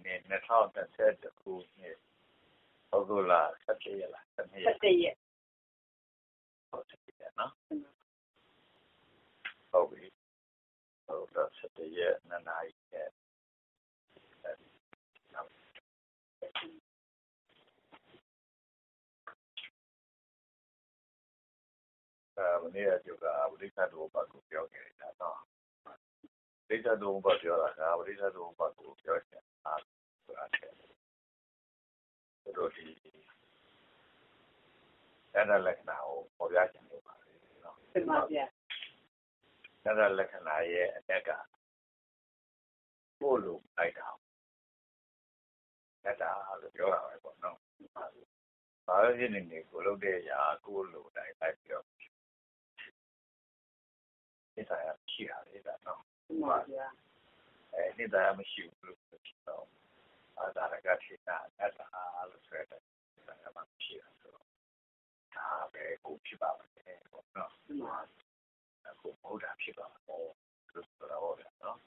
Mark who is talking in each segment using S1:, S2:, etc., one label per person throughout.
S1: နေ့2020ခုနှစ်ဩဂုတ်လ17ရက်လား
S2: 17ရက်
S1: ဟုတ်တယ်နော်ဟုတ်ပြီဟုတ်တော့17ရက်2နာရီနဲ့မနေ့ကပြောတာဝိသတုဘကိုပြောခဲ့တာနော်ဝိသတုဘပြောတာကဝိသတုဘကိုပြောချင်တာဆိုတာတဲ့တို့ဒီအဲ့ဒါလက္ခဏာကိုပေါ်ပြချင်လို့ပါလေနော်
S2: မှန်ပါဗျာ
S1: အဲ့ဒါလက္ခဏာရဲ့အတက်ကပို့လို့လိုက်တာအဲ့ဒါလို့ပြောတာပဲပေါ့နော်ဘာလို့ဖြစ်နေကိုလုပ်တဲ့ຢာကိုလို့တိုင်းလိုက်ပြောနေတာရှိတာလေဒါနော်
S2: မှန်ပါဗျာ
S1: နေတာမရှိဘူးလို့ပြောတော့အာဒါကထိတာအဲ့ဒါလို့ဆိုတဲ့ဒါကမရှိတာဆိုတော့ဒါပဲကိုဖြစ်ပါမယ်ပေါ့နော်အခုဘုရားဖြစ်ပါတော့လို့ဆိုတော့နော်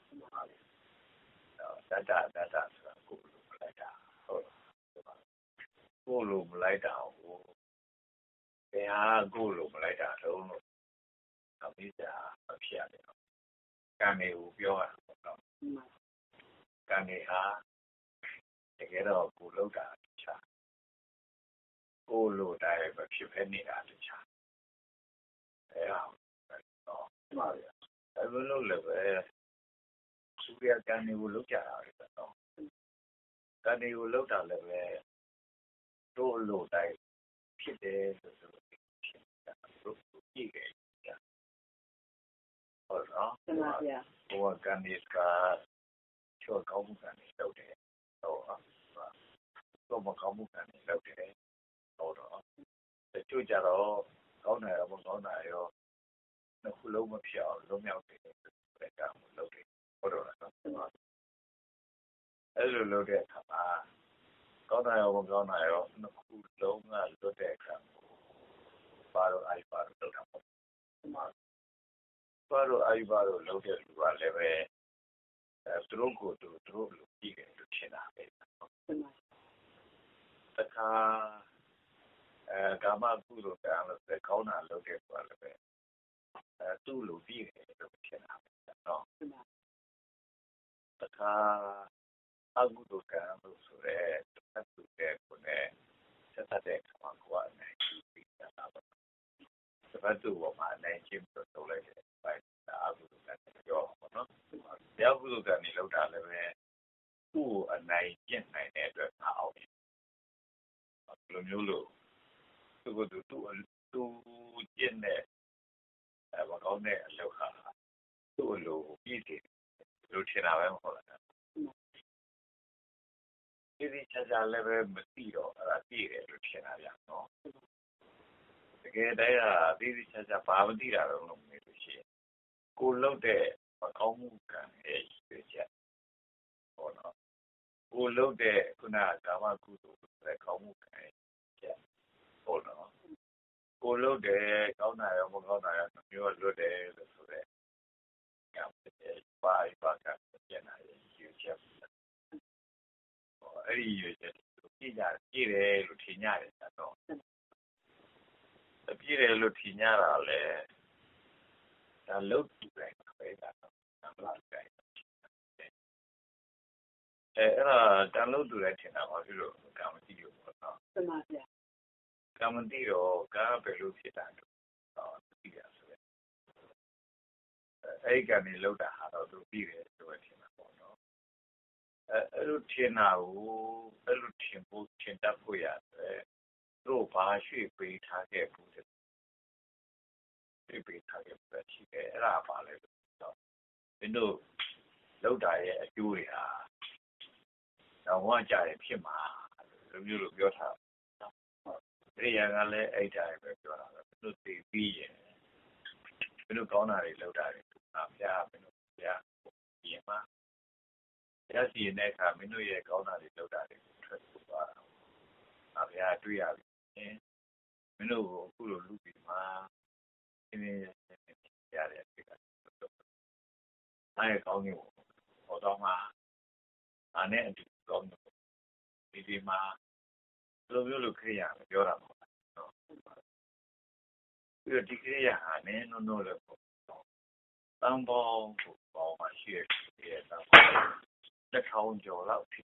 S1: ဒါဆိုတာကိုလို့မလိုက်တာဟုတ်ကိုလို့မလိုက်တာကိုဘယ်ဟာကိုလို့မလိုက်တာတော့လို့အမိစာမဖြစ်ရတယ်ကံနေကိုပြောရတာပေါ့နော်ကံနေဟာတကယ်တော့ကိုလောက်တာချာကိုလို့တိုင်းပဲဖြစ်ပဲနေတာတခြားအဲအောင်တော့မှာရအဲလိုလုပ်လည်းပဲသူရကံနေကိုလောက်ကြတာပဲတော့ကံနေကိုလောက်တာလည်းပဲတို့လို့တိုင်းဖြစ်တယ်ဆိုတော့ဖြစ်တာတို့ကြည့်ကြဟုတ်နော်
S2: မှန်ပါဗျာ
S1: ဟိုကံနေကချောကောင်းမှုကံနေလောက်တယ်ဟုတ်တော့မကောင်းမှုကံနေလောက်တယ်ဟုတ်တော့တချို့ကြတော့ကောင်းတယ်ရောမကောင်းတာရောနှစ်ခုလုံးမဖြစ်အောင်လုံးမြောက်တယ်တဲ့ကံကိုလုပ်တယ်ဟုတ်တော့နော်အဲ့လိုလုပ်တဲ့အခါမှာကောင်းတာရောမကောင်းတာရောနှစ်ခုလုံးကလွတ်တဲ့အခါကိုပါတော့အိုက်ပါတော့လုပ်တာပေါ့ပါတော့အိုက်ပါတော့လုပ်တဲ့လူကလည်းပဲသူတို့ကိုသူတို့လူကြည့်တယ်လို့ထင်တာပဲတခါကာမကုသိုလ်ကံလို့ဆိုကောင်းတာလုပ်တဲ့ကွာလည်းပဲသူ့လူကြည့်တယ်လို့ထင်တာပဲနော်တခါအကုသိုလ်ကံလို့ဆိုရဲသက်သူတဲ့ကိုနဲ့သက်တဲ့ခါကွာနဲ့ပြီးတာပါသက်သူကမှနိုင်ချင်းပြတော့လိုက်တယ်ပိုက်အကုသိုလ်ကံပြောပါတော့တရားကုသိုလ်ကံနေလောက်တာလည်းပဲသူ့အနိုင်ကျင့်နိုင်တဲ့အတွက်ငါအောင်ဒီလိုမျိုးလို့သူကသူကျင့်တဲ့မကောင်းတဲ့အလုပ်ဟာသူ့လိုပြည့်တယ်လို့ထင်တာပဲမဟုတ်လားဒီချာချာလည်းပဲမသိတော့အဲ့ဒါပြည့်တယ်လို့ထင်တာဗျာနော်တကယ်တည်းကဒီချာချာဘာမသိတာတော့လို့မေးလို့ရှိရင်ကိုလုပ်တဲ့မကောင်းမှုကံရဲ့ရွေးချက်ဟောနော်ကိုလုပ်တဲ့ခုနကာမကုသိုလ်ဆိုတဲ့ကောင်းမှုကံရဲ့ချက်ဟောနော်ကိုလုပ်တယ်ကောင်းတာရောမကောင်းတာရောမျိုးလွတ်တယ်လို့ဆိုတဲ့ကံရဲ့ပါကပြန်လာရဲ့ရွေးချက်အဲ့ဒီရွေးချက်ပြည့်တယ်လို့ထင်ရတယ်တော့ပြည့်တယ်လို့ထင်ရတာလေဒါလုတ်ကြည့်လိုက်ပဲဒါတော့လုတ်ကြည့်လိုက်အဲ့ဒါတန်လို့တူတယ်ထင်တာပါပြီလို့ကံမသိဘူးပေါ့နော်
S2: မှန်ပါဗျာ
S1: ကံမသိတော့ကံဘယ်လိုဖြစ်တာလဲသိရဆိုရင်အဲ့ကံနေလောက်တာဟာတော့သူပြီးတယ်ဆိုတော့ထင်တာပေါ့နော်အဲ့လိုထင်တာကိုအဲ့လိုထင်ဖို့ထင်တတ်ဖို့ရတယ်တို့ဘာရွှေ့ပေးထားခဲ့ဘူးတဲ့ရွှေ့ပေးထားခဲ့ပဲရှိတယ်အဲ့ဒါပါလေတော့မင်းတို့လောက်တာရဲ့အကျိုးတွေဟာတော့ဝါကြရဖြစ်မှာလိုမျိုးလို့ပြောထားတယ်ရကလည်းအဲ့တိုင်းပဲပြောတာပဲမင်းတို့သိပြီးရင်မင်းတို့ကောင်းတာတွေလောက်တာတွေအဖျားမင်းတို့ဖျားပြင်မှာရစီတဲ့အခါမင်းတို့ရဲ့ကောင်းတာတွေလောက်တာတွေထွက်သွားတာအဖျားတွေ့ရပြီမင်းတို့ကိုအခုလိုလူပြီးမှာအင်းရတယ်ဖြစ်တာအဲ့ကောင်းနေဟောတော့မှနဲ့အတူကောင်းတယ်ဒီမှာလိုမျိုးလိုခရိယာပြောတာပေါ့နော်ပြီးတော့ဒီခရိယာဟာနည်းနည်းလည်းပေါ့တန်ပေါင်းကိုပေါင်းမှရှိတဲ့တန်ပေါင်း1000ကျော်လောက်ဖြစ်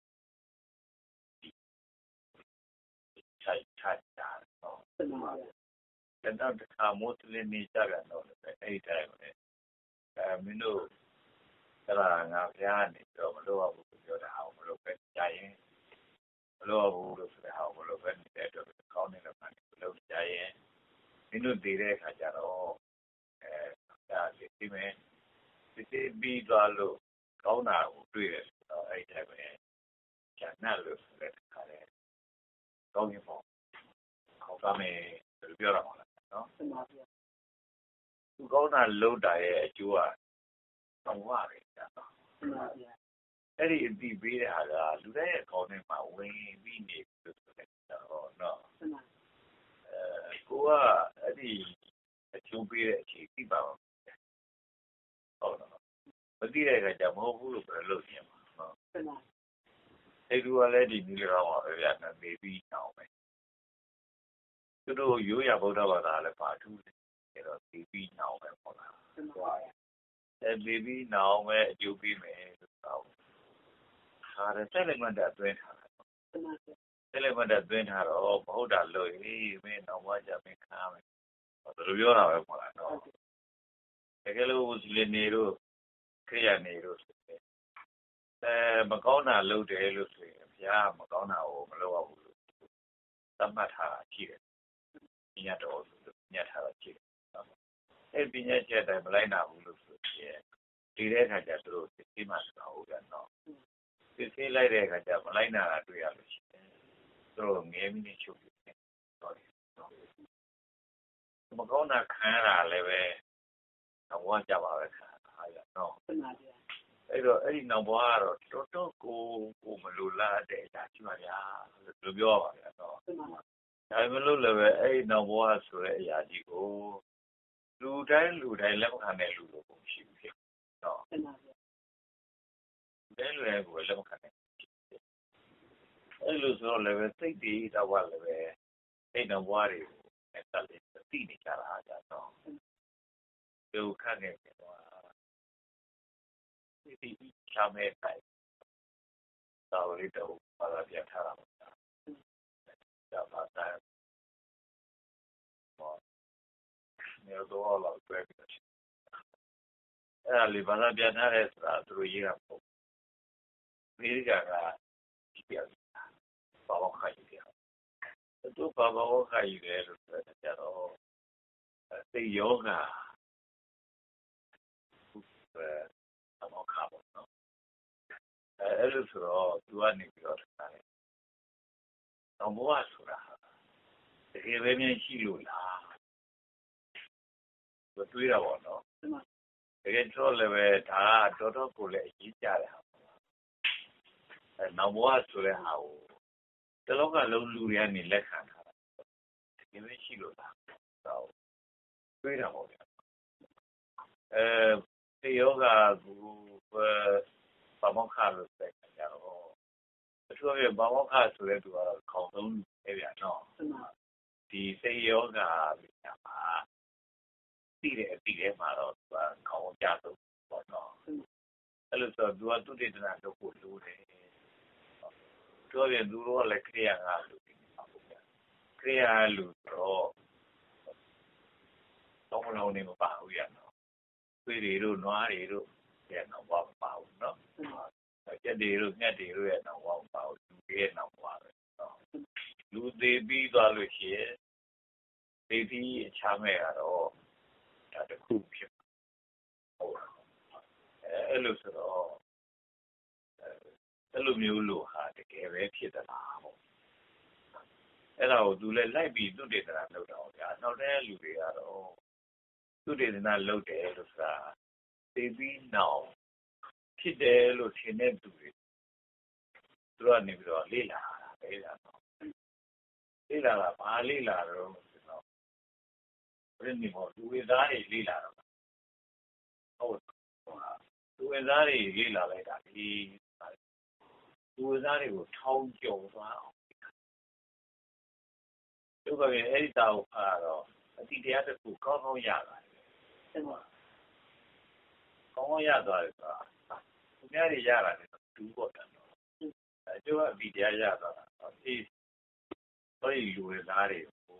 S1: ထိုက်တာနော်တော့တခါမိုးစလင်းနေကြပြန်တော့လည်းအဲ့ဒီတိုင်းပဲမင်းတို့အဲ့ဒါငါဖျားနေတော့မလို့ဘူးပြောတာအောင်မလို့ပဲကြာရင်မလို့ဘူးလို့ဆိုတဲ့အောင်မလို့ပဲနေတဲ့တော့ကောင်းနေလို့မှမလို့ကြာရင်မင်းတို့တည်တဲ့အခါကျတော့ဒါဒီမဲ့ဒီပြီးသွားလို့ကောင်းတာကိုတွေ့ရတော့အဲ့တိုင်းပဲကျန်တဲ့လို့ဆိုတဲ့ခါလေကောင်းရင်ပေါ့ဟောသားမယ်လို့ပြောတာပါလားနော်သူကောင်းတာလုံးတာရဲ့အကျိုးကတော့ဝရတယ်ကျတော့အဲ့ဒီအတိပေးတဲ့ဟာကလူတိုင်းရဲ့ခေါင်းထဲမှာဝင်ပြီးနေလို့ဆိုတဲ့တော့နော်ကိုကအဲ့ဒီအကျိုးပေးတဲ့အချိန်သိပါမှာဟုတ်တော့မသိတဲ့အခါကျမဟုတ်ဘူးလို့ပြောလို့ရှိရင်ဟုတ်အဲ့ဒီကလည်းဒီမျိုးတော့ပါပဲဗျာနေပြီးအောင်ပဲသူတို့ရိုးရဗုဒ္ဓဘာသာလည်းပါထူးတယ်အဲ့တော့ဒီပြီးအောင်ပဲပေါ့လားဒီပြီးအောင်ပဲအကျိုးပေးမယ်လို့ပြောဟာတယ်လည်းမတတ်အတွင်းထားတယ်လည်းမတတ်အတွင်းထားတော့ဘုရားလို့မင်းတော့ဝါကြမင်းခါမယ်ဘယ်လိုပြောတာပဲပေါ့လားနော်တကယ်လို့ဒီလေနေတို့ခရနေတို့ဆိုတယ်မကောင်းတာလုပ်တယ်လို့ဆိုရင်ဘုရားမကောင်းတာကိုမလုပ်ရဘူးလို့သတ်မှတ်ထားတာရှိတယ်ပညာတော်ဆိုပညာထားတာရှိတယ်အဲ့ပညာချက်တိုင်းမလိုက်နိုင်ဘူးလို့ဆိုရင်ဒီတဲ့အခါကျသူတို့သိမှဆိုတာဟုတ်တယ်နော်သိလိုက်တဲ့အခါကျမလိုက်နိုင်တာတွေ့ရလို့ရှိတယ်သူတို့ငဲမိနေချုပ်တယ်ဟုတ်တယ်မကောင်းတာခံရတာလည်းပဲတော့ဝါကြပါပဲခံရတာနော်အဲ့တော့အဲ့ဒီနောက်ဘွားကတော့တော်တော်ကိုမလိုလားတဲ့အရာရှိပါဗျာလို့ပြောပါဗျာတော့ဒါမလို့လည်းပဲအဲ့ဒီနောက်ဘွားဆိုတဲ့အရာကြီးကိုလူတိုင်းလက်မခံတဲ့လူတို့မရှိဘူးဖြစ်တော့တဲ့လူတွေကိုလက်မခံတဲ့အဲ့လိုဆိုတော့လည်းပဲစိတ်တည်တော့လည်းပဲအဲ့နောက်ဘွားတွေကိုအဲ့ဒါလေးသိနေကြတာကြတော့ဒီခန့်နေတော့ဒီချမ်းမဲ့တိုင်းသာဝတိတော့ပါလာပြထားတာပေါ့ဒါပါတိုင်းနေတော့တော့တွေ့ပြီအဲ့လေးဘာသာပြထားတဲ့ဆိုတာသူတို့ရေးတာပေါ့ဒီကဒီပြပါဘောခိုင်းတယ်သူပါဘောခိုင်းတယ်လို့ပြောကြတော့သိယောဂဘောခါပေါ့နော်အဲ့လိုဆိုတော့သူကနေပြီးတော့ထားတယ်တော့ဘောဆိုတာတကယ်ပဲမြင်ရှိလို့လားသူတွေးတာပေါ့နော်တကယ်တော့လည်းပဲဒါကတော်ကိုလည်းအရေးကြတယ်ဟာနောက်ဘဝဆိုတဲ့ဟာကိုတလောကလုံးလူတွေကနေလက်ခံထားတာတကယ်ပဲရှိလို့လားတော့တွေးတာပေါ့ဗျာဒီယောဂကိုဘာမောခလို့ပြောကြတော့သူကဘာမောခဆိုတဲ့သူကတော့ခေါင်းဆုံးပဲဗျာနော်ဒီစိတ်ယောဂပြန်ပါသိတဲ့အတိထဲမှာတော့သူကခေါင်းကြဆုံးပေါ့နော်အဲ့လိုဆိုသူကသူတည်တနာလုပ်ဖို့လိုတယ်တို့ရသူတို့ကလည်းခရိယာကလူခရိယာလူတော့တော့မလုံးနေမပါဘူးရနော်သွေးတွေတို့နွားတွေတို့ရဲ့တော့ဘာမပါဘူးနော်ကြက်တွေတို့ငှက်တွေတို့ရဲ့တော့ဘာမပါဘူးလူတွေရဲ့တော့ပါပဲနော်လူသေးပြီးသွားလို့ရှိရင်သေပြီးအချမဲ့ကတော့ဒါတခုဖြစ်ဟုတ်အဲ့လိုဆိုတော့အဲ့လိုမျိုးလို့ဟာတကယ်ပဲဖြစ်သလားပေါ့အဲ့ဒါကိုသူလည်းလိုက်ပြီးသူတည်တာလုပ်တော့ဗျာနောက်တဲ့လူတွေကတော့သူတည်တာလုပ်တယ်လို့ဆိုတာသိပြီးနောက်ဖြစ်တယ်လို့ထင်တဲ့သူတွေသူကနေပြီးတော့လေ့လာတာပဲဗျာလေ့လာတာဘာလေ့လာတော့ဆိုတော့ဘယ်နည်းပေါ့လူဝိသားတွေလေ့လာတော့ဟုတ်လူဝိသားတွေလေ့လာလိုက်တာဒီလူသားတွေကိုထောင်ကျော်သွားအောင်ဒုက္ခပဲအဲ့ဒီတောက်တော့အတိတရားတစ်ခုကောင်းကောင်းရလာတယ်ကောင်းကောင်းရသွားတယ်ဆိုတာသူများတွေရလာတယ်တူပေါ့တယ်အကျိုးအတိတရားရသွားတာအေးဆိုရင်လူသားတွေကို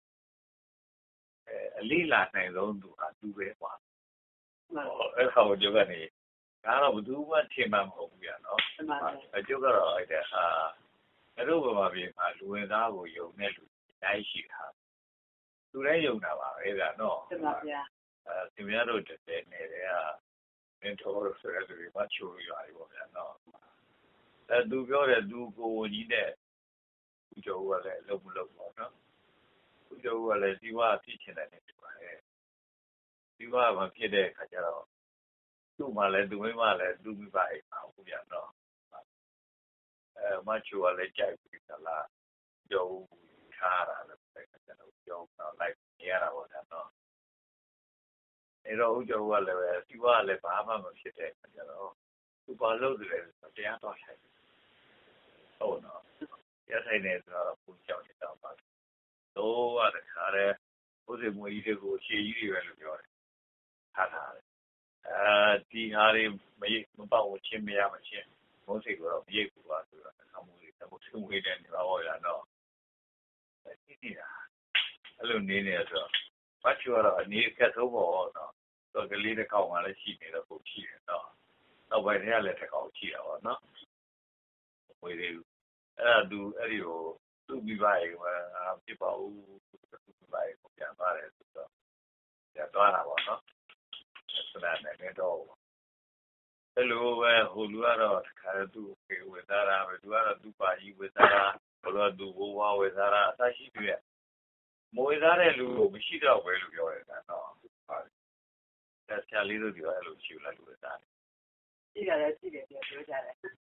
S1: အလေးလာနိုင်ဆုံးသူကသူပဲကွာအဲ့ဒါကိုကျုပ်ကနေဒါတော့ဘယ်သူမှထင်မှမဟုတ်ဘူးရနော်အကျုပ်ကတော့အဲ့ဒါအဲ့လိုပဲမှာပြင်မှာလူဝင်သားကိုယုံတဲ့လူတိုင်းရှိတာသူလည်းယုံတာပါပဲဗျာနော်
S2: တင်ပါဗျာ
S1: သူများတို့တည်းနေတဲ့မင်းတော်လို့ဆိုရတဲ့ဒီမှာချိုးရွာတွေပေါ့ဗျာနော်သူပြောတယ်သူကိုဝန်ကြီးနဲ့သူကျော်ကလည်းလုံးမလုံးပေါ့နော်သူကျော်ကလည်းဒီဝါဖြစ်ချင်တယ်တူပါတယ်ဒီဝါမဖြစ်တဲ့အခါကျတော့သူ့မှာလည်းသူမိမလည်းသူမိဘအိမ်မှာဟုတ်ဗျာနော်မချိုကလည်းကြိုက်ပြီလားကျော်ထားတာလည်းကျွန်တော်ပြောတော့လိုက်နေရတာပေါ့နော်အဲ့တော့ဦးကျော်ကလည်းပဲဒီဝါလည်းဘာမှမဖြစ်တဲ့အခါကျတော့သူဘာလုပ်တယ်လဲတရားတော်ဆိုင်ဟုတ်နော်ရဆိုင်နေဆိုတော့ကိုကြောက်နေတော့ပါတော့ရတဲ့ခါရဲဘုရားမွေးကြီးတွေကိုရှေ့ကြီးတွေပဲလို့ပြောတယ်ထားတာဒီဟာတွေမပေါ့ဝချင်းမရမချင်းဘုန်းစိတ်ကတော့ရိတ်ကူပါဆိုတော့အမှုတွေတော့သူဝေးတယ်နေပါတော့ရတော့ဒီနေတာအဲ့လိုနေနေဆိုတော့ပတ်ချူကတော့အနေအခက်ဆုံးပေါ့နော်တော့ကလေးတစ်ခေါက်မှလည်းရှိနေတော့ကိုရှိတယ်နော်နောက်ပိုင်းထဲကလည်းတစ်ခေါက်ရှိတာပေါ့နော်ဝေးသေးဘူးအဲ့ဒါသူအဲ့ဒီကိုသူ့မိဘရေကဖြစ်ပါဦးသူ့မိဘရေကိုပြန်သွားတယ်ဆိုတော့ပြန်သွားတာပေါ့နော်ဆိုတာနဲ့တော့အဲ့လိုပဲဟိုလူကတော့တခါသူ့ကိုဝေသားတာပဲသူကတော့သူ့ပါကြီးဝေသားတာဘိုတော့သူ့ဘဝဝေသားတာအသရှိပြည့်မဝေသားတဲ့လူကိုမရှိတော့ပဲလို့ပြောတယ်ကတော့ဟုတ်ဆရာလေးတို့ပြောအဲ့လိုရှိလာလို့ဝေသား
S2: ရှိတယ်ရှိတယ်ပြောကြတယ်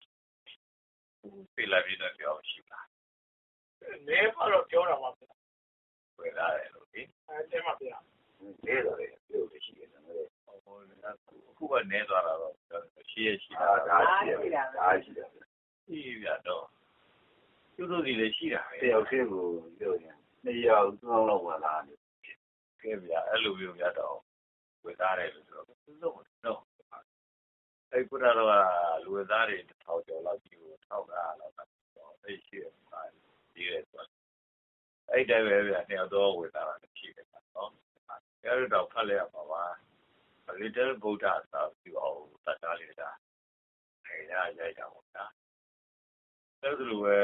S1: ပြေးလာပြီးတော့ပြောရှိပါ
S2: နေပါတော့ပြောတာပါ
S1: ဝေသားတယ်လို့ဒီ
S2: အဲမှာပြ
S1: နေတော့လေပြောလို့ရှိတယ်အခုကနေသွားတာတော့ရှိရရှိတာ
S2: ဒါရှိတာ
S1: ရှိပြတော့သူတို့ဒီလည်းရှိတာပဲ
S3: တယောက်သေးကိုပြောရင်နှစ်ယောက်သုံးလောက်ဝင်လာတယ်
S1: ကဲဗျာအဲ့လိုမျိုးပြတော့ဝေသားတယ်လို့ဆိုတော့သူတို့တော့အဲ့ကုလားတော့လူဝေသားတွေထောက်ကျော်လောက်ကြီးကိုထောက်တာတော့အဲ့ရှိရပါဒီရဲဆိုအဲ့တိုင်းပဲဗျာတယောက်တော့ဝေသားတာရှိတယ်နော်အဲ့တော့ဖတ်လိုက်ရပါပါLittle Buddha ဆိုပြီးတော့တတ်တာလေးတာအဲရရိုက်တာပေါ့ဗျာအဲ့လိုပဲ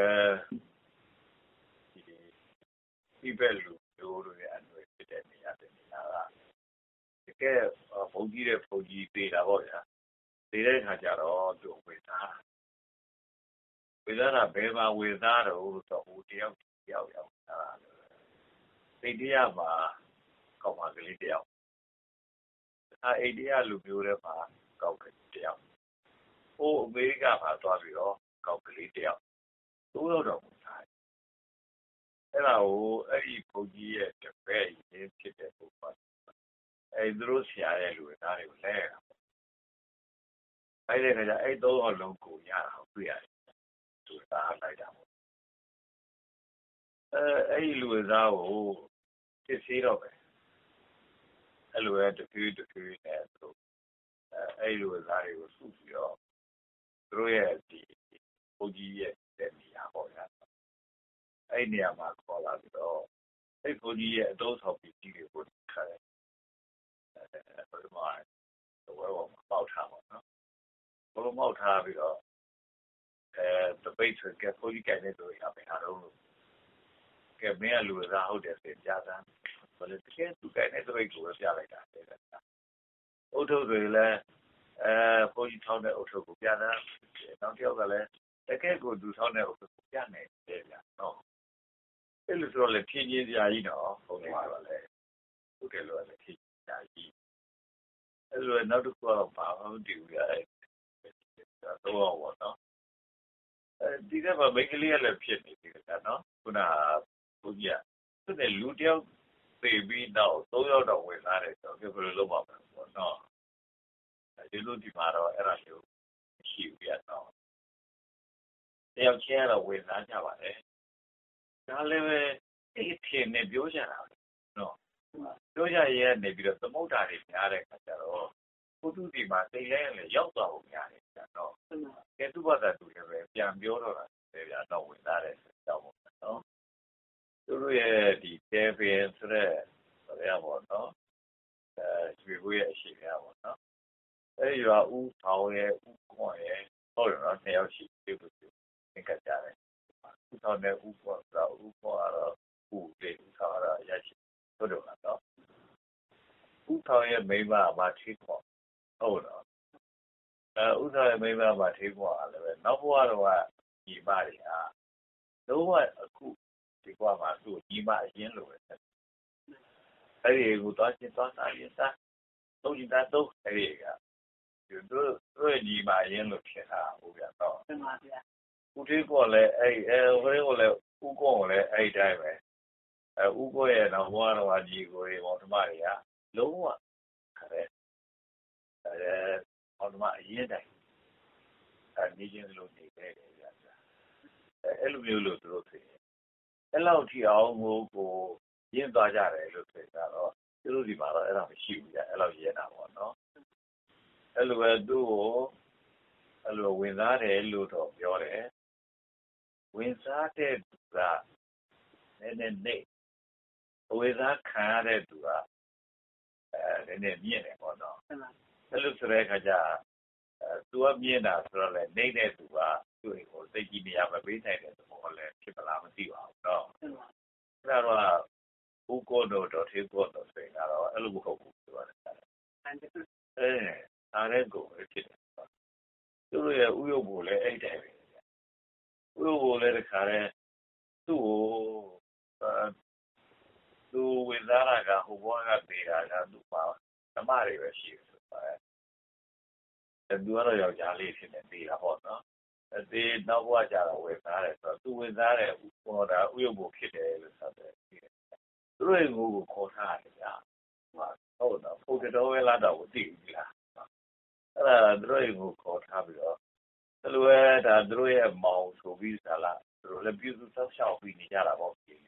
S1: ဒီဘက်လူတို့ရဲ့အနွယ်ဖြစ်တဲ့နေရာကတကယ်ဘုံကြီးတဲ့ဘုံကြီးပေးတာပေါ့ဗျာပေးတဲ့အခါကျတော့သူဝေသားတာဘယ်မှာဝေသားတော့ဆိုဟိုတယောက်ရောက်တာသိတရားမှာကောက်ပါကလေးတယောက်အိန္ဒိယလူမျိုးတွေမှာကောက်ကလေးတယောက်ဟိုအမေရိကမှာသွားပြီးတော့ကောက်ကလေးတယောက်သူ့တော့ဝင်ထားတယ်အဲ့ဒါကိုအဲ့ဒီဘုန်းကြီးရဲ့တပည့်ရင်းဖြစ်တဲ့ပုဂ္ဂိုလ်အဲ့သူတို့ဆရာရဲ့လူသားတွေကိုလဲရတာပေါ့အဲ့ဒီခါကျအဲ့သုံးအောင်လုံးကိုရတာတွေ့ရတယ်သူသားလိုက်တာပေါ့အဲ့ဒီလူသားကိုစစ်ဆေးတော့ပဲအဲ့လိုပဲတဖြည်းနဲ့သူအဲ့လိုသားတွေကိုစုပြီးတော့သူတို့ရဲ့ဒီဘုန်းကြီးရဲ့နေရာပေါ့ဗျာအဲ့နေရာမှာခေါ်လာပြီးတော့အဲ့ဘုန်းကြီးရဲ့အသုံးဆောင်ပစ္စည်းတွေကိုခါတယ်ဘယ်မှာတော့ပေါက်ထားပါတော့ဘုံမောက်ထားပြီးတော့တပိတ်ဆိုကဘုန်းကြီးကြိုင်နေတော့ရပါတော့ကဲမင်းကလူသားဟုတ်တယ်ဆိုကြားသားဘယ်လိုတကယ်သူကြိုင်နေတပိတ်ကိုပြလိုက်တာတဲ့အုတ်ထုတ်တွေလည်းဘုန်းကြီးထောင်းတဲ့အုတ်ထုတ်ကိုပြတာနောက်တစ်ယောက်ကလည်းတကယ်ကိုသူထောင်းတဲ့အုတ်ထုတ်ကိုပြနေတယ်ဗျာနော်အဲ့လိုဆိုတော့လေဖြင်းချင်းစရာကြီးတော့ဘုန်းကြီးကလည်းဟုတ်တယ်လို့လည်းဖြင်းစရာကြီးအဲ့လိုနောက်တစ်ခုတော့ဘာမှမတည်ဘူးရတယ်တော့ဘောနော်ဒီကမှာမိန်းကလေးကလည်းဖြစ်နေတယ်ကနော်ခုနဘုန်းကြီးကသူနဲ့လူတယောက်ပြေးပြီးတော့၃ယောက်တော့ဝင်လာတယ်ဆိုတော့ဘယ်လိုလုပ်ပါမလဲပေါ့နော်ဒီလိုဒီမှာတော့အဲ့ဒါမျိုးရှိဘူးရတော့ယောက်ချင်းကတော့ဝင်စားကြပါတယ်ဒါလည်းပဲအဲ့အဖြစ်နဲ့ပြောကြတာနော်ပြောကြရဲနေပြီးတော့သမုဒ္ဒါတွေများတဲ့ခါကျတော့ဘုသူဒီမှာသိလဲလည်းရောက်သွားဖို့များတယ်ကျတော့ကဲသူ့ဘာသာသူလည်းပဲပြန်ပြောတော့တာပဲဗျာတော့ဝင်သားတယ်ဆိုတော့နော်သူတို့ရဲ့ဒီတဲပင်ဆိုတဲ့ဆိုရပါတော့ရွှေဘွေးရဲ့အရှိရပါတော့အဲ့ဒီတော့ဦးထောင်ရဲ့ဦးခွန်ရဲ့ဟုတ်တယ်နော်နှစ်ယောက်ရှိပြီလို့သင်္ကကြတယ်ဦးထောင်နဲ့ဦးခွန်ဆိုတော့ဦးခွန်ကတော့ဦးလေးဦးထောင်ကတော့ရရှိဟုတ်တယ်နော်ဦးထောင်ရဲ့မိမမှာထိခွန်ဟုတ်တော့ဦးထောင်ရဲ့မိမမှာထိခွန်အားလည်းပဲနောက်ဘဝတော့ညီမတွေဟာလုံးဝအခုဒီဘဝမှာသူ့ညီမအရင်လိုပဲအဲ့ဒီကိုသွားချင်းသွားစားရင်စားသုံးချင်တာသုံးအဲ့ဒီကတို့ညီမအရင်လိုဖြစ်တာဟုတ်ပြတော့
S2: မှန်ပါဗျာ
S1: ဦးသေးကလည်းအဲ့ဟိုကိုလည်းဦးကောလည်းအဲ့တိုင်းပဲဦးကောရဲ့နောက်ဘဝတော့ညီကိုတွေမောင်ဓမ္မတွေကလုံးဝခရဲမောင်ဓမ္မအရင်တိုင်းနေချင်းလို့နေခဲ့တယ်ဗျာအဲ့လိုမျိုးလို့သူတို့ဖြစ်အဲ့လောက်ထိအောင်ကိုရင်းသွားကြတယ်လို့ဆိုကြတော့သူတို့ဒီမှာတော့အဲ့ဒါမရှိဘူးကြာအဲ့လောက်ရင်းတာပေါ့နော်အဲ့လိုပဲသူ့ကိုအဲ့လိုဝင်စားတယ်လို့တော့ပြောတယ်ဝင်စားတဲ့သူကနည်းနည်းနေဝင်စားခံရတဲ့သူကနည်းနည်းမြင့်တယ်ပေါ့နော်အဲ့လိုဆိုတဲ့အခါကျသူကမြင့်တာဆိုတော့လေနေတဲ့သူကသူ့ကိုသိကြည့်နေရမပေးနိုင်တဲ့သဘောလည်းဖြစ်မလားမသိပါဘူးနော်အဲ့တော့ဦးကိုတော့ထေကိုတော့ဆိုရင်တော့အဲ့လိုမဟုတ်ဘူးပြောတယ်အားရကိုဖြစ်တယ်သူတို့ရဲ့ဥယျာဉ်ကိုလည်းအဲ့တိုင်းပဲဥယျာဉ်ကိုလည်းတခါတည်းသူ့ကိုသူဝင်စားတာကဟိုဘွားကနေတာကသူ့မှာဓမ္မတွေပဲရှိတယ်ဆိုတော့သူကတော့ယောက်ျားလေးဖြစ်နေသေးတာပေါ့နော်ဒီနောက်ဘွားကျတော့ဝင်စားတယ်ဆိုတော့သူဝင်စားတယ်ပေါ်တာဥယျာဉ်ကိုဖြစ်တယ်လို့ဆိုတယ်သူတို့ရဲ့ငိုကိုခေါ်ထားတယ်ဗျာဟုတ်တော့ဖုတ်တော်ဝဲလာတော့မသိဘူးလားအဲ့ဒါသူတို့ရဲ့ကိုခေါ်ထားပြီးတော့သူတို့ရဲ့ဒါသူတို့ရဲ့မောင်ဆိုပြီးသာလားသူတို့လည်းပြုစုဆောက်ရှောက်ပြီးနေကြတာပေါ့ဒီ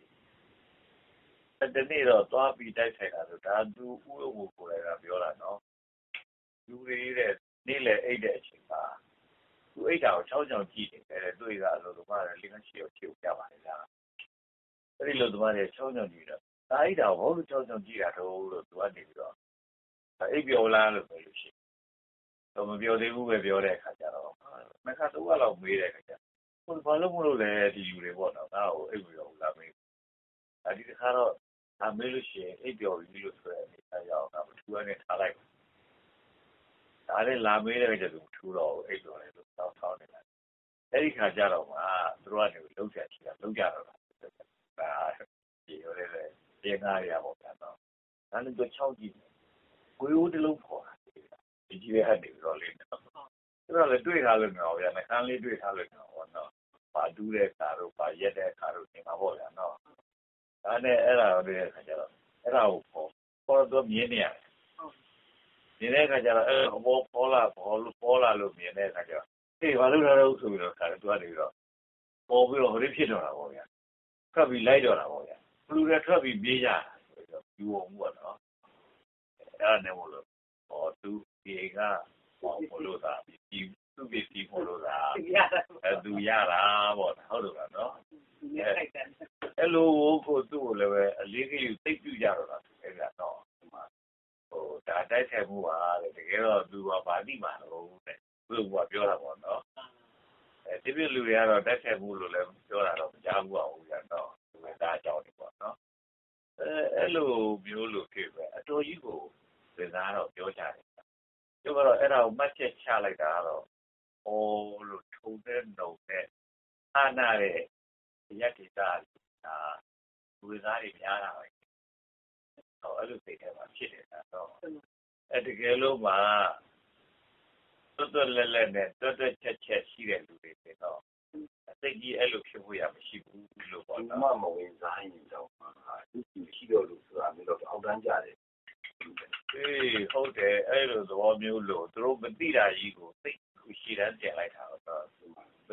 S1: နေ့တော့သွားပြီးတိုက်ဆိုင်တာဆိုဒါသူဥယျာဉ်ကိုလည်းပြောတာနော်လူတွေတဲ့နေ့လေအိတ်တဲ့အချိန်မှာသူအိတ်တာကို6ချောင်းကြည့်နေတယ်တွေ့တာလို့သူကလည်း5-6ယောက်ချိုးပြပါလေလားအဲ့ဒီလိုသူကလည်း6ချောင်းကြည့်တော့ဒါအိတ်တာဘာလို့6ချောင်းကြည့်တာတော့လို့သူကနေပြီးတော့အိတ်ပြောလားလို့ပြောလို့ရှိတော့မပြောသေးဘူးပဲပြောတဲ့အခါကျတော့နှစ်ခါသုံးခါလောက်မေးတဲ့အခါကျဟိုဘာလို့မလို့လဲဒီလူတွေပေါ့နော်ငါ့ကိုအိတ်ပြောလာမေးဒီတစ်ခါတော့ဒါမေးလို့ရှိရင်အိတ်ပြောပြီးလို့ဆိုတဲ့အနေအထားရောက်တာထူကနေထားလိုက်ဒါလည်းလာမေးတဲ့အခါကျသူထူတော့အိတ်ပြောတယ်လို့တောင်းထောင်းနေတာအဲ့ဒီခါကျတော့မှသူတို့ကနေလုံးချက်ချီတာလုံးကြတော့တာဒါဒီရောလေပြင်ကားရပါတော့ဒါလည်းသူ6ကြည့်ကိုရိုးတလုံးပေါ်တာဒီကြီးရဲ့ဟတ်နေပြီးတော့လေးနော်အဲ့တော့လည်းတွေ့ထားလို့မရဘူးဗျာနှခမ်းလေးတွေ့ထားလို့မရဘူးနော်ပါတူးတဲ့ခါတို့ပါရက်တဲ့ခါတို့နေမှာပေါ့ဗျာနော်ဒါနဲ့အဲ့ဒါတို့ရဲ့ခါကျတော့အဲ့ဒါကိုပေါ်တော့မြင်နေရတယ်မြင်တဲ့ခါကျတော့အဲ့ပေါ်လာလို့မြင်တဲ့ခါကျတော့ဟေးဘာလို့လဲလို့ဆိုပြီးတော့ခါတော့သူကနေပြီးတော့ပေါ်ပြီးတော့ဟိုလေးဖြစ်တော့တာပေါ့ဗျာထွက်ပြီးလိုက်တော့တာပေါ့ဗျာဘလူတွေထွက်ပြီးပြေးကြတာဆိုတော့ယူအောင်ပေါ့နော်အဲ့ဒါနဲ့မို့လို့သူဒီကဘလို့သာဒီသူ့ပစ္စည်းဘလို့သာသူရတာပေါ့ဟုတ်လို့လားနော်အဲ့လိုကိုသူ့ကိုလည်းပဲအလေးကြီးသိပြုကြတော့တာအဲ့ဒါတော့ဟိုဒါတိုက်ခိုက်မှုပါတကယ်တော့သူကဗာတိမှာတော့တဲ့သူကပြောတာပေါ့နော်ဒီပြလူတွေကတော့တိုက်ခိုက်မှုလို့လည်းပြောတာတော့မကြားဘူးအောင်ကြတော့ဒီမှာဒါအကြောင်းတွေပေါ့နော်အဲ့လိုမျိုးလို့ဖြစ်ပဲအတော်ကြီးကိုသင်သားတော့ပြောကြတယ်ကျတော့အဲ့ဒါကိုမှတ်ချက်ချလိုက်တာတော့လို့ထုံတဲ့နှုံနဲ့အာနာရဲ့ရက်တိတာဒါလူသားတွေများတာပဲအဲ့လိုသိတယ်မှာဖြစ်နေတာတော့တကယ်လို့မှတွတ်လက်နဲ့တွတ်ချက်ရှိတဲ့လူတွေဆိုတော့အသိကြီးအဲ့လိုဖြစ်ဖို့ရမရှိဘူးလို့ပေါ့နော်
S3: မဝင်စားရင်တော့ရှိတော့လို့ဆိုတာမျိုးတော့အောက်တန်းကြတယ်
S1: ဟုတ်တယ်အဲ့လိုသဘောမျိုးလို့သူတို့မသိတာကြီးကိုသိရှိတန်းတင်လိုက်တာတော့မ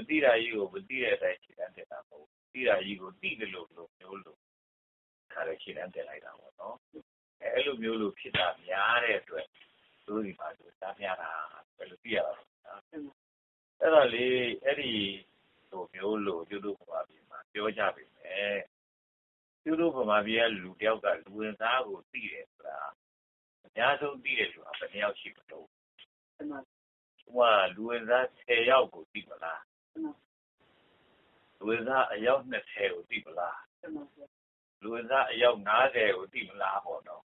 S1: တိတာကြီးကိုမတိတဲ့အတိုင်းခြေတန်းတင်တာမဟုတ်ဘူးတိတာကြီးကိုတိတယ်လို့မျိုးလို့ခါလည်းခြေတန်းတင်လိုက်တာပေါ့နော်အဲ့လိုမျိုးလို့ဖြစ်တာများတဲ့အတွက်သူဒီမှာသူတားများတာဘယ်လိုသိရတော့အဲ့တော့လေအဲ့ဒီလိုမျိုးလို့ကျွတ်တို့ပါပြီမှာပြောကြပြီမယ်ကျွတ်တို့ဗမာပြည်ကလူတယောက်ကလူဝင်သားကိုသိတယ်ဆိုတာအများဆုံးသိတဲ့လူကဘယ်နှယောက်ရှိမလို့ဟိုကလူဝင်သား10ယောက်ကိုသိမလားလူဝင်သားအယောက်20ကိုသိမလားလူဝင်သားအယောက်90ကိုသိမလားပေါ့နော်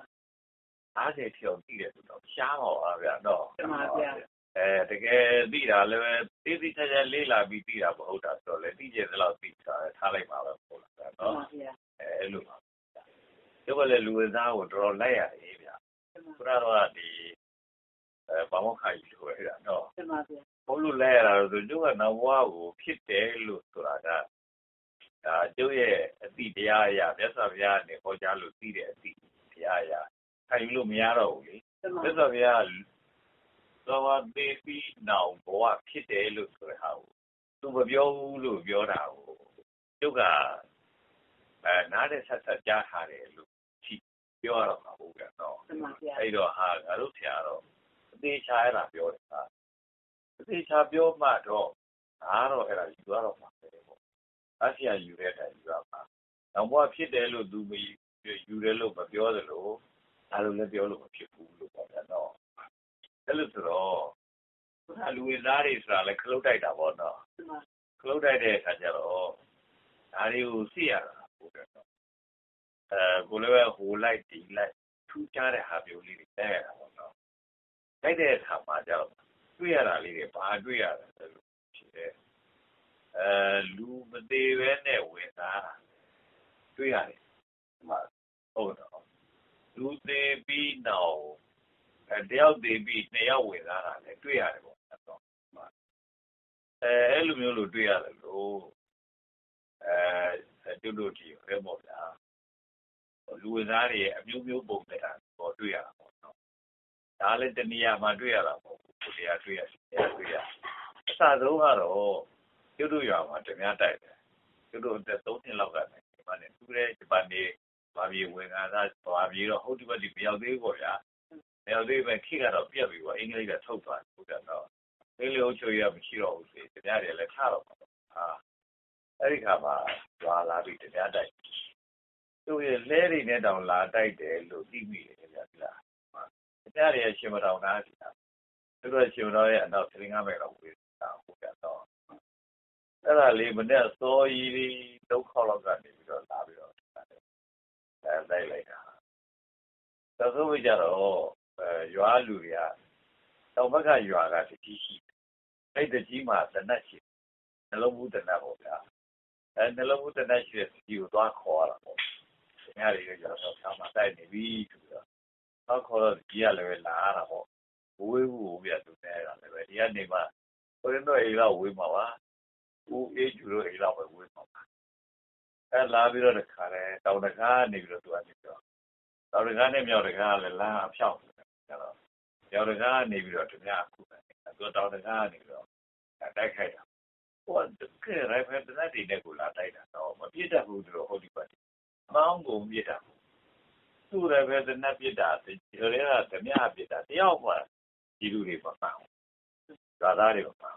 S1: 50ကျော်သိတယ်ဆိုတော့ရှားပါပါဗျာနော်တကယ်သိတာလည်းပဲသိသိချာချာလေးလာပြီးသိတာမဟုတ်တာဆိုတော့လေသိကျင်သလောက်သိတာထားလိုက်ပါပဲပေါ့လားနော်အဲ့လိုပါဒီကလည်းလူဝင်သားကိုတော်တော်လိုက်ရတယ်ဗျာခုနကတော့ဒီဘာမောက်ခါကြီးလိုရတာနော်ဘုလို့လိုက်ရတာဆိုကျုပ်ကနောက်ဘဝကိုဖြစ်တယ်လို့ဆိုတာကဒါကျုပ်ရဲ့အတိတရားအရာမြတ်စွာဘုရားနဲ့ဟောကြားလို့သိတဲ့အတိတရားအရာခိုင်လို့မရတော့ဘူးလေမြတ်စွာဘုရားသောသေပြီးနောင်ဘဝဖြစ်တယ်လို့ဆိုတဲ့ဟာကိုသူမပြောဘူးလို့ပြောတာကိုကျုပ်ကနားတဲ့ဆက်ကြားထားတယ်လို့ပြောရတော့မှာဟုတ်ကဲ့နော်အဲ့တော့ဟာငါတို့ဆရာတော့အသေးချာရတာပြောတယ်ဟာအသေးချာပြောမှတော့ဒါတော့အဲ့ဒါယူရတော့မှာပဲပေါ့အဆရာယူတဲ့အတိုင်းယူရမှာနောက်ဘဝဖြစ်တယ်လို့သူမယူတယ်လို့မပြောသလိုဒါလိုလည်းပြောလို့မဖြစ်ဘူးလို့ပြောတယ်နော်အဲ့လိုဆိုတော့ခုနလူဝင်သားတွေဆိုတာလည်းခလုတ်တိုက်တာပေါ့နော်ခလုတ်တိုက်တဲ့အခါကျတော့ဒါတွေကိုသိရတာဟုတ်တယ်နော်ကိုလည်းပဲဟိုလိုက်ဒီလိုက်ထူးခြားတဲ့ဟာမျိုးလေးတွေတိုက်ရတာပေါ့နော်တိုက်တဲ့အခါမှာကျတော့တွေ့ရတာလေးတွေဘာတွေ့ရလဲဆိုလို့ရှိတယ်လူမသေးပဲနဲ့ဝင်သားတာတွေ့ရတယ်ဟုတ်တော့လူသေးပြီးတော့တယောက်သေးပြီး2ယောက်ဝင်သားတာလည်းတွေ့ရတယ်ပေါ့နော်အဲ့လိုမျိုးလို့တွေ့ရတယ်လို့ကျွတ်တို့ဒီရဲပေါ့ဗျာလူဝင်သားတွေအမျိုးမျိုးပုံနေတာပေါ်တွေ့ရတာပေါ့နော်ဒါလည်းတနည်းမှာတွေ့ရတာပေါ့ကိုတရားတွေ့ရတယ်တွေ့ရအစဆုံးကတော့ကျွတ်တို့ရွာမှာဓမြတိုက်တယ်ကျွတ်တို့အသက်3နှစ်လောက်ကနေဒီမှာနေသူတဲ့ဂျပန်နေဘာပြေဝင်ကားသားဘာပြေတော့ဟုတ်ဒီဘက်ဒီမရောက်သေးဘူးပေါ့ဗျာမရောက်သေးပဲခိကတော့ပြက်ပြီပေါ့အင်္ဂလိပ်ကထုတ်သွားတယ်ဟုတ်တယ်တော့အင်္ဂလိပ်အုပ်ချုပ်ရမရှိတော့ဘူးလေဓမြတွေလည်းထားတော့ဟာအဲ့ဒီခါမှာရွာလာပြီးဓမြတိုက်သူရဲ့လဲတွေနဲ့တောင်လာတိုက်တယ်လို့သိမိတယ်ဗျာဒီလားဓမြတွေရှင်မတော်သားစီတာသူတို့ရှင်မတော်ရဲ့အနောက်35မိုင်လောက်ဝေးတာဟုတ်တယ်တော့အဲ့ဒါလေးမနေ့စောကြီး3ခေါက်လောက်ကနေပြီးတော့လာပြီးတော့လိုက်လိုက်တာသဆိုးကြတော့ရွာလူတွေကတောင်ဘက်ကရွာကတကြီးရှိအဲ့တကြီးမှာတနတ်ရှိနှလုံးဘူးတနတ်ပေါ့ဗျာနှလုံးဘူးတနတ်ရှိတဲ့ကြီးကိုသွားခေါ်ရတာပေါ့ညရီရောတော့ဆောင်းမှာတိုက်နေပြီဆိုတော့တော့ခေါ်တော့ကြီးကလည်းလာရတာပေါ့ဝေးဘူးဗျာသူနဲ့ရတယ်ပဲဒီကနေမှကိုရင်းတော့အိမ်လောက်ဝေးမှာပါဦးအေးကျူတို့အိမ်လောက်ပဲဝေးမှာပါလာပြီးတော့တခါလဲတောင်တကားနေပြီးတော့သူကနေတော့တောင်တကားနဲ့မြောက်တကားလည်းလမ်းအဖြောင်းတယ်တော့မြောက်တကားနေပြီးတော့တမအခုပဲသူတောင်တကားနေပြီးတော့တိုက်ခိုက်တာဟိုတကယ်ရိုက်ဖက်တဲ့တည်းနဲ့ကိုလာတိုက်တာတော့မပြစ်တတ်ဘူးသူတို့ဟုတ်ဒီပါမောင်းကုန်ပြစ်တာသူ့ရိုက်ဖက်တဲ့နဲ့ပြစ်တာဒီရဲကတမပြစ်တာတယောက်မှဒီလူတွေမမှန်ဘူးသာသားတွေမမှန်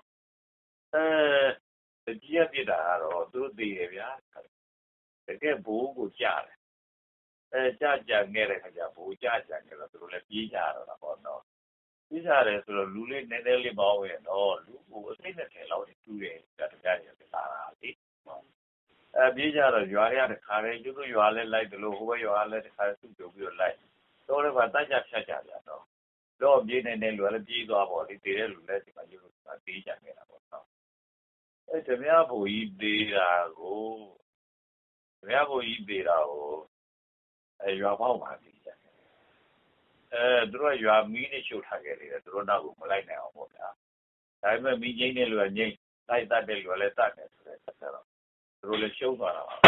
S1: ကြီးရပြစ်တာကတော့သူတို့သိတယ်ဗျာတကယ်ဘိုးကိုကြားတယ်ကြားငဲတဲ့ခါကျဘိုးကြားငဲတော့သူတို့လည်းပြေးကြတော့တာပေါ့နော်ပြေးကြတယ်ဆိုတော့လူလေးနည်းနည်းလေးပေါင်းရင်တော့လူကိုအစိမ့်နဲ့လောက်တူးတယ်တကယ်ကြီးလာတာလေပြေးကြတော့ရွာရတဲ့ခါလေးကျွတ်ရွာလဲလိုက်တယ်လို့ဟိုဘက်ရွာလဲတစ်ခါစုပြုတ်ပြီးတော့လိုက်တော့လည်းပါတိုက်ကြဖြတ်ကြပြန်တော့ပြေးနေလူလည်းပြေးသွားပေါ့ဒီတည်တဲ့လူလည်းဒီမှာကျွတ်ပြေးကြနေတာပေါ့နော်ဓမြဘူကြီးသေးတာကိုဓမြဘူကြီးသေးတာကိုရွာပေါက်ပါသေးတယ်သူတို့ရွာမီးနဲ့ရှို့ထားခဲ့တယ်သူတို့နောက်ကိုမလိုက်နိုင်အောင်ပေါ့ဗျာဒါပေမဲ့မီးငိမ့်တဲ့လူကငိမ့်လိုက်တတ်တဲ့လူကလည်းတတ်တယ်ဆိုတဲ့ဆက်တော့သူတို့လည်းရှုံးသွားတာပါ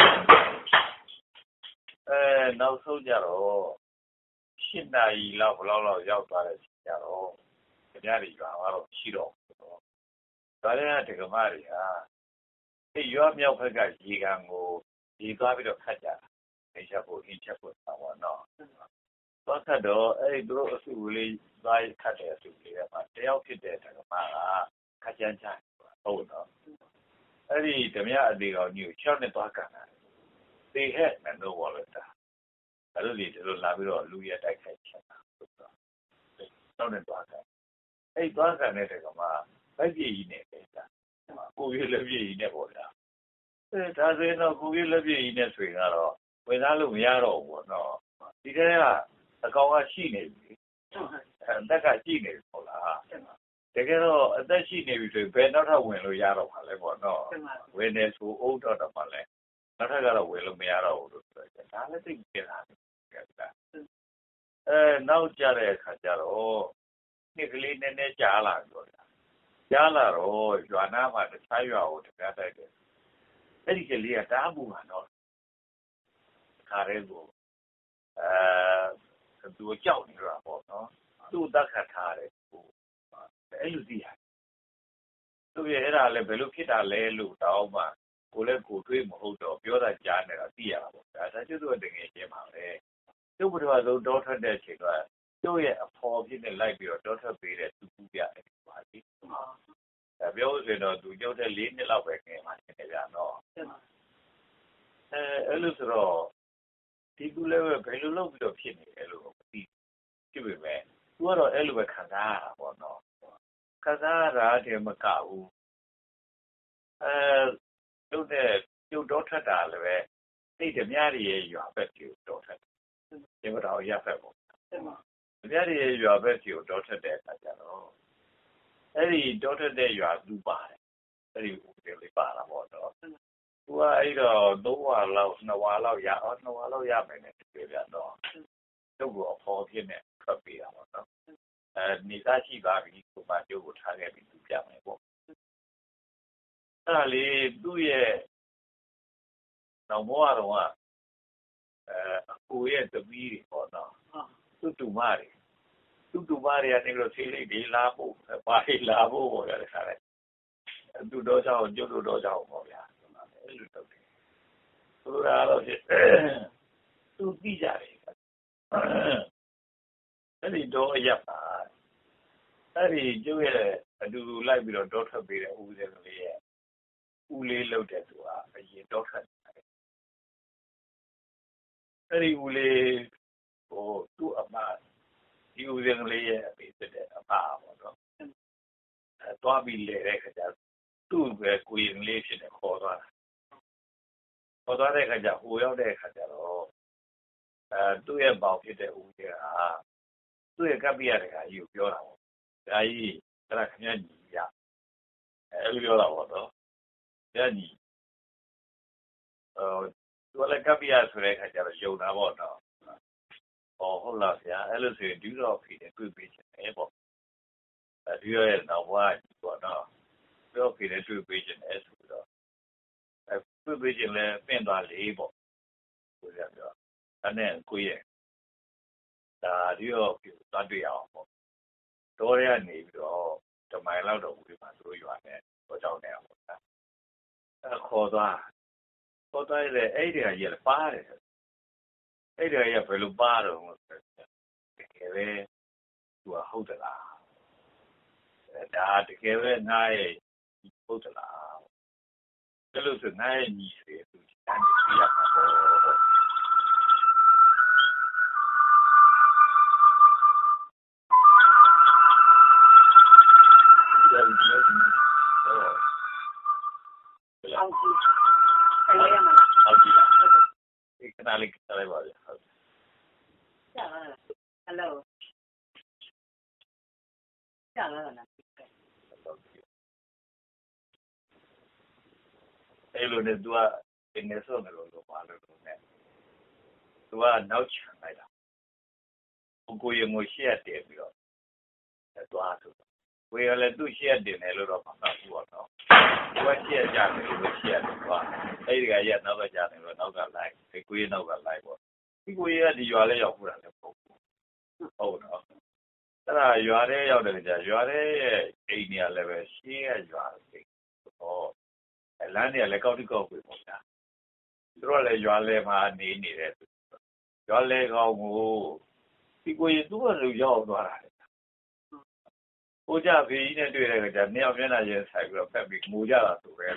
S1: နောက်ဆုံးကြတော့7 နာရီလောက်ဘလောက်ရောက်သွားတဲ့ချိန်ကြတော့ဓမြတွေရွာကတော့ရှိတော့ဒါလည်းတက္ကမတွေဟာဒီရွာမြောက်ဘက်ကရေကန်ကိုရေသွားပြီးတော့ခတ်ကြတာအိမ်ချက်ဖို့တော့နော်သွားခတ်တော့အဲ့ဒီတို့အစုလေးသွားခတ်တဲ့အစုလေးကမှတယောက်ဖြစ်တဲ့တက္ကမကခတ်ချမ်းချမ်းဟုတ်တော့အဲ့ဒီဓမြအသေးကောင်ကြီးကို6နှစ်သွားကန်တာသေဟဲ့နဲ့တော့ဘောလို့တာအဲ့လိုဒီလိုလာပြီးတော့လူရတိုက်ခိုက်ချင်တာဟုတ်တော့6နှစ်သွားကန်အဲ့သွားကန်တဲ့တက္ကမဗိုက်ပြည်ကြီးနဲ့ပဲတာကိုကြီးလက်ပြည့်ကြီးနဲ့ပေါ့ဗျာဒါဆိုရင်တော့ကိုကြီးလက်ပြည့်ကြီးနဲ့ဆိုရင်ကတော့ဝင်သားလို့မရတော့ဘူးပေါ့နော်ဒီထဲကအကောင်ကရှိနေပြီအသက်ကရှိနေပြီပေါ့လားတကယ်တော့အသက်ရှိနေပြီဆိုရင်ဘယ်နောက်ထပ်ဝင်လို့ရတော့မှာလဲပေါ့နော်ဝင်နေဆိုအုပ်တော့တော့မှလဲနောက်ထပ်ကတော့ဝင်လို့မရတော့ဘူးလို့ပြောတယ်ဒါလည်းသိကြတာနောက်ကြတဲ့အခါကျတော့နှစ်ကလေးနည်းနည်းကြားလာပြောတယ်ကြားလာတော့ရွာနာမှာတခြားရွာကိုတပြားတိုက်တယ်အဲ့ဒီကလေးကတားမှုမှာတော့ခါရဲကိုသူကြောက်နေတာပေါ့နော်သူ့တက်ခတ်ထားတယ်ဟိုအဲ့လိုသိရတယ်သူရဲ့အဲ့ဒါလည်းဘယ်လိုဖြစ်တာလဲလို့တောင်းမှကိုလည်းကိုတွေးမဟုတ်တော့ပြောတာကြားနေတာသိရတာပေါ့ဒါကျသူ့တကယ်ချင်းပါလေသူ့ဘယ်လိုတော့ထွက်တဲ့အချိန်ကသူ့ရဲ့အဖော်ဖြစ်နေလိုက်ပြီးတော့တော့ထွက်ပေးတဲ့သူကူပြတယ်ပါလိပြောဆိုတော့သူကြောက်တဲ့4နှစ်လောက်ပဲခင်းမှရှင်းနေကြတော့အဲ့လိုဆိုတော့ဒီကူလည်းပဲဘယ်လိုလုပ်ပြီးတော့ဖြစ်နေလဲလို့မသိဖြစ်ပေမဲ့သူကတော့အဲ့လိုပဲခံစားရတာပေါ့နော်ခံစားရတာတည်းမကဘူးတို့တဲ့ပြုတ်တော့ထက်တာလည်းပဲသိဓမြတွေရဲ့ရွာဘက်ကိုတော့ထက်ဒီမှာတော့ရဖက်ပေါ့ဓမြတွေရဲ့ရွာဘက်ကိုတော့ထက်တဲ့အခါကျတော့အဲ့ဒီတော့ထက်တဲ့ရွာသူပါတယ်အဲ့ဒီဦးလေးပါလာပေါ့တော့သူကအဲ့တော့3ဝါလောက်2ဝါလောက်ရအောင်2ဝါလောက်ရမယ်နဲ့ပြောပြတော့သူ့ကိုအဖော်ဖြစ်နေထွက်ပေးတာပေါ့နော်နေသားရှိပါပြီကိုမကျိုးကိုထားခဲ့ပြီးသူပြမယ်ပေါ့အဲ့ဒါလေသူ့ရဲ့နောက်ဘဝတော့အကိုရဲ့သမီးတွေပေါ့နော်သူ့တူမတွေကနေလို့ဆေးလိပ်တွေလာဖို့ပါလာဖို့ပေါ့လေခါတယ်သူတော့ကြောင့်ကျုပ်တို့တော့ကြောင့်ပေါ့ဗျာအဲ့လိုတော့တယ်သူကတော့သူသိကြတယ်အဲ့ဒီတော့ရပ်ပါအဲ့ဒီကျုပ်ရဲ့အတူတူလိုက်ပြီးတော့ထွက်ပေးတဲ့ဦးစင်းလေးရဲ့ဦးလေးလှုပ်တဲ့သူကအရင်တော့ထွက်တယ်အဲ့ဒီဦးလေးဟိုသူ့အမဒီဦးစင်းလေးရဲ့အဖေဖြစ်တဲ့အဖပေါ့နော်သွားပြီးလေတဲ့ခါကျသူ့ပဲကိုရင်လေးဖြစ်နေခေါ်သွားတဲ့ခါကျဟိုရောက်တဲ့ခါကျတော့သူ့ရဲ့ပေါင်ဖြစ်တဲ့ဦးကြီးကသူ့ရဲ့ကပ္ပိယတခါကြီးကိုပြောတာပေါ့ဒါကြီးအဲ့ဒါခင်ဗျာညီရအဲ့လိုပြောတာပေါ့နော်ညညီသူလည်းကပ္ပိယဆိုတဲ့ခါကျတော့ယုံတာပေါ့နော်ဟုတ်လားဗျာအဲ့လိုဆိုရင်ဒူးတော်ဖေးနဲ့တွေ့ပေးချင်တယ်ပေါ့ဒီရဲ့နောက်ဘဝကြီးပေါ့နော်ပြောဖေးနဲ့တွေ့ပေးချင်တယ်ဆိုတော့တွေ့ပေးချင်လဲပင့်သွားလေပေါ့ဆိုရပြောအဲ့နဲ့ကိုရဲ့ဒါဒီရောသွားတွေ့အောင်ပေါ့တော်ရနေပြီးတော့တမိုင်လောက်တော့ဦးဒီမှာသူတို့ရွာနဲ့တော့ကြောင်းနေအောင်ပေါ့ခေါ်သွားတယ်အဲ့ဒီကကြီးလည်းပါတယ်အဲ့ဒီကကြီးဘယ်လိုပါတော့တကယ်ပဲသူကဟုတ်တယ်လားဒါတကယ်ပဲငါရဲ့ဟုတ်တယ်လားအဲ့လိုဆိုငါရဲ့ညီတွေသူတန်းကြည့်ရမှာပေါ့
S2: Hello. ကြာလာလား
S1: အဲ့လိုနဲ့သူကငယ်ဆုံးလို့ပါလို့နဲ့သူကနောက်ချန်လိုက်တာကိုရင်ကိုရှေ့တက်ပြီးတော့သွားသူကိုရလည်းသူ့ရှေ့တင်တယ်လို့တော့မဟုတ်ဘူးပေါ့နော်သူကရှေ့ကြတယ်လို့ရှေ့တယ်သွားအဲ့ဒီကရက်နောက်ကကြတယ်လို့နောက်ကလိုက်ကိုရနောက်ကလိုက်ပေါ့ဒီကိုရကဒီရွာလဲရောက်ဘူးတာလည်းပေါ့ဟုတ်တော့အဲ့ဒါရွာထဲရောက်တယ်ကြာရွာထဲရဲ့အိမ်တွေကလည်းပဲရှင်းရရွာတယ်ဟောလမ်းတွေကလည်းကောက်တိကောက်ပြီပေါ့ဗျာသူတို့လည်းရွာလဲမှာနေတယ်ရွာလဲကောင်ကိုဒီကိုရင်သူ့ကလူရောက်သွားတာလေကိုကြဖေးကြီးနဲ့တွေ့တဲ့ကြာနှစ်ယောက်မျက်နှာချင်းဆိုင်ပြီးတော့ဖက်ပြီးငိုကြတာဆိုပဲ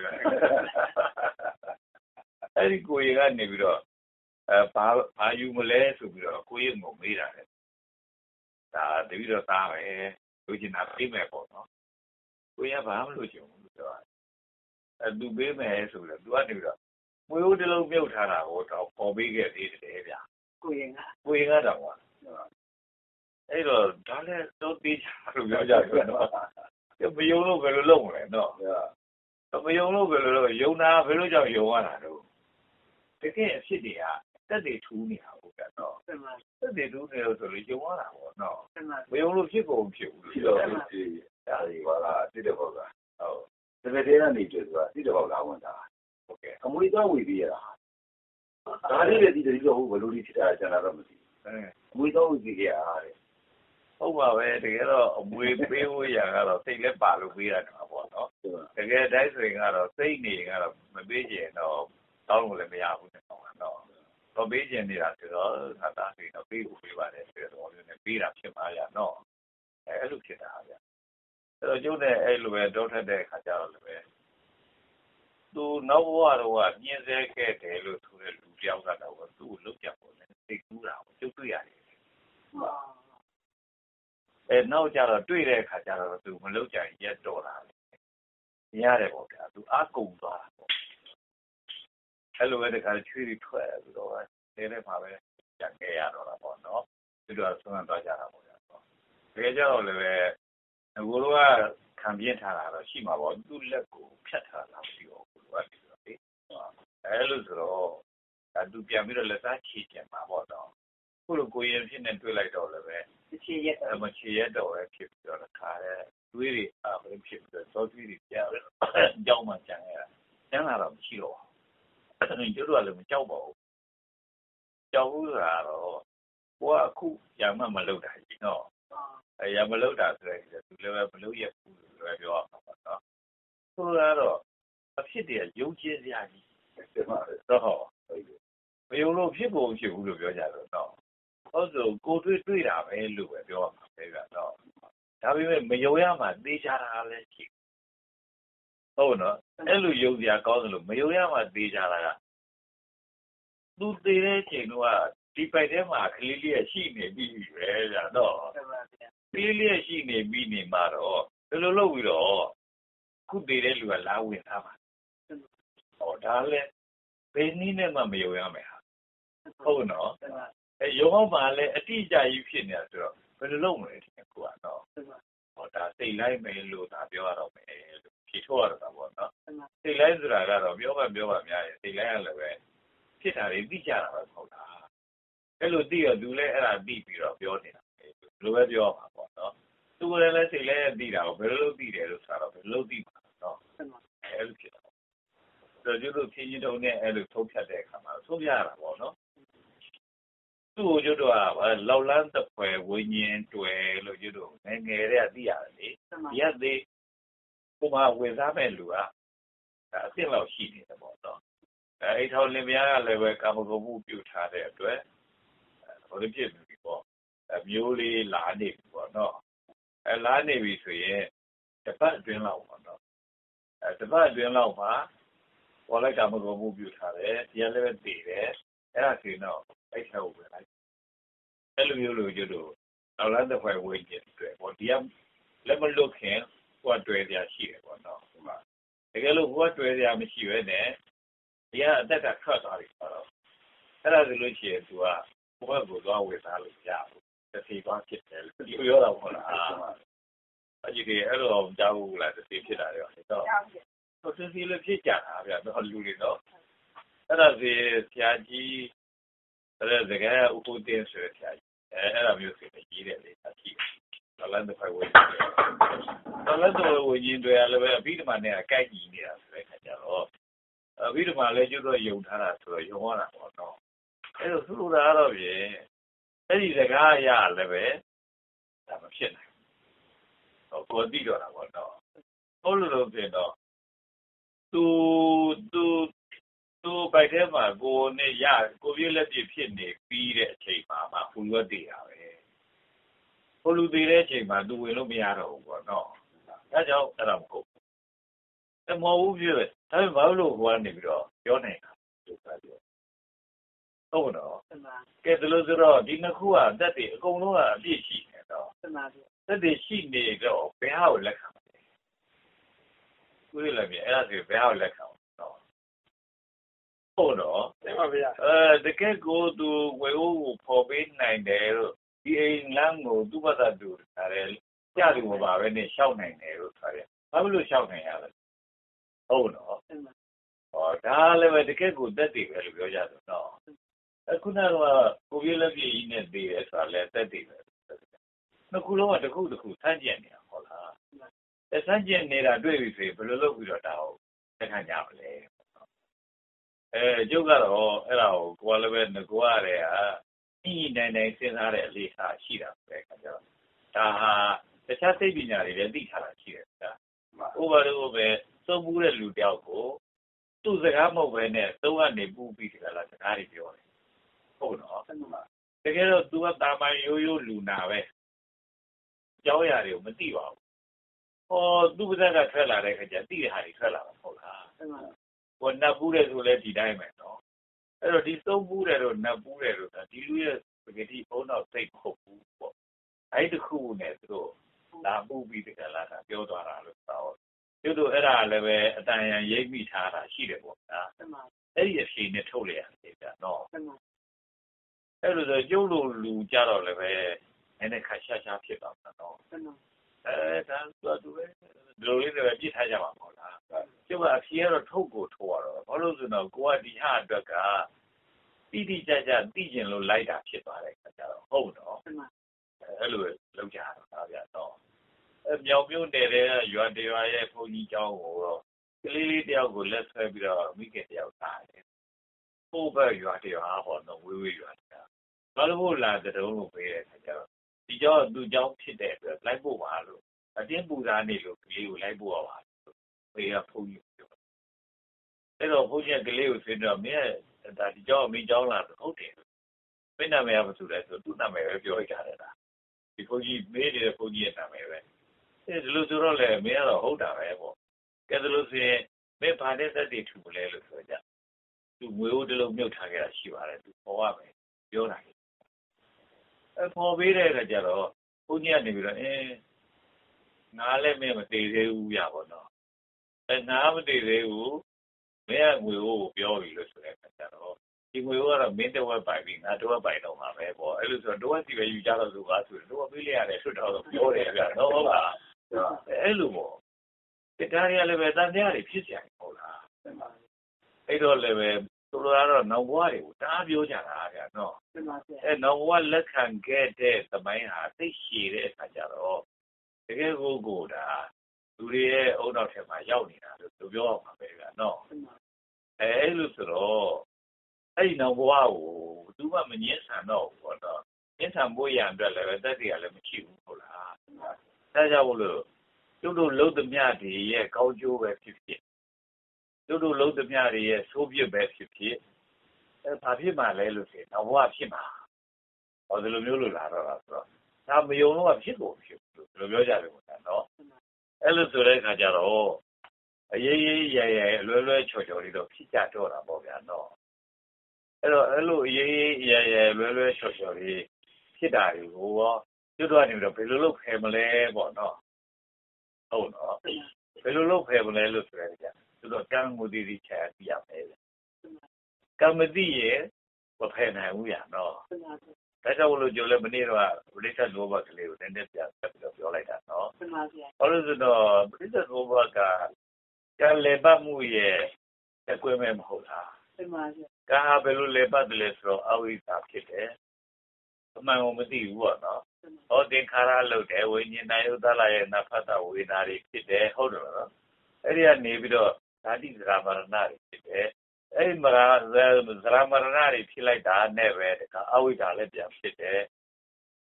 S1: အဲ့ဒီကိုရင်ကနေပြီးတော့ဘာယူမလဲဆိုပြီးတော့ကိုရင်ကိုမေးတာလေဒါတပည့်တော်သားပဲလူချင်တာပြေးမယ်ပေါ့နော်ကိုရင်ကဘာမှမလုပ်ချင်ဘူးလို့ပြောတာသူပေးမယ်ဆိုတော့သူကနေပြီးတော့မွေးဦးတစ်လုံးမြုပ်ထားတာကိုတော့ပေါ်ပေးခဲ့သေးတယ်ဗျာ
S2: ကိုရင်
S1: ကတော့ကွာအဲ့တော့ဒါလည်းတော့သေးချာလို့ပြောကြတယ်နော်မယုံလို့ဘယ်လိုလုပ်မလဲနော်မယုံလို့ဘယ်လိုလုပ်ယုံတာဘယ်လိုကြောင့်ယုံရတာတော့တကယ်အဖြစ်တွေကတက်တွေထူးနေတာဟုတ်ကဲ့နော်တက်တွေထူးနေလို့ဆိုလို့ယုံရတာပေါ့နော်မယုံလို့ဖြစ်ကုန်ဖြစ်ဘူး
S3: လို့ဒါတွေပါလားတိတဲ့ပေါ့ကဟုတ်တကယ်တည်းကနေတွေ့ဆိုတာတိတဲ့ပေါ့လားဝန်တာ
S1: ဟုတ်ကဲ့
S3: အမွေတော့ဝေပြီးရတာဒါလေးပဲဒီတည်းတော့ဘယ်လိုလေးဖြစ်တာကျန်တာတော့မသိဘူးအမွေတော့ဝေပြီးရတာတဲ့
S1: ဟုတ်ပါပဲတကယ်တော့အမွေပေးဖို့ရကတော့စိတ်လက်ပါလို့ပေးရတာပေါ့နော်တကယ်တိုင်းဆိုရင်ကတော့စိတ်နေကတော့မပေးချင်တော့တောင်းလို့လည်းမရဘူးနဲ့ပေါ့နော်တော့ပေးချင်နေတာဆိုတော့သာသာဆိုတော့ပေးဖို့ပေးပါတယ်ဆိုတော့မျိုးနဲ့ပေးတာဖြစ်ပါရနော်အဲ့လိုဖြစ်တာဗျအဲ့တော့ကျုပ်နဲ့အဲ့လိုပဲတောထက်တဲ့ခါကျတော့လည်းသူနောက်ဘဝတော့ညှင်းဆဲခဲ့တယ်လို့ဆိုတဲ့လူတယောက်ကတော့သူ့ကိုလုတ်ကြပေါ်တယ်သိကူးတာကိုကျုပ်တွေ့ရတယ်နောက်ကြတော့တွေ့တဲ့အခါကျတော့သူမလုတ်ကြရင်ရက်တော်တာရတယ်ပေါ့ဗျာသူအကုန်သွားတာပေါ့အဲ့လိုပဲတခါချွေးပြီးထွက်ပြီးတော့တဲထဲမှာပဲကြံခဲ့ရတော့တာပေါ့နော်သူတို့ကဆုံးမသွားကြတာပေါ့ဗျာတကယ်ကြတော့လည်းပဲငိုတော့ခံပြင်းထားတာတော့ရှိမှာပေါ့သူ့လက်ကိုဖြတ်ထားတာမရှိတော့ဘူးလို့ပြောတယ်လေအဲ့လိုဆိုတော့သူပြန်ပြီးတော့လက်သားချီကျင်မှာပေါ့တော့ခုလိုကိုရင်ဖြစ်နေတွေ့လိုက်တော့လည်းပဲ
S2: ချီရက်
S1: တော့ပဲဖြစ်ပြီးတော့ခါတဲ့တွေးတွေဘယ်ဖြစ်ပြီးတော့သောတွေးတွေကြားကြောက်မှကြံရတာကျန်လာတော့မရှိတော့ဘူးကျွတ်တော့လည်းမကြောက်ပါဘူးကြောက်ဘူးဆိုတာတော့ကိုကအခုရမှမလုပ်တာကြီးနော်ရမလုပ်တာဆိုရင်သူလည်းပဲမလုပ်ရဘူးလို့ပြောရမှာပေါ့နော်ဆိုတော့အဖြစ်တည်းရုပ်ချင်းစရာကြီးတော့မယုံလို့ဖြစ်ဖို့ဖြစ်ဘူးလို့ပြောကြတော့နော်ဟုတ်ဆိုကိုတွေ့တာပဲလို့ပဲပြောရမှာပဲဗျာတော့ဒါပေမဲ့မယုံရမှသိချတာလည်းရှိဟုတ်နော်အဲ့လိုယုံစရာကောင်းတယ်လို့မယုံရမှသိချတာကသူသိတဲ့အချိန်တော့ဒီပိုက်ထဲမှာကလေးလေးရှိနေပြီပဲဗျာတော့ကလေးလေးရှိနေပြီနေမှာတော့ဘယ်လိုလုပ်ပြီးတော့ခုသိတဲ့လူကလာဝင်သားပါဟောဒါလည်းဘယ်နည်းနဲ့မှမယုံရမယ်ဟာဟုတ်နော်ရုံအောင်ပါလဲအတိအကျကြီးဖြစ်နေတာဆိုတော့ဘယ်လိုလုပ်မလဲဒီကူကတော့ဟောဒါစိတ်လိုက်မယ်လို့ဒါပြောရတော့မယ်လို့ဖြေထုတ်ရတော့တာပေါ့နော်စိတ်လိုက်ဆိုတာကတော့ပြောပါများရင်စိတ်လိုက်ရလည်းပဲဖြစ်တာတွေသိကြတာပဲဟုတ်လားအဲ့လိုသိရသူလည်းအဲ့ဒါသိပြီးတော့ပြောနေတာဘယ်လိုပဲပြောမှာပေါ့နော်သူလည်းစိတ်လိုက်သိတာကိုဘယ်လိုလုပ်သိတယ်လို့ဆိုတော့ဘယ်လိုသိမှာနော်အဲ့လိုဖြစ်တော့ကျတို့ဖြင်းချင်းတုံးနဲ့အဲ့လိုထုတ်ဖြတ်တဲ့အခါမှာထုတ်ပြရတာပေါ့နော်သူ့ကိုကျွတ်တော့လောက်လန်းတပွဲဝိညာဉ်တွေ့လို့ကျွတ်တော့ငယ်တည်းကသိရတယ်လေရက်သေးကိုမဝင်စားမဲ့လူကအစ်စ်လောက်ရှိနေတယ်ပေါ့နော်အဲ့ထောင်လင်မယားကလည်းပဲကာမဂုဏ်မှုပြုထားတဲ့အတွက်ဟိုလိုဖြစ်ပြီပေါ့မျိုးလေးလာနေပြီပေါ့နော်လာနေပြီဆိုရင်တစ်ပတ်အတွင်းလောက်ပေါ့နော်တစ်ပတ်အတွင်းလောက်မှာပေါ်လိုက်ကာမဂုဏ်မှုပြုထားတယ်တရားလည်းပဲတည်တယ်အဲ့ဒါဆိုရင်တော့အဲ့ထဲကိုပဲလိုက်အဲ့လိုမျိုးလို့ကျွတ်တော့နောက်လမ်းတစ်ခွဲဝေးကျင်တွေ့ပေါ့ဒီကလက်မလွတ်ခင်ကိုကတွေ့ရရှိတယ်ပေါ့နော်ဟုတ်လားတကယ်လို့ကိုကတွေ့ရမရှိပဲနဲ့ဒီကအသက်ကထွက်သွားပြီဆိုတော့အဲ့ဒါဆိုလို့ရှိရင်သူကဘဝကိုသွားဝေသားလို့ရဘူးတစ်စီသွားဖြစ်တယ်လို့ပြောတာပေါ့လားအဲ့ဒီအဲ့လိုကြောက်ဘူးလားတစ်စီဖြစ်တာရောတော့တစ်စီလည်းဖြစ်ကြတာဗျာတော့လူတွေတော့အဲ့ဒါစီဆရာကြီးအဲ့ဒါစကားဥပုတင်ဆိုတဲ့ဆရာကြီးအဲ့ဒါမျိုးဆိုကြီးတယ်လေအကြည့်တော့လည်းတစ်ဖက်ဝင်တယ်တော့လည်းတော့ဝင်ရင်တွေလည်းပဲအဘိဓမ္မာနဲ့အကိုက်ကြီးနေတာဆိုတဲ့ခါကျတော့အဘိဓမ္မာလည်းကျွတ်တော့ယုံထားတာဆိုတော့ယုံရတာပေါ့နော်အဲ့လိုသူ့လိုတာတော့ပြင်အဲ့ဒီစကားအရလည်းပဲဒါမဖြစ်နိုင်ဘူးကိုသိတော့တာပေါ့နော်ဟုတ်လို့ပြင်တော့သူပိုက်ထဲမှာကိုနဲ့ကိုပြည့်လက်ပြည့်ဖြစ်နေပြီးတဲ့အချိန်မှာဟိုရွက်တည်တာပဲဟိုလူတည်တဲ့အချိန်မှာသူဝင်လို့မရတော့ဘူးပေါ့နော်ဒါကြောင့်အဲ့ဒါမဟုတ်ဘူးမဟုတ်ဘူးပြည့်ပဲဒါပေမဲ့ဘာလို့ဟိုကနေပြီးတော့ပြောနေတာလို့ပြောဟုတ်တော့ကဲဒါလို့ဆိုတော့ဒီနှစ်ခုကတက်တည်အကုန်လုံးကအပြည့်ရှိနေတော့တက်တည်ရှိနေတော့ဘယ်ဟာကိုလက်ခံမလဲကိုရလည်းပြအဲ့ဒါဆိုဘယ်ဟာကိုလက်ခံဟုတ်တော့တကယ်ကိုသူဝေဦးကိုပေါ်ပေးနိုင်တယ်လို့ဒီအိမ်လမ်းကိုသူ့ဘာသာသူဒါလည်းကြားလို့မပါပဲနဲ့ရှောက်နိုင်တယ်လို့ဆိုတယ်ဘာလို့ရှောက်နိုင်ရလဲဟုတ်တော့ဒါလည်းပဲတကယ်ကိုတက်တည်ပဲလို့ပြောကြတယ်နော်အခုနကကိုပြည့်လက်ပြည့်ကြီးနဲ့သေးတယ်ဆိုတာလည်းတက်တည်ပဲနှစ်ခုလုံးကတစ်ခုဆန်းကျင်နေတာဟုတ်လားဆန်းကျင်နေတာတွေ့ပြီဆိုရင်ဘယ်လိုလုပ်ပြီးတော့ဒါကိုသက်ခံကြမလဲကျုပ်ကတော့အဲ့ဒါကိုကိုယ်လည်းပဲငကိုရတယ်ဟာညနိုင်စဉ်းစားတဲ့အလေးထားရှိတာပဲခင်ဗျာဒါဟာတခြားသိပညာတွေလည်းသိထားတာရှိတယ်ဗျာဥပမာလို့ပဲသုံးမှုတဲ့လူတယောက်ကိုသူ့စကားမဟုတ်ပဲနဲ့သုံးကနေပူပြီးတကလားစကားတွေပြောတယ်ဟုတ်တော့တကယ်တော့ तू ကတာမန်ရိုးလူနာပဲကြောင်းရာတွေကိုမသိပါဘူးသူ့ပါးစပ်ကထွက်လာတဲ့ခါကျသိတဲ့ဟာတွေထွက်လာမှာဟုတ်လားနတ်ပူးတယ်ဆိုလဲဒီတိုင်းပဲနော်အဲ့တော့ဒီသုံးပူးတယ်လို့နတ်ပူးတယ်လို့ဒီလူရဲ့ပဂတိဘုံတော့သိမဟုတ်ဘူးပေါ့အဲ့ဒီခုနဲ့သူတို့လာပူးပြီးတကလားတာပြောသွားတာလို့ဆိုတော့ကျတို့အဲ့ဒါလည်းပဲအတန်ရန်ရိပ်မိထားတာရှိတယ်ပေါ့နော်အဲ့ဒီအဖြေနဲ့ထုတ်လိုက်ရတယ်ဗျာနော်အဲ့လိုဆိုကျုပ်လိုလူကြတော့လည်းပဲနည်းနည်းခါရှာဖြစ်သွားတာနော်ဒါသူပဲဒီလိုလေးတွေပြစ်ထားကြမှာပေါ့လားကျုပ်ကအဖြေကတော့ထုတ်ကိုထုတ်ရတော့ဘာလို့ဆိုတော့ကိုကဒီဟာအတွက်ကတိတိကျကျသိကျင်လို့လိုက်တာဖြစ်သွားတယ်ခါကြတော့ဟုတ်တော့အဲ့လိုလောက်ကြတာဗျာတော့မြောင်မြို့နယ်တဲ့ရွာတရွာရဲ့ဘုန်းကြီးကျောင်းကိုတော့ကလေးတယောက်ကိုလက်ဆွဲပြီးတော့မိခင်တယောက်သားတယ်ဟိုဘက်ရွာတရွာဟောတော့ဝေးရွာတရွာဘာလို့လာတဲ့တုံးလို့ပေးတဲ့ခါကြတော့ဒီကျောင်းသူ့ကျောင်းဖြစ်တဲ့အတွက်လိုက်ဖို့ပါလို့အတင်းပူစားနေလို့ကလေးကိုလိုက်ဖို့ပါဘေးကဖုန်းကြီးပြောအဲ့တော့ဘုန်းကြီးကလေးကိုဆွေးတော့မင်းဒါဒီကျောင်းမင်းကျောင်းလာတော့ဟုတ်တယ်မင်းနာမည်ကဘာဆိုလဲဆိုသူ့နာမည်ပဲပြောကြတယ်လားဒီဘုန်းကြီးမေးနေတဲ့ဘုန်းကြီးရဲ့နာမည်ပဲဒီလိုဆိုတော့လေမင်းကတော့ဟုတ်တာပဲပေါ့ကဲဒါလို့ဆိုရင်မင်းဘာနဲ့သက်တည်ထူလဲလို့ဆိုကြသူငွေဦးတလုံးမြုပ်ထားခဲ့တာရှိပါတယ်သူပေါ်ရမယ်ပြောတာပေါ်ပေးတဲ့အခါကျတော့ဘုန်းကြီးကနေပြီးတော့ငါလည်းမင်းမတည်သေးဘူးရပါတော့ငါမတည်သေးဘူးမင်းကငွေဦးကိုပြောပြီလို့ဆိုတဲ့အခါကျတော့ဒီငွေဦးကတော့မင်းတစ်ဝက်ပိုင်ပြီးငါတစ်ဝက်ပိုင်တော့မှာပဲပေါ့အဲ့လိုဆိုတော့တစ်ဝက်စီပဲယူကြတော့ဆိုပါဆိုတော့တစ်ဝက်ပေးလိုက်ရတယ်ဆွတ်တော့ပြောတယ်ဗျာနော်ဟုတ်လားအဲ့လိုပေါ့ဒါတွေကလည်းပဲတန်တရားတွေဖြစ်ကြတယ်ဟုတ်လားအဲ့တော့လည်းပဲသူတို့ကတော့နောက်ဘဝတွေကိုတားပြောကြတာဗျာနော်အဲ့နောက်ဘဝလက်ခံခဲ့တဲ့သမိုင်းဟာသိရှည်တဲ့အခါကျတော့တကယ်ကိုဒါလူတွေရဲ့အုံနောက်ထဲမှာရောက်နေတာလို့သူပြောအောင်ပါပဲဗျာနော်အဲ့လိုဆိုတော့အဲ့ဒီနောက်ဘဝကိုသူကမငင်းဆန်တော့ဘူးပေါ့နော်ငင်းဆန်ဖို့ရံအတွက်လည်းပဲတက်တွေကလည်းမရှိဘူးဟုတ်လားဒါကြောင့်လို့ကျုပ်တို့လုံးသမျှတွေရဲ့ကောင်းကျိုးပဲဖြစ်ဖြစ်ကျုပ်တို့လုံးသမျှတွေရဲ့ဆိုးပြစ်ပဲဖြစ်ဖြစ်ဘာဖြစ်မှလဲလို့ဆိုရင်နောက်ဘဝဖြစ်မှာဒီလိုမျိုးလို့လာတော့တာဆိုတော့ဒါမယုံလို့ကဖြစ်ဖို့ဖြစ်လို့ဘယ်လိုပြောကြလဲပေါ့နော်အဲ့လိုဆိုတဲ့အခါကျတော့အရေးရအလွယ်ချော်လေးတော့ဖြစ်ကြတော့တာပေါ့ဗျာနော်အဲ့တော့အဲ့လိုအရေးရလွယ်ချော်လေးဖြစ်တာတွေကိုရောကျွတ်တော့နေပြီးတော့ဘယ်လိုလုပ်ဖယ်မလဲပေါ့နော်ဟုတ်နော်ဘယ်လိုလုပ်ဖယ်မလဲလို့ဆိုတဲ့ကြသူတို့ကံကိုတည်ချာပြရမယ်ကံမသိရင်မဖယ်နိုင်ဘူးရနော်ဒါကြောင့်လို့ကြိုလည်းမနေ့တော့ပရိစ္ဆေလောဘကလေးကိုနည်းနည်းပြပြီးတော့ပြောလိုက်တာနော်ဘာလို့ဆိုတော့ပရိစ္ဆေလောဘကကံလေပတ်မှုရဲ့အကွဲမဲ့မဟုတ်လားကံဟာဘယ်လိုလေပတ်တယ်လဲဆိုတော့အဝိဇ္ဇာဖြစ်တယ်အမှန်ကိုမသိဘူးပေါ့နော်ဟောသင်္ခါရလို့တယ်ဝိညာဉ်နာယုသလာရဲ့နဖတ်တာဝေနာတွေဖြစ်တယ်ဟုတ်တယ်နော်အဲ့ဒီကနေပြီးတော့ဓာတိသရမရဏတွေဖြစ်တယ်အဲ့ဒီသရမရဏတွေဖြစ်လိုက်တာနဲ့ပဲတခါအဝိဇ္ဇာလည်းပြန်ဖြစ်တယ်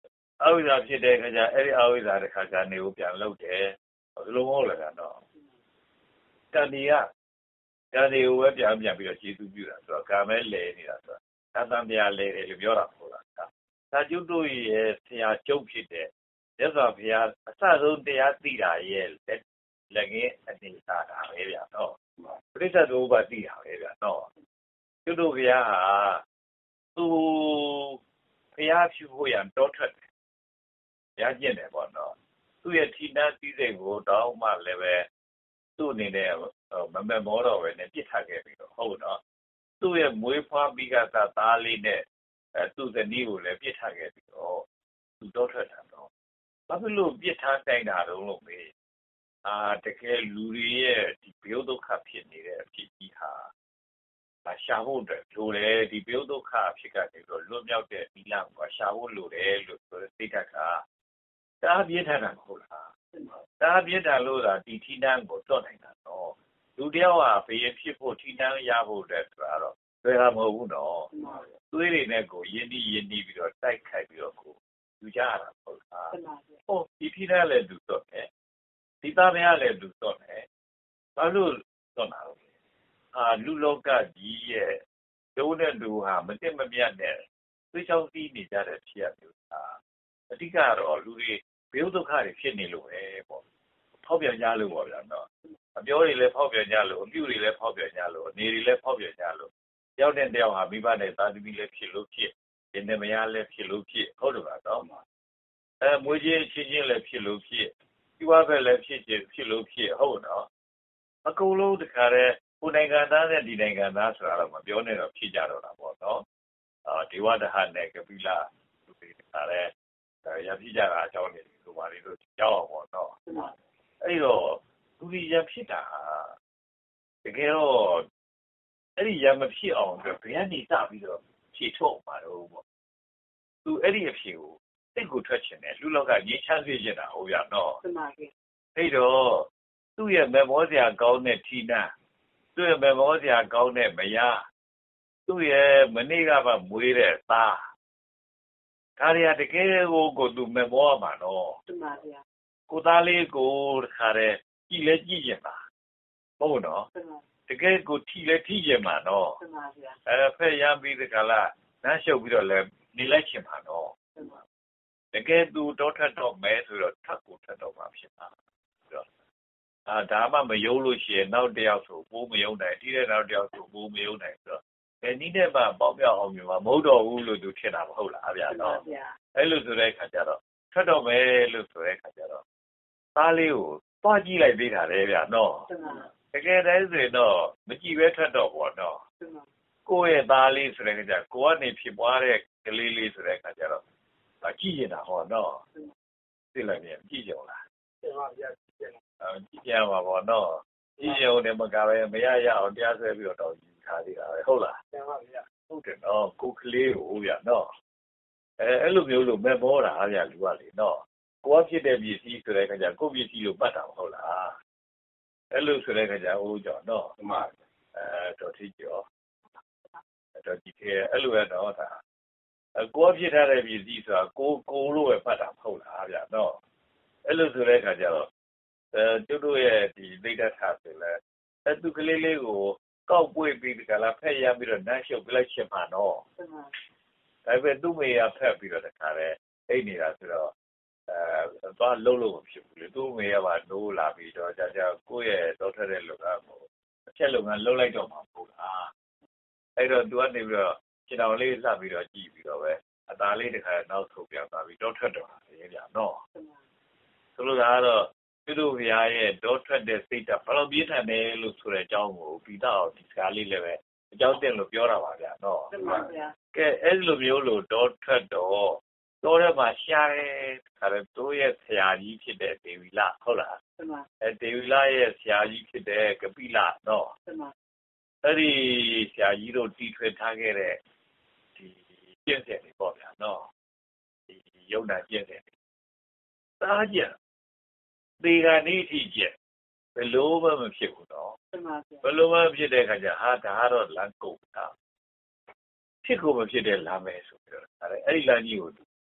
S1: အဝိဇ္ဇာဖြစ်တဲ့ခါကျအဲ့ဒီအဝိဇ္ဇာတစ်ခါကနေကိုပြန်လှုပ်တယ်ဘယ်လိုမဟုတ်လဲကတော့တဏှီကိုပဲပြန်ပြီးတော့ကျေစုပြုတာဆိုတော့ကာမဲလဲနေတာဆိုတော့သာသံတရားလဲတယ်လို့ပြောတာမဟုတ်လားဒါကျုပ်တို့ရဲ့ဆရာကျုပ်ဖြစ်တဲ့မြတ်စွာဘုရားအစဆုံးတရားသိတာရဲ့လက်ငင်းအနေသာတာပဲဗျာနော်ပရိစ္ဆေသမုပ္ပါသိတာပဲဗျာနော်ကျုပ်တို့ဘုရားဟာသူဘုရားဖြစ်ဖို့ရန်တောထွက်တယ်ဘုရားကျင့်တယ်ပေါ့နော်သူ့ရဲ့ဌိနန်းစည်းစိမ်ကိုတောင်းမှလည်းပဲသူ့အနေနဲ့မမမောတော့ပဲနဲ့ပြစ်ထားခဲ့ပြီးတော့ဟုတ်တော့သူ့ရဲ့မွေးဖွားပြီးကသားလေးနဲ့သူ့ဇနီးကိုလည်းပြစ်ထားခဲ့ပြီးတော့သူတောထွက်တာတော့ဘာဖြစ်လို့ပြစ်ထားနိုင်တာတော့လို့မေးတကယ်လူတွေရဲ့ဒီဘယုဒုက္ခဖြစ်နေတဲ့အဖြစ်ကြီးဟာရှာဖို့အတွက်လိုတယ်ဒီဘယုဒုက္ခအဖြစ်ကနေပြီးတော့လွတ်မြောက်တဲ့ဒီလမ်းကိုရှာဖို့လိုတယ်လို့ဆိုတဲ့စိတ်ဓာတ်ကတအားပြင်းထန်တာမဟုတ်လားတအားပြင်းထန်လို့သာဒီဌိနန်းကိုတွတ်နိုင်တာတော့လူတယောက်ဟာဘယင်ဖြစ်ဖို့ဌိနန်းရဖို့အတွက်ဆိုတာတော့ဘယ်ဟာမဟုတ်ဘူးတော့သွေးတွေနဲ့ကိုယဉ်ပြီးတော့တိုက်ခိုက်ပြီးတော့ကိုယူကြရတာဟုတ်လားဟုတ်ဒီဌိနန်းလည်းလူတွတ်တယ်ဒီသားမယားလည်းလူတွတ်တယ်ဘာလို့တွတ်တာလဲလူလောကကြီးရဲ့ဒုနဲ့လူဟာမတက်မမြတ်နဲ့သိချောင်းပြီးနေကြတဲ့ဖြစ်ရမျိုးအဓိကတော့လူတွေဘယုဒုက္ခတွေဖြစ်နေလို့ပဲပေါ့ဖောက်ပြန်ကြလို့ပေါ့ဗျာနော်အပြောတွေလည်းဖောက်ပြန်ကြလို့အပြုတွေလည်းဖောက်ပြန်ကြလို့အနေတွေလည်းဖောက်ပြန်ကြလို့တယောက်နဲ့တယောက်ဟာမိဘနဲ့သာသမီလည်းဖြစ်လို့ဖြစ်ဒီနေမယားလည်းဖြစ်လို့ဖြစ်ဟုတ်တယ်ပါတော့မွေးချင်းချင်းချင်းလည်းဖြစ်လို့ဖြစ်ဒီဝါပဲလည်းဖြစ်လို့ဖြစ်ဟုတ်တော့အကုန်လုံးတခါတည်းကိုနိုင်ငံသားနဲ့ဒီနိုင်ငံသားဆိုတာတော့မပြောနဲ့တော့ဖြစ်ကြတော့တာပေါ့နော်ဒေဝဒဟနဲ့ကပိလလူတွေတခါတည်းရဖြစ်ကြတာအကြောင်းတွေလိုပါလေလို့ကြောက်အောင်ပေါ့နော်အဲ့တော့လူကြီးရဖြစ်တာတကယ်တော့အဲ့ဒီရမဖြစ်အောင်ဘယ်ကနေစပြီးတော့ဖြေထုတ်မှာတော့ပေါ့သူအဲ့ဒီအဖြေကိုစိတ်ကိုထွက်ချင်တယ်လူလောကငြိမ်းချမ်းစေချင်တာဟုတ်ရနော်အဲ့တော့သူ့ရဲ့မေမောစရာကောင်းတဲ့ဌိနန်းသူ့ရဲ့မေမောစရာကောင်းတဲ့မယားသူ့ရဲ့မနေ့ကမှမွေးတဲ့သားဒါတွေကတကယ်ကိုသူမေမောရမှာနော်ကိုသားလေးကိုတခါတည်းကြည့်လဲကြည့်ကျင်ပါဟုတ်နော်တကယ်ကိုထိလဲထိကျင်ပါနော်ဖက်ရမ်းပြီးတခါလားနှမ်းရှုပ်ပြီးတော့လဲနေလိုက်ချင်ပါနော်တကယ်သူတောထွက်တော့မဲဆိုတော့ထပ်ကိုထပ်တော့မှဖြစ်ပါဒါမှမယုံလို့ရှိရင်နောက်တစ်ယောက်ဆိုပိုးမယုံနိုင်ဒီတဲ့နောက်တစ်ယောက်ဆိုပိုးမယုံနိုင်ဆိုတော့နည်းနဲ့မှပေါက်ပြောက်အောင်မြန်မာမဟုတ်တော့ဘူးလို့သူထင်တာမဟုတ်လားဗျာနော်အဲ့လိုဆိုတဲ့အခါကျတော့ထွက်တော့မယ်လို့ဆိုတဲ့အခါကျတော့သားလေးကိုတွားကြည့်လိုက်သေးတာလေဗျာနော်တကယ်တည်းဆိုရင်တော့မကြည့်ပဲထွက်တော့ပေါ့နော်ကိုယ့်ရဲ့သားလေးဆိုတဲ့အခါကျကိုကနေဖြစ်ပွားတဲ့ကလေးလေးဆိုတဲ့အခါကျတော့ကြည့်နေတာဟောနော်သိလိုက်ပြန်ကြည့်ကြလားကြည့်ကြပါပေါ့နော်ကြည့်ရုံနဲ့မကပဲမရအောင်တရားဆွဲပြီးတော့ယူထားသေးတာပဲဟုတ်လားဟုတ်တယ်နော်ကိုကလေးကိုဗျာနော်အဲ့လိုမျိုးလို့မဲ့မောတာဗျာလူကလေနော်ကိုကဖြစ်တဲ့ပစ္စည်းဆိုတဲ့အခါကျကိုပစ္စည်းကိုပတ်တာမဟုတ်လားအဲ့လိုဆိုတဲ့အခါကျဟိုကြောင့်နော်တော်ထီကျော်တော်ဒီကအဲ့လိုရတော့ဒါကိုကဖြစ်ထားတဲ့ပစ္စည်းဆိုတာကိုလို့ပဲပတ်တာမဟုတ်လားဗျာနော်အဲ့လိုဆိုတဲ့အခါကျတော့ကျတို့ရဲ့ဒီသိတ္တထာဆိုလဲသူကလေးလေးကိုကောက်ပွေ့ပြီးဒီကလာဖက်ရပြီးတော့နှမ်းရှုပ်ပြလိုက်ချင်ပါတော့ဒါပေမဲ့သူ့မေကဖက်ပြီးတော့တခါလဲအိတ်နေတာဆိုတော့သွားလုံးမဖြစ်ဘူးလေသူ့မေကပါနိုးလာပြီးတော့ကြာကိုယ့်ရဲ့တောထွက်တဲ့လုပ်ငန်းကိုအချက်လုပ်ငန်းလုပ်လိုက်တော့မှာမဟုတ်လားအဲ့တော့သူကနေပြီးတော့ခြေတော်လေးလှပ်ပြီးတော့ကြည့်ပြီးတော့ပဲအသားလေးတခါနောက်ထုတ်ပြသွားပြီးတောထွက်တော့တာလေဗျာနော်ဆိုလိုတာကတော့သူတို့ဘုရားရဲ့တောထွက်တဲ့စိတ်ဓာတ်ဘယ်လိုပြင်းထန်တယ်လို့ဆိုတဲ့အကြောင်းကိုပြီးတော့ဒီစကားလေးလည်းပဲအကြောင်းတင်လို့ပြောတာပါဗျာနော်ကဲအဲ့လိုမျိုးလို့တောထွက်တော့တောထဲမှာရှားတယ်ခါတော့တို့ရဲ့ဆရာကြီးဖြစ်တဲ့ဒေဝီလဟုတ်လားဒေဝီလရဲ့ဆရာကြီးဖြစ်တဲ့ကပိလနော်အဲ့ဒီဆရာကြီးတို့တီထွင်ထားခဲ့တဲ့ဒီကျင့်စဉ်တွေပေါ့ဗျာနော်ဒီယုံနာကျင့်စဉ်တွေစားကြသေခါနေ့အထိကျက်ဘယ်လိုမှမဖြစ်ဘူးနော်ဘယ်လိုမှဖြစ်တဲ့အခါကျဒါကတော့လမ်းကုန်တာဖြစ်ကိုမဖြစ်တဲ့လမ်းပဲဆိုပြီးတော့အဲ့ဒီလမ်းကြီးကို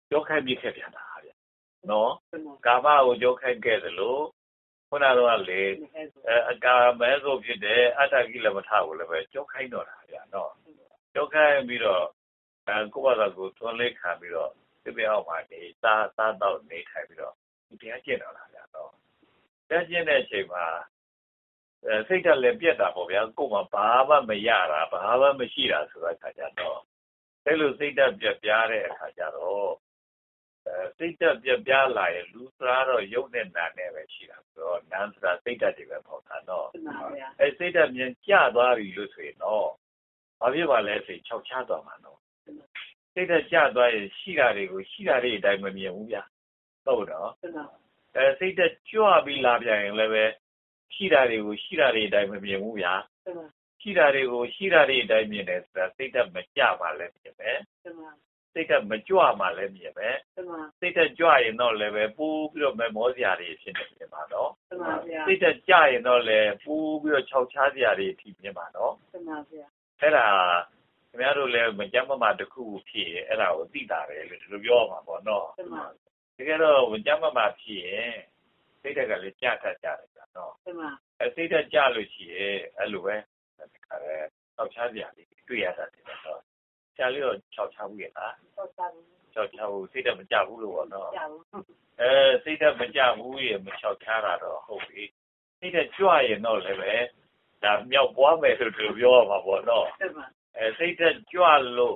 S1: ကြောခိုင်းပြခဲ့ပြန်တာဗျနော်ကာမကိုကြောခိုင်းခဲ့တယ်လို့ခုနကတော့လေအကာမဲဆိုဖြစ်တယ်အတ္တကိလမထကိုလည်းပဲကြောခိုင်းတော့တာဗျနော်ကြောခိုင်းပြီးတော့ကိုယ့်ဘာသာကိုသွန်လေးခံပြီးတော့ဒီပြောင်းမှာနေစားတော့နေထိုင်ပြီးတော့ဒီတရားကျင့်တော့တာဗျနော်တရားကျင့်တဲ့အချိန်မှာစိတ်ဓာတ်လည်းပြက်တာပေါ့ဗျာကိုယ်မှာဘာမှမရတာဘာမှမရှိတာဆိုတဲ့အခါကျတော့အဲ့လိုစိတ်ဓာတ်ပြက်ပြားတဲ့အခါကျတော့စိတ်ဓာတ်ပြက်ပြားလာရင်လူသားတော့ရုပ်နဲ့နာနဲ့ပဲရှိတာဆိုတော့နာမ်ဆိုတာစိတ်ဓာတ်တွေပဲပေါ့တာတော့အဲ့စိတ်ဓာတ်မြင်ကျသွားပြီလို့ဆိုရင်တော့ဘာဖြစ်ပါလဲဆိုရင်ခြောက်ချသွားမှာတော့စိတ်ဓာတ်ကျသွားရင်ရှိတာတွေကိုရှိတာတွေအတိုင်းမမြင်ဘူးဗျဟုတ်တော့စိတ်ဓာတ်ကြွပြီးလာပြန်ရင်လည်းပဲရှိတာတွေကိုရှိတာတွေအတိုင်းမမြင်ဘူးဗျာရှိတာတွေကိုရှိတာတွေအတိုင်းမြင်တယ်ဆိုတာစိတ်ဓာတ်မကြပါလဲမြင်မယ်စိတ်ဓာတ်မကြွမှလည်းမြင်မယ်စိတ်ဓာတ်ကြွရင်တော့လည်းပဲပိုးပြီးတော့မမောစရာတွေဖြစ်နေပြင်ပါတော့စိတ်ဓာတ်ကြရင်တော့လည်းပိုးပြီးတော့ခြောက်ခြားစရာတွေဖြစ်ပြင်ပါတော့အဲ့ဒါခင်ဗျားတို့လည်းမကြမ်းမမာတစ်ခုဖြစ်ရင်အဲ့ဒါကိုသိတာပဲလို့ဒီလိုပြောမှာပေါ့နော်တကယ်တော့မကြမ်းမမာဖြစ်ရင်စိတ်ဓာတ်ကလည်းကြတတ်ကြတယ်ဗျာနော်စိတ်ဓာတ်ကြလို့ရှိရင်အဲ့လိုပဲခြောက်ခြားစရာတွေတွေ့ရတာတယ်တော့ဆရာလေးတော့ခြောက်ခြားဘူးရဲ့လားခြောက်ခြားဘူးစိတ်ဓာတ်မကြဘူးလို့ပေါ့နော်စိတ်ဓာတ်မကြဘူးရဲ့မခြောက်ခြားတာတော့ဟုတ်ပြီစိတ်ဓာတ်ကြွရင်တော့လည်းပဲဒါမြောက်ပွားမယ်လို့ပြောရမှာပေါ့နော်စိတ်ဓာတ်ကြွလို့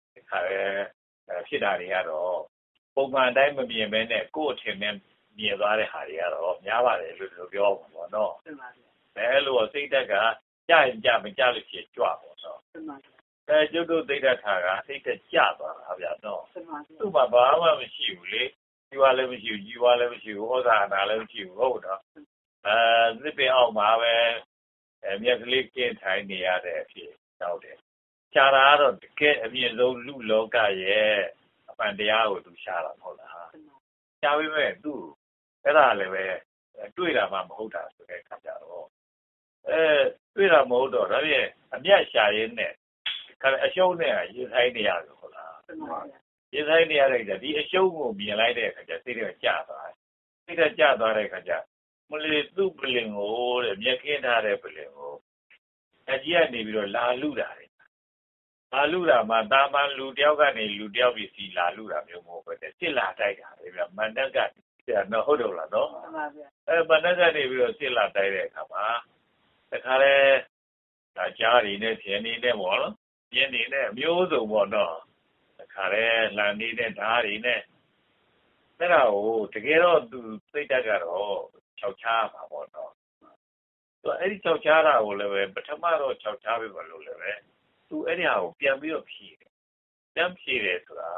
S1: ဖြစ်တာတွေကတော့ပုံမှန်တိုင်းမမြင်ဘဲနဲ့ကိုယ့်အထင်နဲ့မြင်သွားတဲ့ဟာတွေကတော့များပါတယ်လို့ပြောမှာပေါ့နော်အဲ့လိုစိတ်ဓာတ်ကကြရင်ကြမကြလို့ဖြစ်ကြွပေါ့နော်ကျုပ်တို့သိတဲ့ခါကစိတ်ဓာတ်ကြသွားတာဗျာနော်သူ့မှာဘာမှမရှိဘူးလေဒီဝါလည်းမရှိဘူးကြီးဝါလည်းမရှိဘူးဟောသာနာလည်းမရှိဘူးဟုတ်တော့သစ်ပင်အောင်မှာပဲမြက်ကလေးကင်းထိုင်နေရတဲ့အဖြစ်ရောက်တယ်ရှားတာကတော့တကယ်အမြင့်ဆုံးလူလောကရဲ့အမှန်တရားကိုသူရှားတာမဟုတ်လားရှားပြီးမဲ့သူ့အဲ့ဒါလည်းပဲတွေ့တာမှမဟုတ်တာဆိုတဲ့အခါကျတော့တွေ့တာမဟုတ်တော့ဒါပြင်အမျက်ရှာရင်းနဲ့အရှုံးနဲ့ရင်ဆိုင်နေရတယ်ဟုတ်လားရင်ဆိုင်နေရတဲ့အခါဒီအရှုံးကိုမြင်လိုက်တဲ့အခါကျစိတ်တွေကကျသွားတယ်စိတ်ကကျသွားတဲ့အခါကျမလေးသူ့ပလင်ကိုတဲ့မျက်ခင်းထားတဲ့ပလင်ကိုအကြီးကနေပြီးတော့လာလူတာတယ်လာလူတာမှတာမန်လူတယောက်ကနေလူတယောက်ပြီးစီလာလူတာမျိုးမဟုတ်ပဲစစ်လာတိုက်တာလေဗျမန္တကနော်ဟုတ်တော့လားနော်မှန်ပါဗျမန္တကနေပြီးတော့စစ်လာတိုက်တဲ့အခါမှာတခါလဲဒါကြားရည်နဲ့ဖြင်းနေနဲ့ပေါ့နော်ပြင်းနေနဲ့မျိုးစုံပေါ့နော်တခါလဲလန်နေတဲ့ဓာတ်တွေနဲ့အဲ့ဒါကိုတကယ်တော့သူစိတ်ဓာတ်ကတော့ခြောက်ချားမှာပေါ့နော်သူအဲ့ဒီခြောက်ချားတာကိုလည်းပဲပထမတော့ခြောက်ချားပြီမလို့လည်းပဲသူအဲ့ဒီဟာကိုပြန်ပြီးတော့ဖြည့်တယ်ပြန်ဖြည့်တယ်ဆိုတာ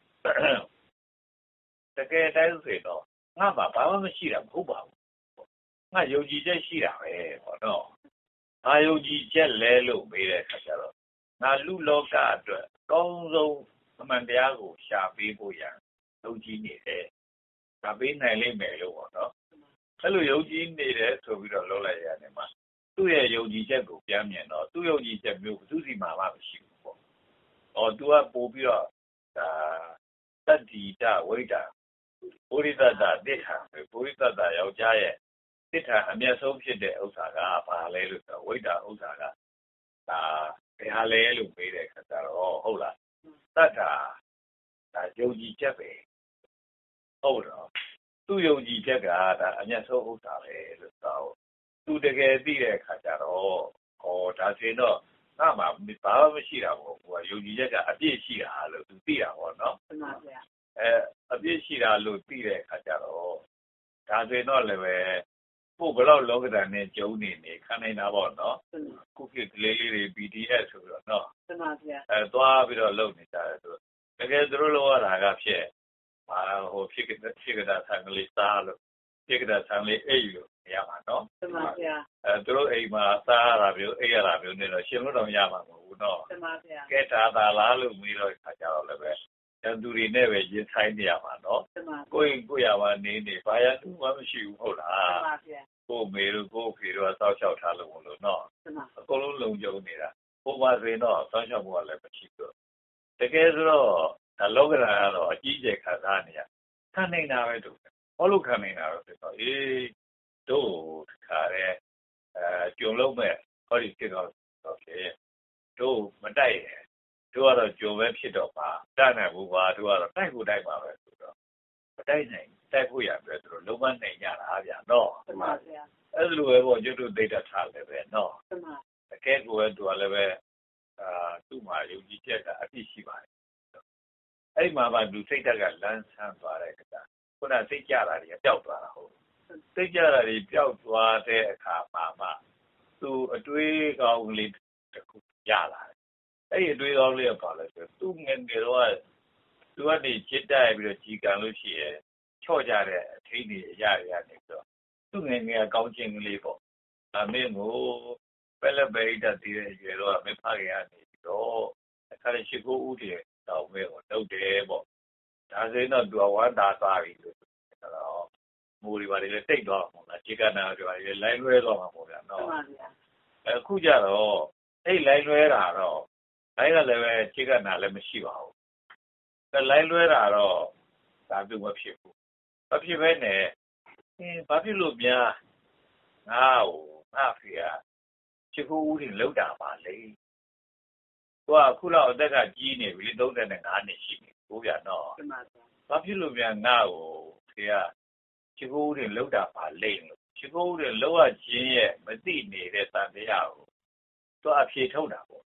S1: တကယ်တိုင်းဆိုတော့ငါ့မှာဘာမှမရှိတာမဟုတ်ပါဘူးငါယုံကြည်ချက်ရှိတာပဲပေါ့နော်ငါယုံကြည်ချက်လဲလို့မေးတဲ့အခါကျတော့ငါလူလောကအတွက်အကောင်းဆုံးအမှန်တရားကိုရှာပေးဖို့ရန်ယုံကြည်နေတယ်ရှာပေးနိုင်လိမ့်မယ်လို့ပေါ့နော်အဲ့လိုယုံကြည်နေတယ်ဆိုပြီးတော့လုပ်လိုက်ရတယ်မှာသူ့ရဲ့ယုံကြည်ချက်ကိုပြန်မြင်တော့သူ့ယုံကြည်ချက်မျိုးဘယ်သူစီမှမရှိဘူးပေါ့သူကပို့ပြီးတော့တတ္တိတဝိဒ္ဓဘုရိသတ္တတိဋ္ဌာဘုရိသတ္တယောက်ျားရဲ့တိဋ္ဌာအမျက်ဆုံးဖြစ်တဲ့ဥစ္စာကဘာလဲလို့ဆိုဝိဒ္ဓဥစ္စာကဒါဘယ်ဟာလဲလို့မေးတဲ့အခါကျတော့ဟုတ်လားတတ္ထာဒါယုံကြည်ချက်ပဲဟုတ်တော့သူ့ယုံကြည်ချက်ကဒါအမျက်ဆုံးဥစ္စာပဲလို့ဆိုတော့သူတကယ်သိတဲ့အခါကျတော့ဒါဆိုရင်တော့ငါမှဘာမှမရှိတာပေါ့ကွာယုံကြည်ချက်ကအပြည့်ရှိတာလို့သူသိတာပေါ့နော်မှန်ပါဗျာအပြည့်ရှိတာလို့သိတဲ့အခါကျတော့ဒါဆိုရင်တော့လည်းပဲပို့ဘလောက်လောကဓာတ်နဲ့ကျုံနေခံနေတာပေါ့နော်ခုခေတ်ကလေးလေးတွေ BTS ဆိုပြီးတော့နော်မှန်ပါဗျာသွားပြီးတော့လုပ်နေကြတယ်သူတကယ်သူတို့လောက်ရတာကဖြစ်ဖြစ်ကြတာဆန်ကလေးစားလို့ဖြစ်ကြတာဆန်လေးအိပ်လို့ရမှာနော်မှန်ပါဗျာသူတို့အိမ်မှာစားရတာမျိုးအိပ်ရတာမျိုးနဲ့တော့ရှင်လို့တော့ရမှာမဟုတ်ဘူးနော်မှန်ပါဗျာကဲတာသာလားလို့မေးတော့ခါကြတော့လည်းပဲသူတွေနဲ့ပဲရင်ဆိုင်နေရမှာနော်ကိုယ့်ရမှာနေဘာရသူမှမရှိဘူးဟုတ်လားမှန်ပါဗျာကိုမေတို့ကိုဖေတို့ကစောက်ချောက်ထားလို့မလို့နော်အကုန်လုံးလုံခြုံနေတာပုံမှန်ဆိုရင်တော့စောက်ချောက်မှုကလည်းမရှိဘူးတကယ်ဆိုတော့ဒါလောကဓာတ်ကတော့အကြီးကျယ်ခံစားနေရခံနေတာပဲတို့ဘာလို့ခံနေတာလဲဆိုတော့တို့ခါရဲကြုံလုံးမဲ့ဟောဒီဖြစ်တော့ဖြစ်တို့မတိုက်ရတို့ကတော့ကြုံပဲဖြစ်တော့ပါတတ်နိုင်ဘူးပါတို့ကတော့တိုက်ကိုတိုက်ပါပဲဆိုတော့မတိုက်နိုင်တိုက်ဖို့ရပဲသူတို့လုံးဝနိုင်ကြတာဗျာနော်
S2: မှန်ပါဗျာ
S1: အဲ့လိုပဲပေါ့ကျွတ်တို့သိတာထားလည်းပဲနော်
S2: မှန်ပါ
S1: အကဲကိုပဲသူကလည်းပဲသူ့မှာယုံကြည်ချက်ကအပြည့်ရှိပါတယ်အဲ့မှာမှလူစိတ်ဓာတ်ကလမ်းဆန်းသွားတဲ့အခါခုနစိတ်ကြတာတွေပျောက်သွားတာဟုတ်စိတ်ကြတာတွေပျောက်သွားတဲ့အခါမှာမှသူအတွေးကောင်းလေးတစ်ခုရလာတယ်အဲ့ဒီအတွေးကောင်းလေးကပါလဲဆိုသူငယ်ငယ်တော့သူကနေချစ်တိုက်ပြီးတော့ကြီးကံလို့ရှိရဲ့ချော့ကြတဲ့အထိန်းတွေအရာတွေကနေပြီးတော့သူငယ်ငယ်ကောင်းခြင်းကလေးပေါ့ဒါမင်းကိုပက်လက်ပိတ်တတ်သေးတဲ့ရွယ်တော့မဖခင်ကနေပြီးတော့အခါရှိခိုးဦးတယ်တော့မဲကိုလုပ်တယ်ပေါ့ဒါဆိုရင်တော့သူကဝမ်းသာသွားပြီလို့တော့မူတွေပါလေတိတ်သွားမှာပေါ့လားခြေကနာတွေပါလေလိုင်းလွဲသွားမှာပေါ့ဗျာနော်
S2: မှန်ပါဗျာ
S1: အခုကြတော့အဲ့လိုင်းလွဲတာတော့လိုင်းကလည်းပဲခြေကနာလည်းမရှိပါဘူးလိုင်းလွဲတာတော့ဒါပြုမဖြစ်ဘူးမဖြစ်ဘဲနဲ့ဘာဖြစ်လို့များငါ့ကိုငါ့ဖေကခြေကိုဦးတွေလောက်တာပါလေသူကအခုလောက်အသက်ကကြီးနေပြီ35နှစ်ရှိပြီဘိုးဗျာနော်
S2: မှန်ပါဗျာ
S1: ဘာဖြစ်လို့များငါ့ကိုဖေကခြေကိုဦးတွေလောက်တာပါလေလို့ခြေကိုဦးတွေလောက်ရခြင်းရဲ့မသိနေတဲ့တန်တရားကိုသူအဖြေထုတ်တာပေါ့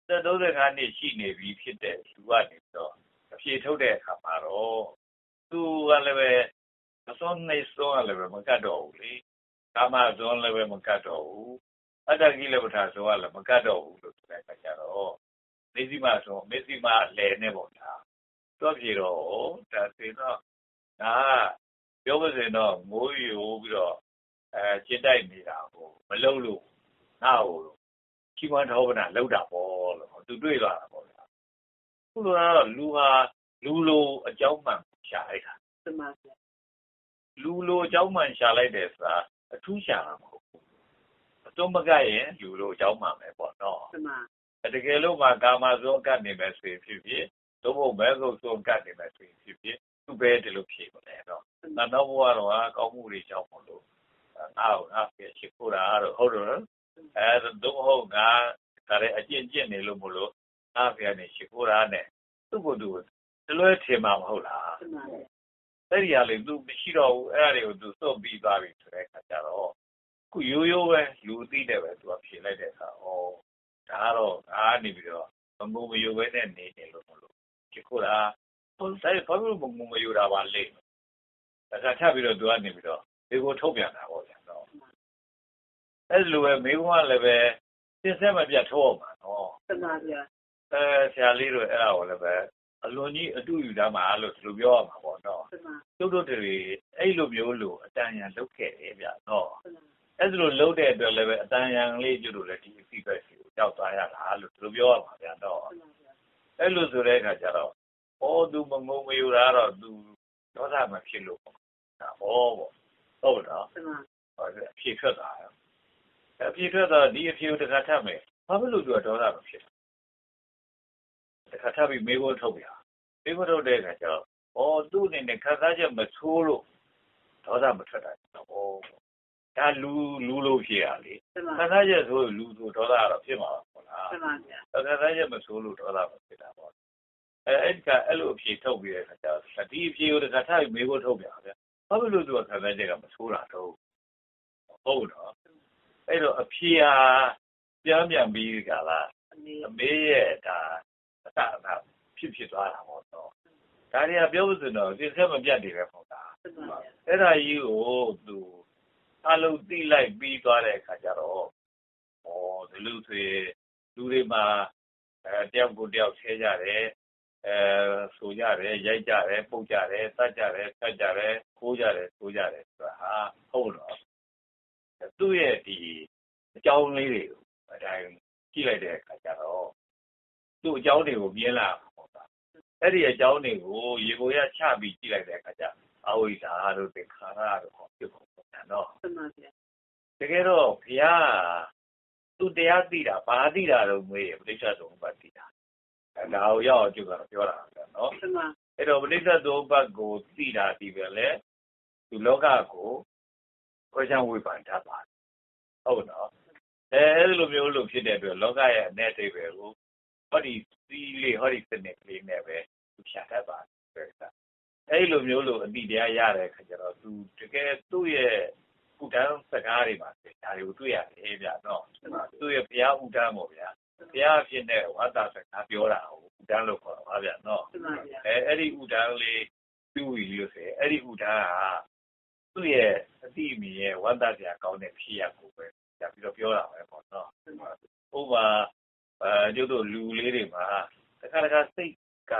S1: 35နှစ်ရှိနေပြီဖြစ်တဲ့သူကနေတော့အဖြေထုတ်တဲ့အခါမှာတော့သူကလည်းပဲအစွန်းနေစွန်းကလည်းပဲမကတ်တော့ဘူးလေကာမဇွန်လည်းပဲမကတ်တော့ဘူးအတ္တကိလေသာဇွန်ကလည်းမကတ်တော့ဘူးလို့ဆိုတဲ့အခါကျတော့မေဇိမဇွန်မေဇိမလယ်နေပေါ့ဒါတော့ပြေတော့ဒါဆိုတော့ငါပြောမစင်တော့မိုးရိုးပြီးတော့ကျင်းတိုက်နေတာကိုမလုံးလို့ငါ့ကိုချီးမွမ်းထောပနာလောက်တာပေါ့လို့သူတွေ့လာတာပေါ့ဗျာခုတော့လူဟာလူလိုအကြောင်းမှန်ရှာလိုက်တာ
S2: မှန်ပါဗျာ
S1: လူလိုအကြောင်းမှန်ရှာလိုက်တယ်ဆိုတာအထူးရှာတာမဟုတ်ဘူးအတုံးမကရင်လူလိုအကြောင်းမှန်ပဲပေါ့နော်
S2: မှန်ပါ
S1: တကယ်လို့မှကာမဇုံကတ်နေမယ်ဆိုရင်ဖြစ်ဖြစ်သို့မဟုတ်မဲကုတ်ဇုံကတ်နေမယ်ဆိုရင်ဖြစ်ဖြစ်သူပဲဒီလိုဖြစ်မလဲတော့နောက်ဘဝတော့ကောင်းမှုတွေကြောင့်မလို့ငါ့ကိုချစ်ဖို့တာတော့ဟုတ်တယ်သို့မဟုတ်ငါဒါလည်းအကျင့်နေလို့မလို့ငါ့ဖေကနေချစ်ဖို့တာနဲ့သူ့ကိုယ်သူတလွဲထင်မှာမဟုတ်လား
S2: မှန်ပါ
S1: အဲ့ဒီဟာလေသူမရှိတော့ဘူးအဲ့ဒါတွေကိုသူစွန့်ပြီးသွားပြီဆိုတဲ့အခါကျတော့ခုရိုးရိုးပဲလူသိတယ်ပဲသူကဖြေလိုက်တဲ့အခါဒါကတော့အားနေပြီးတော့မငုံမယိုပဲနဲ့နေတယ်လို့မလို့ချစ်ဖို့တာဆိုင်ဘာလို့မငုံမယိုတာပါလဲဒါကထပ်ပြီးတော့သူကနေပြီးတော့ဒီကိုထုတ်ပြန်တာပေါ့ဗျာတော့အဲ့လိုပဲမိဘကလည်းပဲသိစက်မပြတ်ထုတ်အောင်ပါနော်
S2: မှန်ပါဗျာ
S1: ဆရာလေးတို့အဲ့ဒါကိုလည်းပဲအလွန်ကြီးအတူယူတာမှလို့ဒီလိုပြောရမှာပေါ့နော်ကျုပ်တို့တွေအဲ့လိုမျိုးလို့အတန်ရန်လုပ်ခဲ့တယ်ဗျာနော်အဲ့လိုလုပ်တဲ့အတွက်လည်းပဲအတန်ရန်လေးကျုပ်တို့လည်းဒီအဖြစ်ပဲရှိကိုရောက်သွားရတာလို့ဒီလိုပြောရမှာဗျာနော်အဲ့လိုဆိုတဲ့အခါကျတော့သူမငုံမယူတာတော့သူဒေါသမဖြစ်လို့ပေါ့ဒါပေါ့ဟုတ်တော့အဖြစ်ထွက်တာအဖြစ်ထွက်တော့ဒီအဖြစ်ကိုတခါထပ်မယ်ဘာဖြစ်လို့သူကဒေါသမဖြစ်တခါထပ်ပြီးမေးဖို့ထုတ်ပြမေးဖို့ထုတ်တဲ့အခါကျတော့သူ့အနေနဲ့ခံစားချက်မဆိုးလို့ဒေါသမထွက်တာတော့ဒါလူလို့ဖြစ်ရလေခံစားချက်ဆိုလူဆိုဒေါသကတော့ဖြစ်မှာပေါ့လား
S2: မှန်ပါဗျာ
S1: ခံစားချက်မဆိုးလို့ဒေါသမဖြစ်တာပေါ့အဲ့လိုအဖြေထုတ်ပြီးတဲ့အခါကျတော့ဒီအဖြေကိုတခါထပ်ပြီးမေးဖို့ထုတ်ပြဗျာဘာဖြစ်လို့သူကခံစားချက်ကမဆိုးတာတော့ဟုတ်တော့အဲ့တော့အဖြေဟာပြန်ပြီးကြလားအမေရဲ့ဒါအတအနာဖြစ်သွားတာပေါ့တော့ဒါတွေကပြောလို့ဆိုတော့ဒီဆက်မပြတ်နေပဲပေါ့တာအဲ့ဒါကြီးကိုသူအလုံးသိလိုက်ပြီးသွားတဲ့အခါကျတော့ဒီလိုဆိုရင်လူတွေမှာတယောက်ကိုတယောက်ဆဲကြတယ်ဆိုကြတယ်ရိုက်ကြတယ်ပုတ်ကြတယ်တတ်ကြတယ်ဖတ်ကြတယ်ခိုးကြတယ်ဆိုကြတယ်ဆိုတာဟာဟုတ်တော့သူ့ရဲ့ဒီအကြောင်းလေးတွေကိုအတိုင်းကြည့်လိုက်တဲ့အခါကျတော့သူ့အကြောင်းတွေကိုမြင်လာမှာပေါ့ဗျာအဲ့ဒီအကြောင်းတွေကိုရေကိုရချပြီးကြည့်လိုက်တဲ့အခါကျအဝိဇ္ဇာတို့သင်္ခါရတို့ဟောဖြစ်ပုံပေါ့နော်
S2: မှန်ပါဗျာ
S1: တကယ်တော့ဘုရားသူတရားသိတာဘာသိတာတော့မေးပဋိစ္စသမုပ္ပါဒ်သိတာဒါကိုရောက်အောင်ကျုပ်ကတော့ပြောတာပဲနော်အဲ့တော့ပဋိစ္စသမုပ္ပါဒ်ကိုသိတာဒီပဲလေဒီလောကကိုခွဲခြားဝေဖန်တတ်ပါတယ်ဟုတ်နော်အဲ့လိုမျိုးလို့ဖြစ်တဲ့အတွက်လောကရဲ့အနေအထိပဲကိုဟောဒီစီးလေးဟောဒီစနစ်ကလေးနဲ့ပဲဖြတ်တတ်ပါတယ်အဲ့လိုမျိုးလို့အတိတရားရတဲ့ခါကျတော့သူတကယ်သူ့ရဲ့ဥဒန်းစကားတွေမှာဒါတွေကိုတွေ့ရတယ်ဗျာနော်သူ့ရဲ့ဘုရားဥဒန်းပေါ့ဗျာဘုရားဖြစ်တဲ့ဝါသစကားပြောတာကိုဥဒန်းလို့ခေါ်ပါဗျာနော်အဲ့ဒီဥဒန်းလေးသူ့ဝီလို့ဆိုအဲ့ဒီဥဒန်းဟာသူ့ရဲ့အတိအမြင်ရဲ့ဝါသစရာကောင်းတဲ့ဖြစ်ရပ်ကိုပဲကြာပြီးတော့ပြောတာပဲပေါ့နော်ဥပမာကျုပ်တို့လူလေးတွေမှာတခါတခါစိတ်က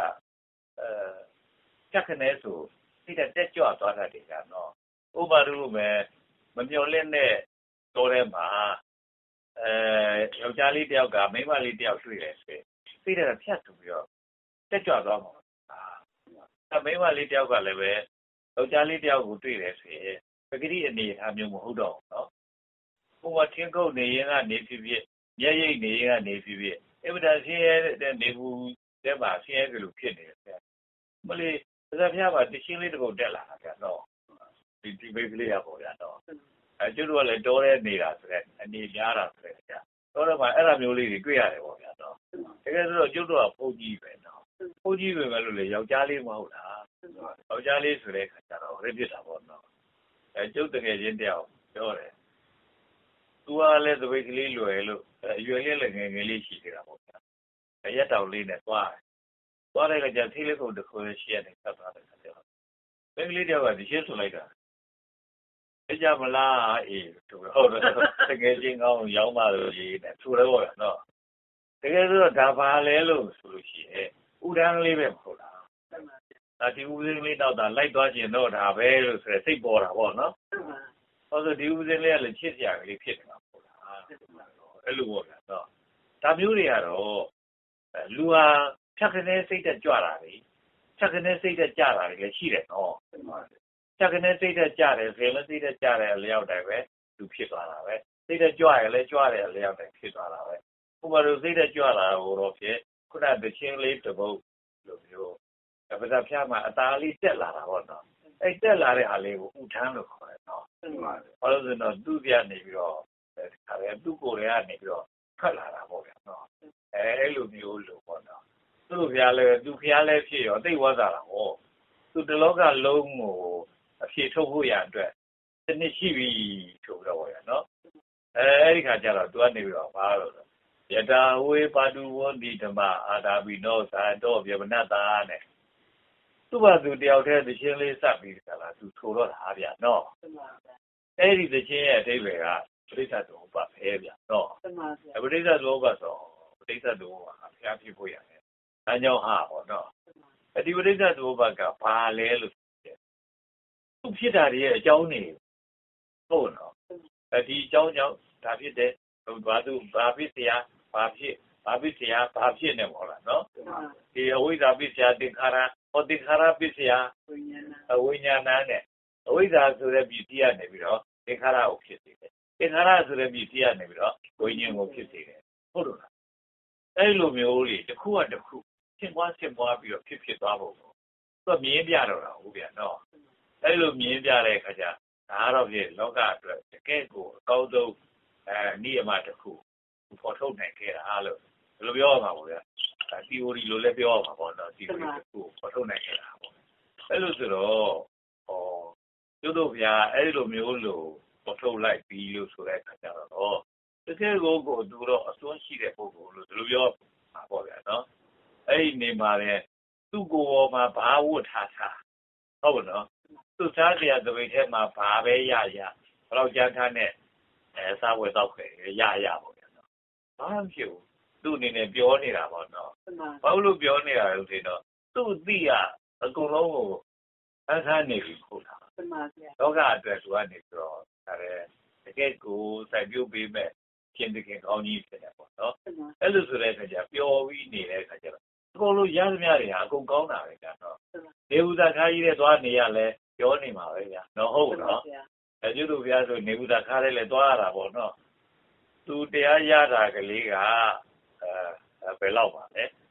S1: ချက်ခနဲ့ဆိုစိတ်တက်ကြွသွားတတ်တယ်ကနော်ဥပမာတို့မယ်မမျော်လင့်တဲ့တော်ထဲမှာယောက်ျားလေးတယောက်ကမိန်းမလေးတယောက်တွေ့တယ်ဆိုစိတ်ဓာတ်ဖြတ်သူပြီးတော့တက်ကြွသွားမှာမိန်းမလေးတယောက်ကလည်းပဲယောက်ျားလေးတယောက်ကိုတွေ့တယ်ဆိုရင်ပဂတိအနေအထားမျိုးမဟုတ်တော့ဘူးနော်ဥပမာထင်းကုတ်နေရင်ကနေဖြစ်ဖြစ်မျက်ရည်နေရင်ကနေဖြစ်ဖြစ်အမှန်တန်ဆင်းရဲတဲ့နေဘူးတဲ့မှာဆင်းရဲကြလို့ဖြစ်နေတယ်မလေးသစ္စာဖျားမှာတချင်းလေးတစ်ပုတ်တက်လာတာဗျာနော်ဒီမိတ်ကလေးရပေါ့ဗျာနော်ကျွတ်တော့လည်းတောထဲနေတာဆိုတဲ့အနေများတာဆိုတဲ့ဗျာတောထဲမှာအဲ့လိုမျိုးလေးတွေတွေ့ရတယ်ပေါ့ဗျာနော်တကယ်ဆိုတော့ကျွတ်တော့ဖုန်ကြီးပဲနော်ဖုန်ကြီးပဲလို့လေယောက်ျားလေးမဟုတ်လားယောက်ျားလေးဆိုတဲ့ခါကျတော့ရစ်ဖြစ်တာပေါ့နော်ကျွတ်တကယ်ချင်းတယောက်ပြောတယ်သူကလည်းသပိတ်ကလေးလွယ်လို့အရွယ်လေးလည်းငယ်ငယ်လေးရှိနေတာပေါ့ဗျာရက်တောင်လေးနဲ့သွားတဲ့ကကြသေးလေးကုန်တစ်ခုရှိရတယ်ဆက်သွားတယ်ဆိုတော့မိန်းကလေးတယောက်ကဒီရှင်းဆိုလိုက်တာကြမလားအေးဟုတ်တယ်တကယ်ချင်းကောင်းရောင်းပါလို့ရေးတယ်ထူတယ်ပေါ့နော်တကယ်ဆိုတော့ဒါပါလဲလို့ဆိုလို့ရှိရင်ဥဒန်းလေးပဲမဟုတ်လားဒီဥစဉ်လေးတော့ဒါလိုက်သွားခြင်းတော့ဒါပဲလို့ဆိုရယ်စိတ်ပေါ်တာပေါ့နော်ဟုတ်ဆိုဒီဥစဉ်လေးကလည်းချစ်စရာကလေးဖြစ်နေတာပေါ့လားအဲ့လိုပေါ့နော်ဒါမျိုးတွေကတော့လူဟာဖြတ်ကနေစိတ်တက်ကြွတာလေဖြတ်ကနေစိတ်တက်ကြတာတွေလည်းရှိတယ်နော်ဖြတ်ကနေစိတ်တက်ကြတယ်ဆိုရင်လည်းစိတ်တက်ကြတယ်အလျောက်တိုင်းပဲသူဖြစ်သွားတာပဲစိတ်တက်ကြွရလည်းကြွတယ်အလျောက်တိုင်းဖြစ်သွားတာပဲဥပမာလို့စိတ်တက်ကြွလာတော့ဖြစ်ခုနကချင်းလေးတစ်ပုတ်လိုမျိုးပဇာဖျားမှာအသားလေးတက်လာတာပေါ့နော်အဲ့တက်လာတဲ့ဟာလေးကိုဥထမ်းလို့ခေါ်တယ်နော်ဘာလို့ဆိုတော့သူ့ပြနေပြီးတော့ဒါပဲသူ့ကိုယ်ထဲကနေပြီးတော့ထွက်လာတာပေါ့ဗျာနော်အဲ့လိုမျိုးလို့ပေါ့နော်သူ့ဖျားလည်းသူ့ဖျားလည်းဖြစ်ရောသိဝါသာတာဟောသူတလောကလုံးကိုအဖြေထုတ်ဖို့ရအတွက်တစ်နှစ်ရှိပြီဆိုတော့ပေါ့ဗျာနော်အဲ့ဒီခါကျတော့သူကနေပြီးတော့ဘာလို့လဲယတာဝေပါတုဝန္တိဓမ္မအာတာဘိနောဇာတောဗျမနတာနဲ့သူ့ဘာသူတယောက်တည်းသချင်းလေးစပ်ပြီးကြလားသူထိုတော့တာဗျာနော်အဲ့ဒီသချင်းရဲ့အဓိပ္ပာယ်ကပဋိစ္စသမုပ္ပါဒ်ပဲဗျာနော်ပဋိစ္စသမုပ္ပါဒ်ဆိုပဋိစ္စသမုပ္ပါဒ်ကဖျားဖြစ်ဖို့ရတယ်အဲကြောင့်ဟာပေါ့နော်ဒီပဋိစ္စသမုပ္ပါဒ်ကဘာလဲလို့သူဖြစ်တာရဲ့အကြောင်းနေဟုတ်နော်ဒီအကြောင်းကြောင့်ဒါဖြစ်တယ်ဘာဖြစ်เสียဘာဖြစ်နေမို့လားနော်ဒီအဝိဇ္ဇာဖြစ်เสียသင်္ခါရဟောသင်္ခါရဖြစ်เสียဝိညာဏနဲ့အဝိဇ္ဇာဆိုတဲ့ပြည်ကြီးကနေပြီးတော့သင်္ခါရကိုဖြစ်စေတယ်သင်္ခါရဆိုတဲ့ပြည်ကြီးကနေပြီးတော့ဝိညာဉ်ကိုဖြစ်စေတယ်ဟုတ်လို့လားအဲ့လိုမျိုးလေးတစ်ခုကတစ်ခုရှင်းပွားပြီးတော့ဖြစ်သွားဖို့သူကမြင်ပြတော့တာဟုတ်ဗျာနော်အဲ့လိုမြင်ပြတဲ့အခါကျဒါတော့ပြလောကအတွက်တကယ့်ကိုအကောင်းဆုံးနိယမတစ်ခုပေါ်ထုတ်နိုင်ခဲ့တာလို့ဘယ်လိုပြောရမှာပေါ့ဗျာtheory လို့လည်းပြောရမှာပေါ့နော် theory တစ်ခုပေါ်ထုတ်နိုင်ခဲ့တာပေါ့အဲ့လိုဆိုတော့ကျွတ်တို့ဗျာအဲ့လိုမျိုးလို့ပေါ်ထုတ်လိုက်ပြီးလို့ဆိုတဲ့အခါကျတော့တကယ်ကိုသူတော့အစွမ်းရှိတဲ့ပုဂ္ဂိုလ်လို့ဘယ်လိုပြောမှာပေါ့ဗျာနော်အဲ့ဒီနေမှာလည်းသူ့ကိုယ်ပေါ်မှာဘာဝတ်ထားဟုတ်ပါနော်သူ့စားစရာသပိတ်ထဲမှာဘာပဲရဘယ်တော့ကြမ်းထားနဲ့စားဝယ်တော့ခဲ့ရပေါ့ဗျာနော်ဘာမှဖြစ်ဘူးသူ့အနေနဲ့ပြောနေတာပေါ့နော်ဘာလို့ပြောနေတာလဲဆိုတော့သူ့အသိအကုန်လုံးကိုအခန်းနေပြီဟုတ်လားလောကအတွက်သူကနေပြီးတော့ဒါလည်းတကယ်ကိုစိုက်ပျိုးပေးမဲ့ရှင်တခင်ကောင်းကြီးဖြစ်တယ်ပေါ့နော်အဲ့လိုဆိုတဲ့အခါကျပျော်ပြီးနေတဲ့အခါကျတော့အကုန်လုံးရသမျှတွေဟာအကုန်ကောင်းတာပဲကြာတော့နေဦးသာခါကြီးတဲ့သွားနေရလဲပြောနေမှာပဲကြာနော်ဟုတ်နော်ကျွတ်တို့ဗျာဆိုနေဦးသာခါလေးလဲသွားရတာပေါ့နော်သူတရားရတာကလေးကဘယ်လောက်ပါလဲ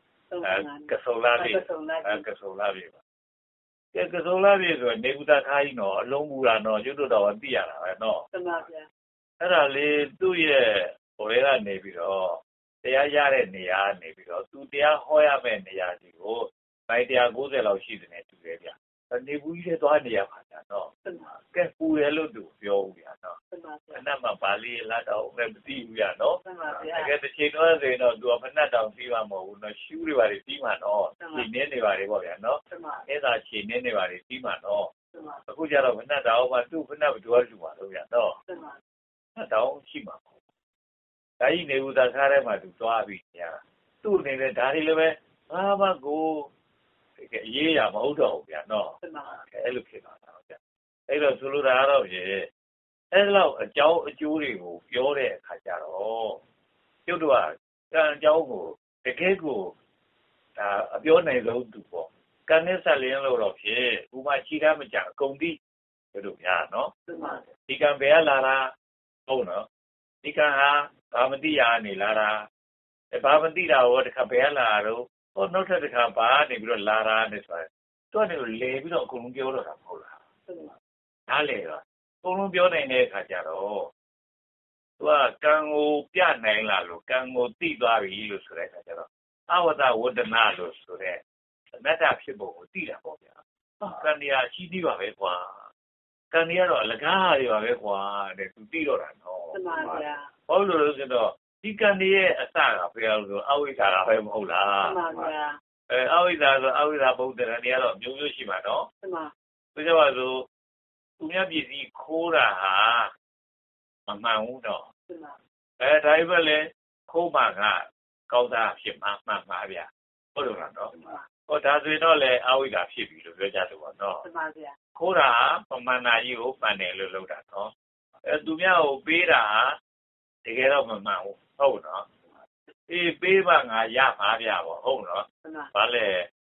S1: ကစုံလာပြီကစုံလာပြီကစုံလာပြီဆိုနေဘူးသားခါကြီးနော်အလုံးမူတာနော်ကျွတ်တော့သိရတာပဲနော်
S2: မှန်ပါဗျာ
S1: အဲ့ဒါလေးသူ့ရဲ့ဟိုလေးကနေပြီးတော့တရားရတဲ့နေရာနေပြီးတော့သူတရားဟောရမယ့်နေရာကြီးကိုမိုက်190လောက်ရှိတယ်နဲ့တူတယ်ဗျနေဘူးကြီးသွားနေရပါဗျာနော်ကဲပူတယ်လို့သူပြောဦးဗျာနော်အနက်မှာပါဠိလာတော့လည်းမသိဘူးဗျာနော်တကယ်တစ်ချိန်တော့ဆိုရင်တော့သူကဖဏတ်တောင်ပြီးမှမဟုတ်ဘူးနော်ရှူးတွေပါပြီးမှနော်ချိန်နေနေပါလေပေါ့ဗျာနော်အဲ့ဒါချိန်နေနေပါလေပြီးမှနော်အခုကျတော့ဖဏတ်တောင်မှသူ့ဖဏတ်ဘယ်သူကလူပါလို့ဗျာနော်ဖဏတ်တောင်ရှိမှာဒါကြီးနေဦးသားကားထဲမှာသူသွားပြီးညာသူ့အနေနဲ့ဒါတွေလည်းပဲဘာမှကိုအရေးရမဟုတ်တော့ဘူးဗျာနော်အဲ့လိုဖြစ်သွားတာဗျာအဲ့တော့ဆိုလိုတာကတော့အဲ့လောက်အကြောင်းအကျိုးတွေကိုပြောတဲ့အခါကျတော့ကျုပ်တို့ကကံအကြောင်းကိုတကယ်ကိုဒါအပြောနိုင်ဆုံးသူပေါ့ကံနဲ့ဆက်လင်းလို့တော့ဖြစ်ဥမာချီတာမကြအကုန်သိတို့များနော်ဒီကံဘယ်ကလာတာဟုတ်နော်ဒီကံဟာဘာမသိရနေလာတာဘာမသိတာရောတခါဘယ်ကလာတော့ဟောနောက်ထပ်တခါဘာနေပြီးတော့လာတာနဲ့ဆိုတော့သူကနေလေပြီးတော့အကုန်လုံးပြောတော့တာမဟုတ်လားနားလေတော့အကုန်လုံးပြောနိုင်တဲ့အခါကျတော့သူကကံကိုပြနိုင်လာလို့ကံကိုသိသွားပြီလို့ဆိုတဲ့အခါကျတော့အဝတ္တဝတ္တနာလို့ဆိုတဲ့အနတ္တဖြစ်ပုံကိုသိတာပေါ့ဗျာကံတရားရှိသေးပါပဲကွာကံတရားတော့အလကားတွေပါပဲကွာတဲ့သူသိတော့တာနော်
S2: မှန်ပါဗျာ
S1: ဟုတ်လို့ဆိုတော့ဒီကံရဲ့အစကဘယ်လိုဆိုအဝိဇ္ဇာကပဲမဟုတ်လား
S2: မှန်ပါဗျာ
S1: အဝိဇ္ဇာဆိုအဝိဇ္ဇာဘုဒ္ဓရတရားတော့မျိုးမျိုးရှိမှာနော်
S2: မှန်ပါ
S1: ဆိုကြပါစို့သူများပြည်စည်းခိုးတာဟာမမှန်ဘူးတော့
S2: မှန်ပါ
S1: ဒါပေမဲ့လည်းခိုးမှကကောင်းတာဖြစ်မှာမှန်ပါဗျာဟုတ်လို့လားနော်ဟောဒါဆိုရင်တော့လည်းအဝိဇ္ဇာဖြစ်ပြီလို့ပြောကြတယ်ပေါ့နော်
S2: မှန်ပါဗျာ
S1: ခိုးတာပမာဏကြီးကိုမှန်တယ်လို့လုပ်တာနော်သူများကိုပေးတာတကယ်တော့မမှန်ဘူးဟုတ်နော်အေးပေးမှငါရမှာဗျာပေါ့ဟုတ်နော်ဘာလဲ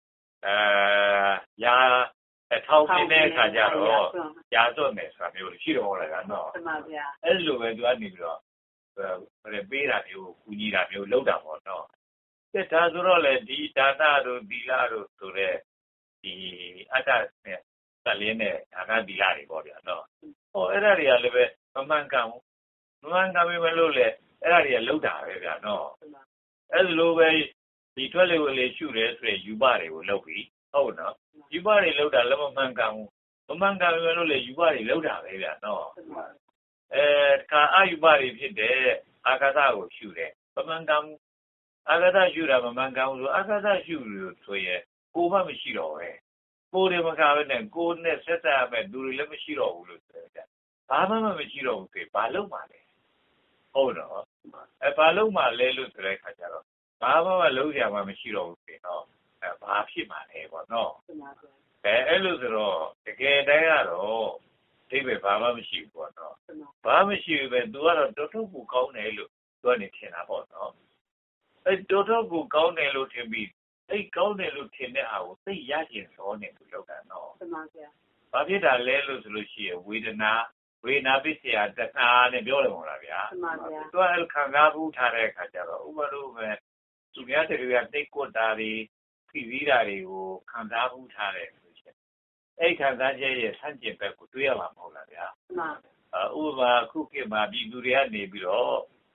S1: ရာထောင်ပြင်းတဲ့အခါကျတော့ရာသွတ်မယ်ဆိုတာမျိုးရှိတော့လားကနော်
S2: မှန်ပါဗျာ
S1: အဲ့လိုပဲသူကနေပြီးတော့ပေးတာမျိုးကူညီတာမျိုးလုပ်တာပေါ့နော်ဒါဆိုတော့လေဒီဒါနတို့သီလတို့ဆိုတဲ့ဒီအတ္တနဲ့သက်လင်းတဲ့ဒါနသီလတွေပေါ့ဗျာနော်ဟောအဲ့ဒါတွေကလည်းပဲမမှန်ကန်ဘူးမမှန်ကန်ပြီမလို့လေအဲ့ဒါတွေကလောက်တာပဲဗျာနော်အဲ့လိုပဲဒီထွက်လေဝင်လေရှုတယ်ဆိုရင်ယူပတွေကိုလောက်ပြီးဟုတ်နော်ယူပတွေလောက်တာလည်းမမှန်ကန်ဘူးမမှန်ကန်ပြီမလို့လေယူပတွေလောက်တာပဲဗျာနော်ကာအယူပတွေဖြစ်တဲ့အာကာသကိုရှုတယ်မမှန်ကန်ဘူးအာကာသရှုတာမမှန်ကန်ဘူးဆိုအာကာသရှုလို့ဆိုရင်ကိုမှမရှိတော့ပဲကိုယ်တွေမကဘဲနဲ့ကိုယ်နဲ့ဆက်ဆက်ရမယ်သူတွေလည်းမရှိတော့ဘူးလို့ဆိုတယ်ဘာမှမရှိတော့ဘူးဆိုဘာလုပ်မှလဲဟုတ်တော့ဘာလုပ်မှလဲလို့ဆိုတဲ့အခါကျတော့ဘာမှမလုပ်ရမှမရှိတော့ဘူးဆိုတော့ဘာဖြစ်မှလဲပေါ့နော်အဲ့လိုဆိုတော့တကယ်တမ်းကတော့အိဗေဘာမှမရှိဘူးပေါ့နော်ဘာမရှိဘူးပဲသူကတော့တော်တော်ကိုကောင်းတယ်လို့သူကနေထင်တာပေါ့နော်အဲ့တော်တော်ကိုကောင်းတယ်လို့ထင်ပြီးအဲ့ကောင်းတယ်လို့ထင်တဲ့အားကိုသိရကျင်စောနေလို့လောက်တာနော်
S2: မှန်ပါဗျာ
S1: ဘာဖြစ်တာလဲလို့ဆိုလို့ရှိရင်ဝေဒနာပစ္စယတဏှာနဲ့ပြောတယ်မဟုတ်လားဗျာ
S2: မှန်ပါဗျာ
S1: သူကအဲ့ခံစားမှုထားတဲ့အခါကျတော့ဥပမာလို့ပဲသူများတွေကတိတ်ကွတ်တာတွေဖိစီးတာတွေကိုခံစားမှုထားတယ်ဆိုချင်အဲ့ခံစားချက်ရဲ့ဆန့်ကျင်ဘက်ကိုတွေးရမှာမဟုတ်လားဗျာ
S2: မှန်
S1: ဥပမာခုခေတ်မှာပြည်သူတွေကနေပြီးတော့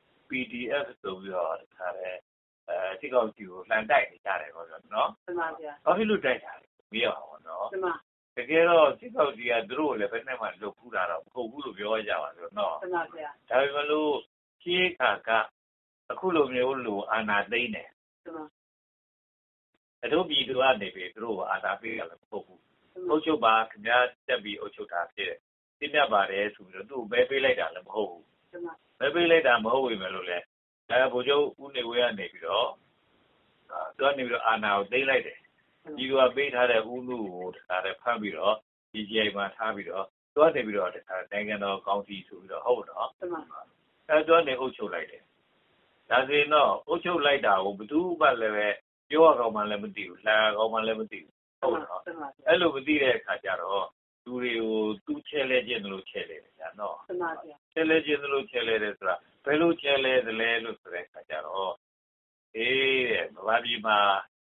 S1: PDF ဆိုပြီးတော့ဒါလည်းတိကောက်ကြီးကိုလှန်တိုက်နေကြတယ်ပေါ့နော်
S2: မှန်ပါဗျာ
S1: ဘာဖြစ်လို့တိုက်တာလဲမေးရပါဘောနော်
S2: မှန်ပါ
S1: တကယ်တော့တိကောက်ကြီးကသူတို့လည်းဘယ်နဲ့မှလွတ်ဖူးတာတော့မဟုတ်ဘူးလို့ပြောကြပါဆိုနော်
S2: မှန်ပါဗျာ
S1: ဒါပေမဲ့လို့ရှင်းခါကအခုလိုမျိုးလို့အာဏာသိမ်းတယ်
S2: မှန်ပါ
S1: အတို့ပြည်သူကနေပြီးသူတို့အာဏာပေးရလည်းမဟုတ်ဘူးအုပ်ချုပ်ပါခင်ဗျာတက်ပြီးအုပ်ချုပ်တာဖြစ်တယ်သိမြတ်ပါတယ်ဆိုပြီးတော့သူ့ဘဲပေးလိုက်တာလည်းမဟုတ်ဘူးဘဲပေးလိုက်တာမဟုတ်ဝင်မယ်လို့လဲဗိုလ်ချုပ်ဦးနေဝင်းကနေပြီးတော့သူကနေပြီးတော့အာဏာကိုသိမ်းလိုက်တယ်ဒီကပေးထားတဲ့ဦးလူကိုတခါတည်းဖမ်းပြီးတော့ DGI မှာထားပြီးတော့သူကနေပြီးတော့တခါနိုင်ငံတော်ကောင်စီဆိုပြီးတော့ဟုတ်တော့သူကနေအုပ်ချုပ်လိုက်တယ်ဒါဆိုရင်တော့အုပ်ချုပ်လိုက်တာကိုဘယ်သူမှလည်းပဲပြောရကောင်မှလည်းမသိဘူးလှန်ရကောင်မှလည်းမသိဘူးဟုတ်တော့အဲ့လိုမသိတဲ့အခါကျတော့လူတွေကိုသူ့ချဲလဲခြင်းလို့ချဲလဲတယ်ကြာနော်ချဲလဲခြင်းလို့ချဲလဲတယ်ဆိုတာဘယ်လိုချဲလဲသလဲလို့ဆိုတဲ့အခါကျတော့တဲ့ဗမာပြည်မှာ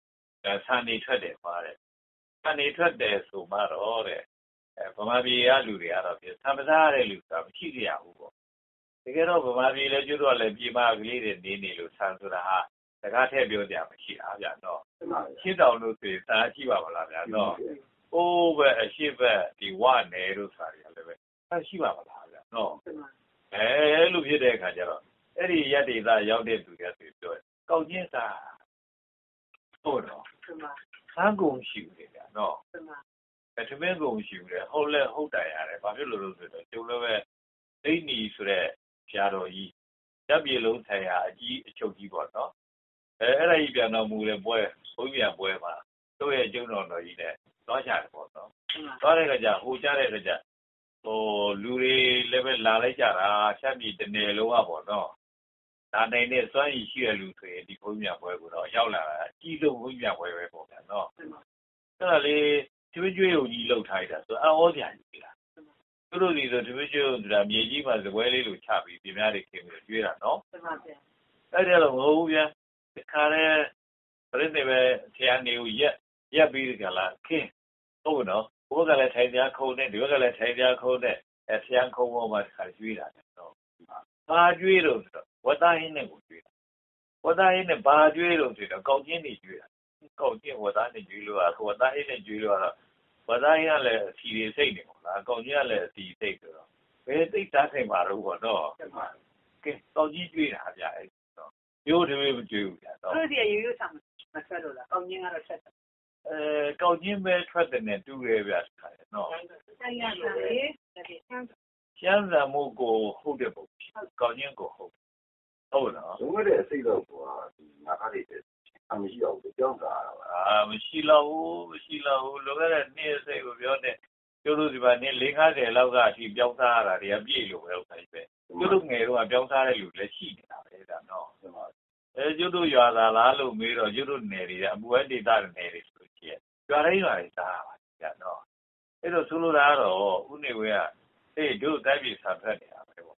S1: ဆန်နေထွက်တယ်ပါတယ်ဆန်နေထွက်တယ်ဆိုမှတော့တဲ့ဗမာပြည်ကလူတွေကတော့ဆန်မစားရတဲ့လူဆိုတာမရှိကြဘူးပေါ့တကယ်တော့ဗမာပြည်လည်းကျွတ်တော့လည်းပြည်မကလေးတွေနေလို့ဆန်ဆိုတာဟာစကားထည့်ပြောကြမရှိတာဗျာတော့ရှင်းတောင်လို့ဆိုရင်စားရှိပါမလားဗျာတော့အိုးပဲအရှိပဲဒီဝနယ်လို့ဆိုတာလည်းပဲစားရှိပါမလားဗျာတော့လို့ဖြစ်တဲ့အခါကျတော့အဲ့ဒီရက်ဒေသရောက်တဲ့သူတွေဆိုပြောကောက်ချင်းစားဟုတ်တော့ဆန်းကုန်ရှိဦးတယ်ဗျာနော်သမင်းကုန်ရှိဦးတယ်ဟုတ်လဲဟုတ်တယ်ရတယ်ဘာဖြစ်လို့လဲဆိုတော့ကျုပ်လည်းပဲဒိတ်နီဆိုတဲ့ဆရာတော်ကြီးရပ်ပြေလုံးဆိုင်ရာအကြီးအချုပ်ကြီးပေါ့နော်အဲ့ဒါကြီးပြန်တော်မူတဲ့ပွဲဘုန်းကြီးပွဲမှာတို့ရဲ့ကျုံတော်တော်ကြီးနဲ့သွားချတယ်ပေါ့နော်သွားတဲ့ခါကျဟိုကြတဲ့ခါကျလူတွေလည်းပဲလာလိုက်ကြတာချက်ပြည်တနယ်လုံးကပေါ့နော်ဒါနိုင်တဲ့စွမ်းရည်ရှိတဲ့လူတွေဒီဘုန်းကြီးပွဲကိုတော့ရောက်လာတာအကြီးဆုံးဘုန်းကြီးပွဲပဲပေါ့ဗျာနော်အဲ့ဒါလေးကျွေးုံကြီးလှုပ်ထားတာဆိုအောစရာကြီးလားသူတို့ဒီဆိုကျွေးုံဆိုတာမြေကြီးမှာစပွဲလေးလိုချပြီးပြင်းများတွေခင်းပြီးကျွေးတာနော်အဲ့ဒါတော့မဟုတ်ဘူးဗျာဒီခါရဲပြည့်နေပဲဆရာနေကိုရက်ပြီးကြလားခင်းဟုတ်နော်ဘိုးကလည်းထိုင်ကြခုံနဲ့ဒီဘက်ကလည်းထိုင်ကြခုံနဲ့ဆရာခုံပေါ်မှာခါကျွေးတာတော့ဘာကျွေးတော့ဆိုတော့ဝတ်သားဟင်းနဲ့ကိုကျွေးတာဝတ်သားဟင်းနဲ့ဘာကျွေးတော့ဆိုတော့ကောက်ချင်းတွေကျွေးတာကောက်ချင်းဝတ်သားနဲ့ကျွေးလို့ဝတ်သားဟင်းနဲ့ကျွေးလို့တော့ဝတ်သားဟင်းကလည်းအစီတွေစိတ်နေပေါ့လားကောက်ချင်းကလည်းအစီစိတ်ဆိုတော့ဘယ်သိသားဆိုင်မှာတော့ပေါ့နော်ကဲကောက်ချင်းကျွေးတာဗျာအဲ့တော့ရိုးတွေမကျွေးဘူးဗျာတော့
S2: တို့ဒီရိုးဆောင်မထွက်လို့လားကောက်ချင်းကတော့ထွက်တယ်
S1: ကောက်ချင်းပဲထွက်တယ်နဲ့တူရဲဗျာနော်
S2: ဆိုင်ရတာလေ
S1: ကျန်းစာမှုကိုဟုတ်တယ်ပေါ့ကောက်ချင်းကိုဟုတ်နော်
S3: ဘုံတဲ့အစိတ်တော့ကွာဒီငါးကားတွေအမရှိအောင်ကြောက်တာ
S1: မရှိတော့ဘူးလောကတဲ့နေ့စိတ်ကိုပြောတဲ့ကျိုးတို့ဒီမှာနေ့50လောက်ကအထိပြောင်းစားရတာတွေကပြည့်လို့ပဲဥစ္စာကြီးပဲကျိုးတို့ငယ်တော့ပြောင်းစားတဲ့လူလည်းရှိနေတာပဲဒါနော်ကျိုးတို့ရွာသားလားလို့မေးတော့ကျိုးတို့နယ်တွေအပူအဒေသနယ်တွေဆိုကြည့်ရွာတိုင်းရွာတွေစားပါဗျာနော်အဲ့တော့ဆိုလိုတာကတော့ဥနေဝဲကတို့တိုက်ပြည်ဆန်ဖက်နေတာပဲပေါ့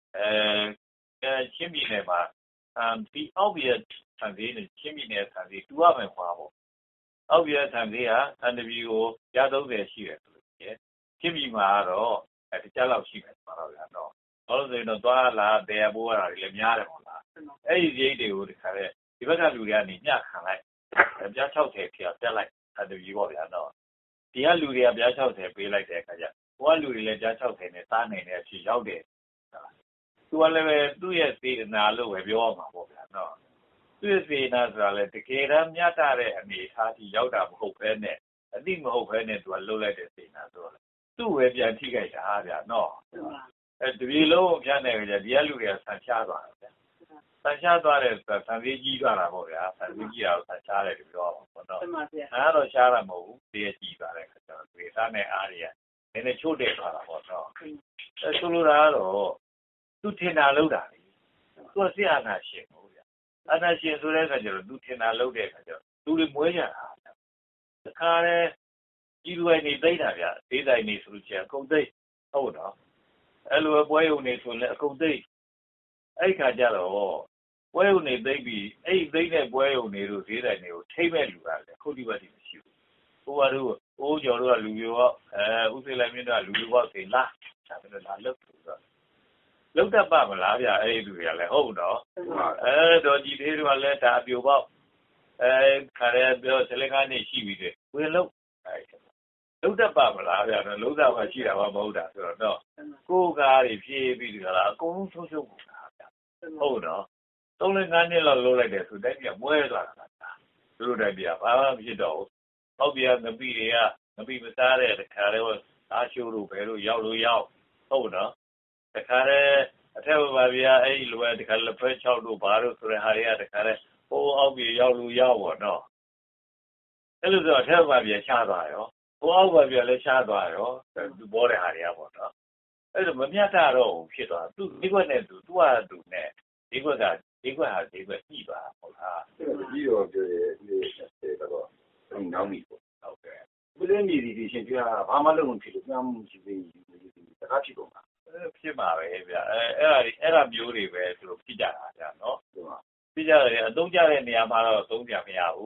S1: ချင်းပြည်နယ်မှာဒီအောက်ပြည်ဆန်သေးနဲ့ချင်းပြည်နယ်ဆန်သေးတူရမယ်ခွာပေါ့အောက်ပြည်ဆန်သေးဟာတပြည်ကိုရ30ရှိတယ်ဆိုလို့ချင်းပြည်မှာကတော့တခြားလောက်ရှိမယ်ဆိုတော့ဗျာနော်ဘာလို့ဆိုရင်တော့သွားလာတရားပိုးရတာတွေလည်းများတယ်ပေါ့လားအဲ့ဒီရိတ်တွေကိုဒီခါတဲ့ဒီဘက်ကလူတွေကနေညခံလိုက်ပြား60ဖြာပြတ်လိုက်တပြည်ပေါ့ဗျာနော်ဒီကလူတွေကပြား60ပေးလိုက်တဲ့အခါကျဟိုကလူတွေလည်းပြား60နဲ့စားနိုင်တဲ့အဖြစ်ရောက်တယ်သူကလည်းပဲသူ့ရဲ့စေတနာလို့ပဲပြောရမှာပေါ့ဗျာနော်သူ့ရဲ့စေတနာဆိုတာလည်းတကယ်တမ်းမြတ်တဲ့အနေအထားကြီးရောက်တာမဟုတ်ဘဲနဲ့အတိမဟုတ်ဘဲနဲ့သူကလှုပ်လိုက်တဲ့စေတနာဆိုတော့သူ့ပဲပြန်ထိခိုက်တာဗျာနော်တပြည်လုံးပြတ်နေကြဒီကလူတွေကဆန်ချသွားတယ်ဗျာဆန်ချသွားတယ်ဆိုတာဆန်သေးကြီးသွားတာပေါ့ဗျာဆန်သေးကြီးတာကိုဆန်ချတယ်လို့ပြောပါပေါ့နော်အဲ့တော့ရှားတာမဟုတ်ဘူးတည်းကြီးသွားတယ်ကျွန်တော်ဒေသနဲ့အားရနည်းနည်းချို့တဲ့သွားတာပေါ့နော်ဆိုလိုတာကတော့သူထင်တာလောက်တာလေသူကစစ်အာဏာရှင်ဟုတ်ဗျာအာဏာရှင်ဆိုတဲ့အခါကျတော့သူထင်တာလောက်တဲ့အခါကျတော့သူတွေမွဲကြတာဗျာတခါတည်းကြီးလူပိုင်းနေသိတာဗျာဒေသနေဆိုလို့ရှိရင်အကုန်သိဟုတ်တော့အဲ့လိုပွဲုံနေဆိုလည်းအကုန်သိအဲ့ခါကျတော့ပွဲုံနေသိပြီးအဲ့သိတဲ့ပွဲုံနေတို့ဒေသနေကိုထိမ့်မဲ့လူကလည်းခုတိပတ်တိမရှိဘူးဟိုဘာလို့အိုးကျော်တို့ကလူမျိုးပေါ့ဥစိလိုက်မြင့်တို့ကလူမျိုးပေါ့သိလားဒါပဲလာလို့လောက်တတ်ပါမလားဗျာအဲ့ဒီလူတွေကလည်းဟုတ်တော့တော့ကြည်သေးတွေကလည်းဒါအပြိုပေါက်ခါရဲပြောစလင်ကနေရှိပြီးတယ်ဝင်လို့လောက်တတ်ပါမလားဗျာတော့လုံးသားမှရှိတာမှမဟုတ်တာဆိုတော့ကိုယ်ကားတွေဖြည့်ပြီးကြလားအကုန်လုံးဆုံးရှုံးကုန်တာဗျာဟုတ်တော့3-5နှစ်လောက်လုံးလိုက်တယ်ဆိုတိုက်ပြမွဲသွားတာသူတို့တိုက်ပြဘာမှမဖြစ်တော့ဘူးဟောက်ပြငပိတွေကငပိမစားတဲ့တခါလဲအားရှိုးတို့ဘယ်လိုရောက်လို့ရောက်ဟုတ်တော့တခါတည်းအထက်ပါဗျာအဲ့ဒီလိုပဲတခါလက်ဖက်6တို့ဘာလို့ဆိုတဲ့ဟာတွေကတခါတည်းဟိုအောက်ပြေရောက်လို့ရောက်ပေါ့နော်အဲ့လိုဆိုအထက်ပါဗျာရှားသွားရောဟိုအောက်ပါဗျာလည်းရှားသွားရောသူပေါ်တဲ့ဟာတွေကပေါ့နော်အဲ့လိုမမြတ်တာတော့ဖြစ်သွားသူဒီကွက်နဲ့သူကသူနဲ့ဒီကွက်ကဒီကွက်ဟာဒီကွက်ညှိပါဟုတ်လား
S3: ပြီးတော့ပြောတယ်ဒီတော့နောက်ပြီပေါ့ဟုတ်ကဲ့ဘယ်လိုမြည်ဒီရှင်ပြဘာမှလုံးမဖြစ်လို့ပြန်မှုရှိသေးဘူးတခါဖြစ်တော့မှာ
S1: ဖြစ်မှာပဲဗျာအဲ့ဒါမျိုးတွေပဲသူတို့ဖြစ်ကြတာဗျာနော်ဖြစ်ကြတယ်အသုံးကျတဲ့နေရာမှာတော့သုံးကြမရဘူး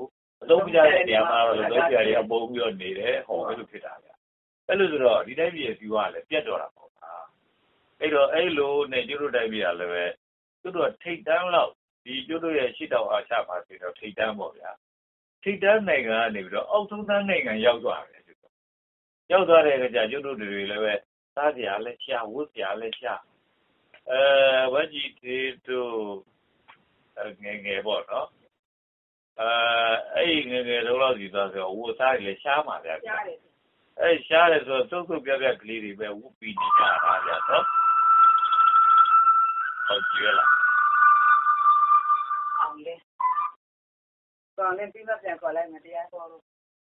S1: သုံးပြတဲ့နေရာမှာတော့သုံးပြရပုံပြီးတော့နေတယ်ဟောအဲ့လိုဖြစ်တာဗျအဲ့လိုဆိုတော့ဒီတိုင်းပြည်စီကလည်းပြတ်တော့တာပေါ့ဗျာအဲ့တော့အဲ့လိုနဲ့ကျတို့တိုင်းပြည်ကလည်းပဲကျတို့ထိတ်တန်းလောက်ဒီကျတို့ရဲ့ရှစ်တောင်အာရှမှာဆိုတော့ထိတ်တန်းပေါ့ဗျာထိတ်တန်းနိုင်ငံကနေပြီးတော့အောက်ဆုံးတန်းနိုင်ငံရောက်သွားတယ်ရောက်သွားတဲ့အခါကျကျတို့တွေလည်းပဲစားစရာလည်းရှာဝတ်စရာလည်းရှာဝက်ကြီးတွေတို့ငယ်ပေါ့နော်အဲ့ငယ်တော့စီသွားဆိုဝတ်စားလည်းရှားမှာဗျာရှားတယ်အဲ့ရှားတယ်ဆိုတော့စုပ်စုပ်ပြပြကလေးတွေပဲဝတ်ပြီးနေကြတာဗျာနော်ဟုတ်ကြည့်လား
S2: အောင်လေကောင်းလည်းပြီးမှပြန်ခေါ်လိုက်မယ်တရားတော်လို့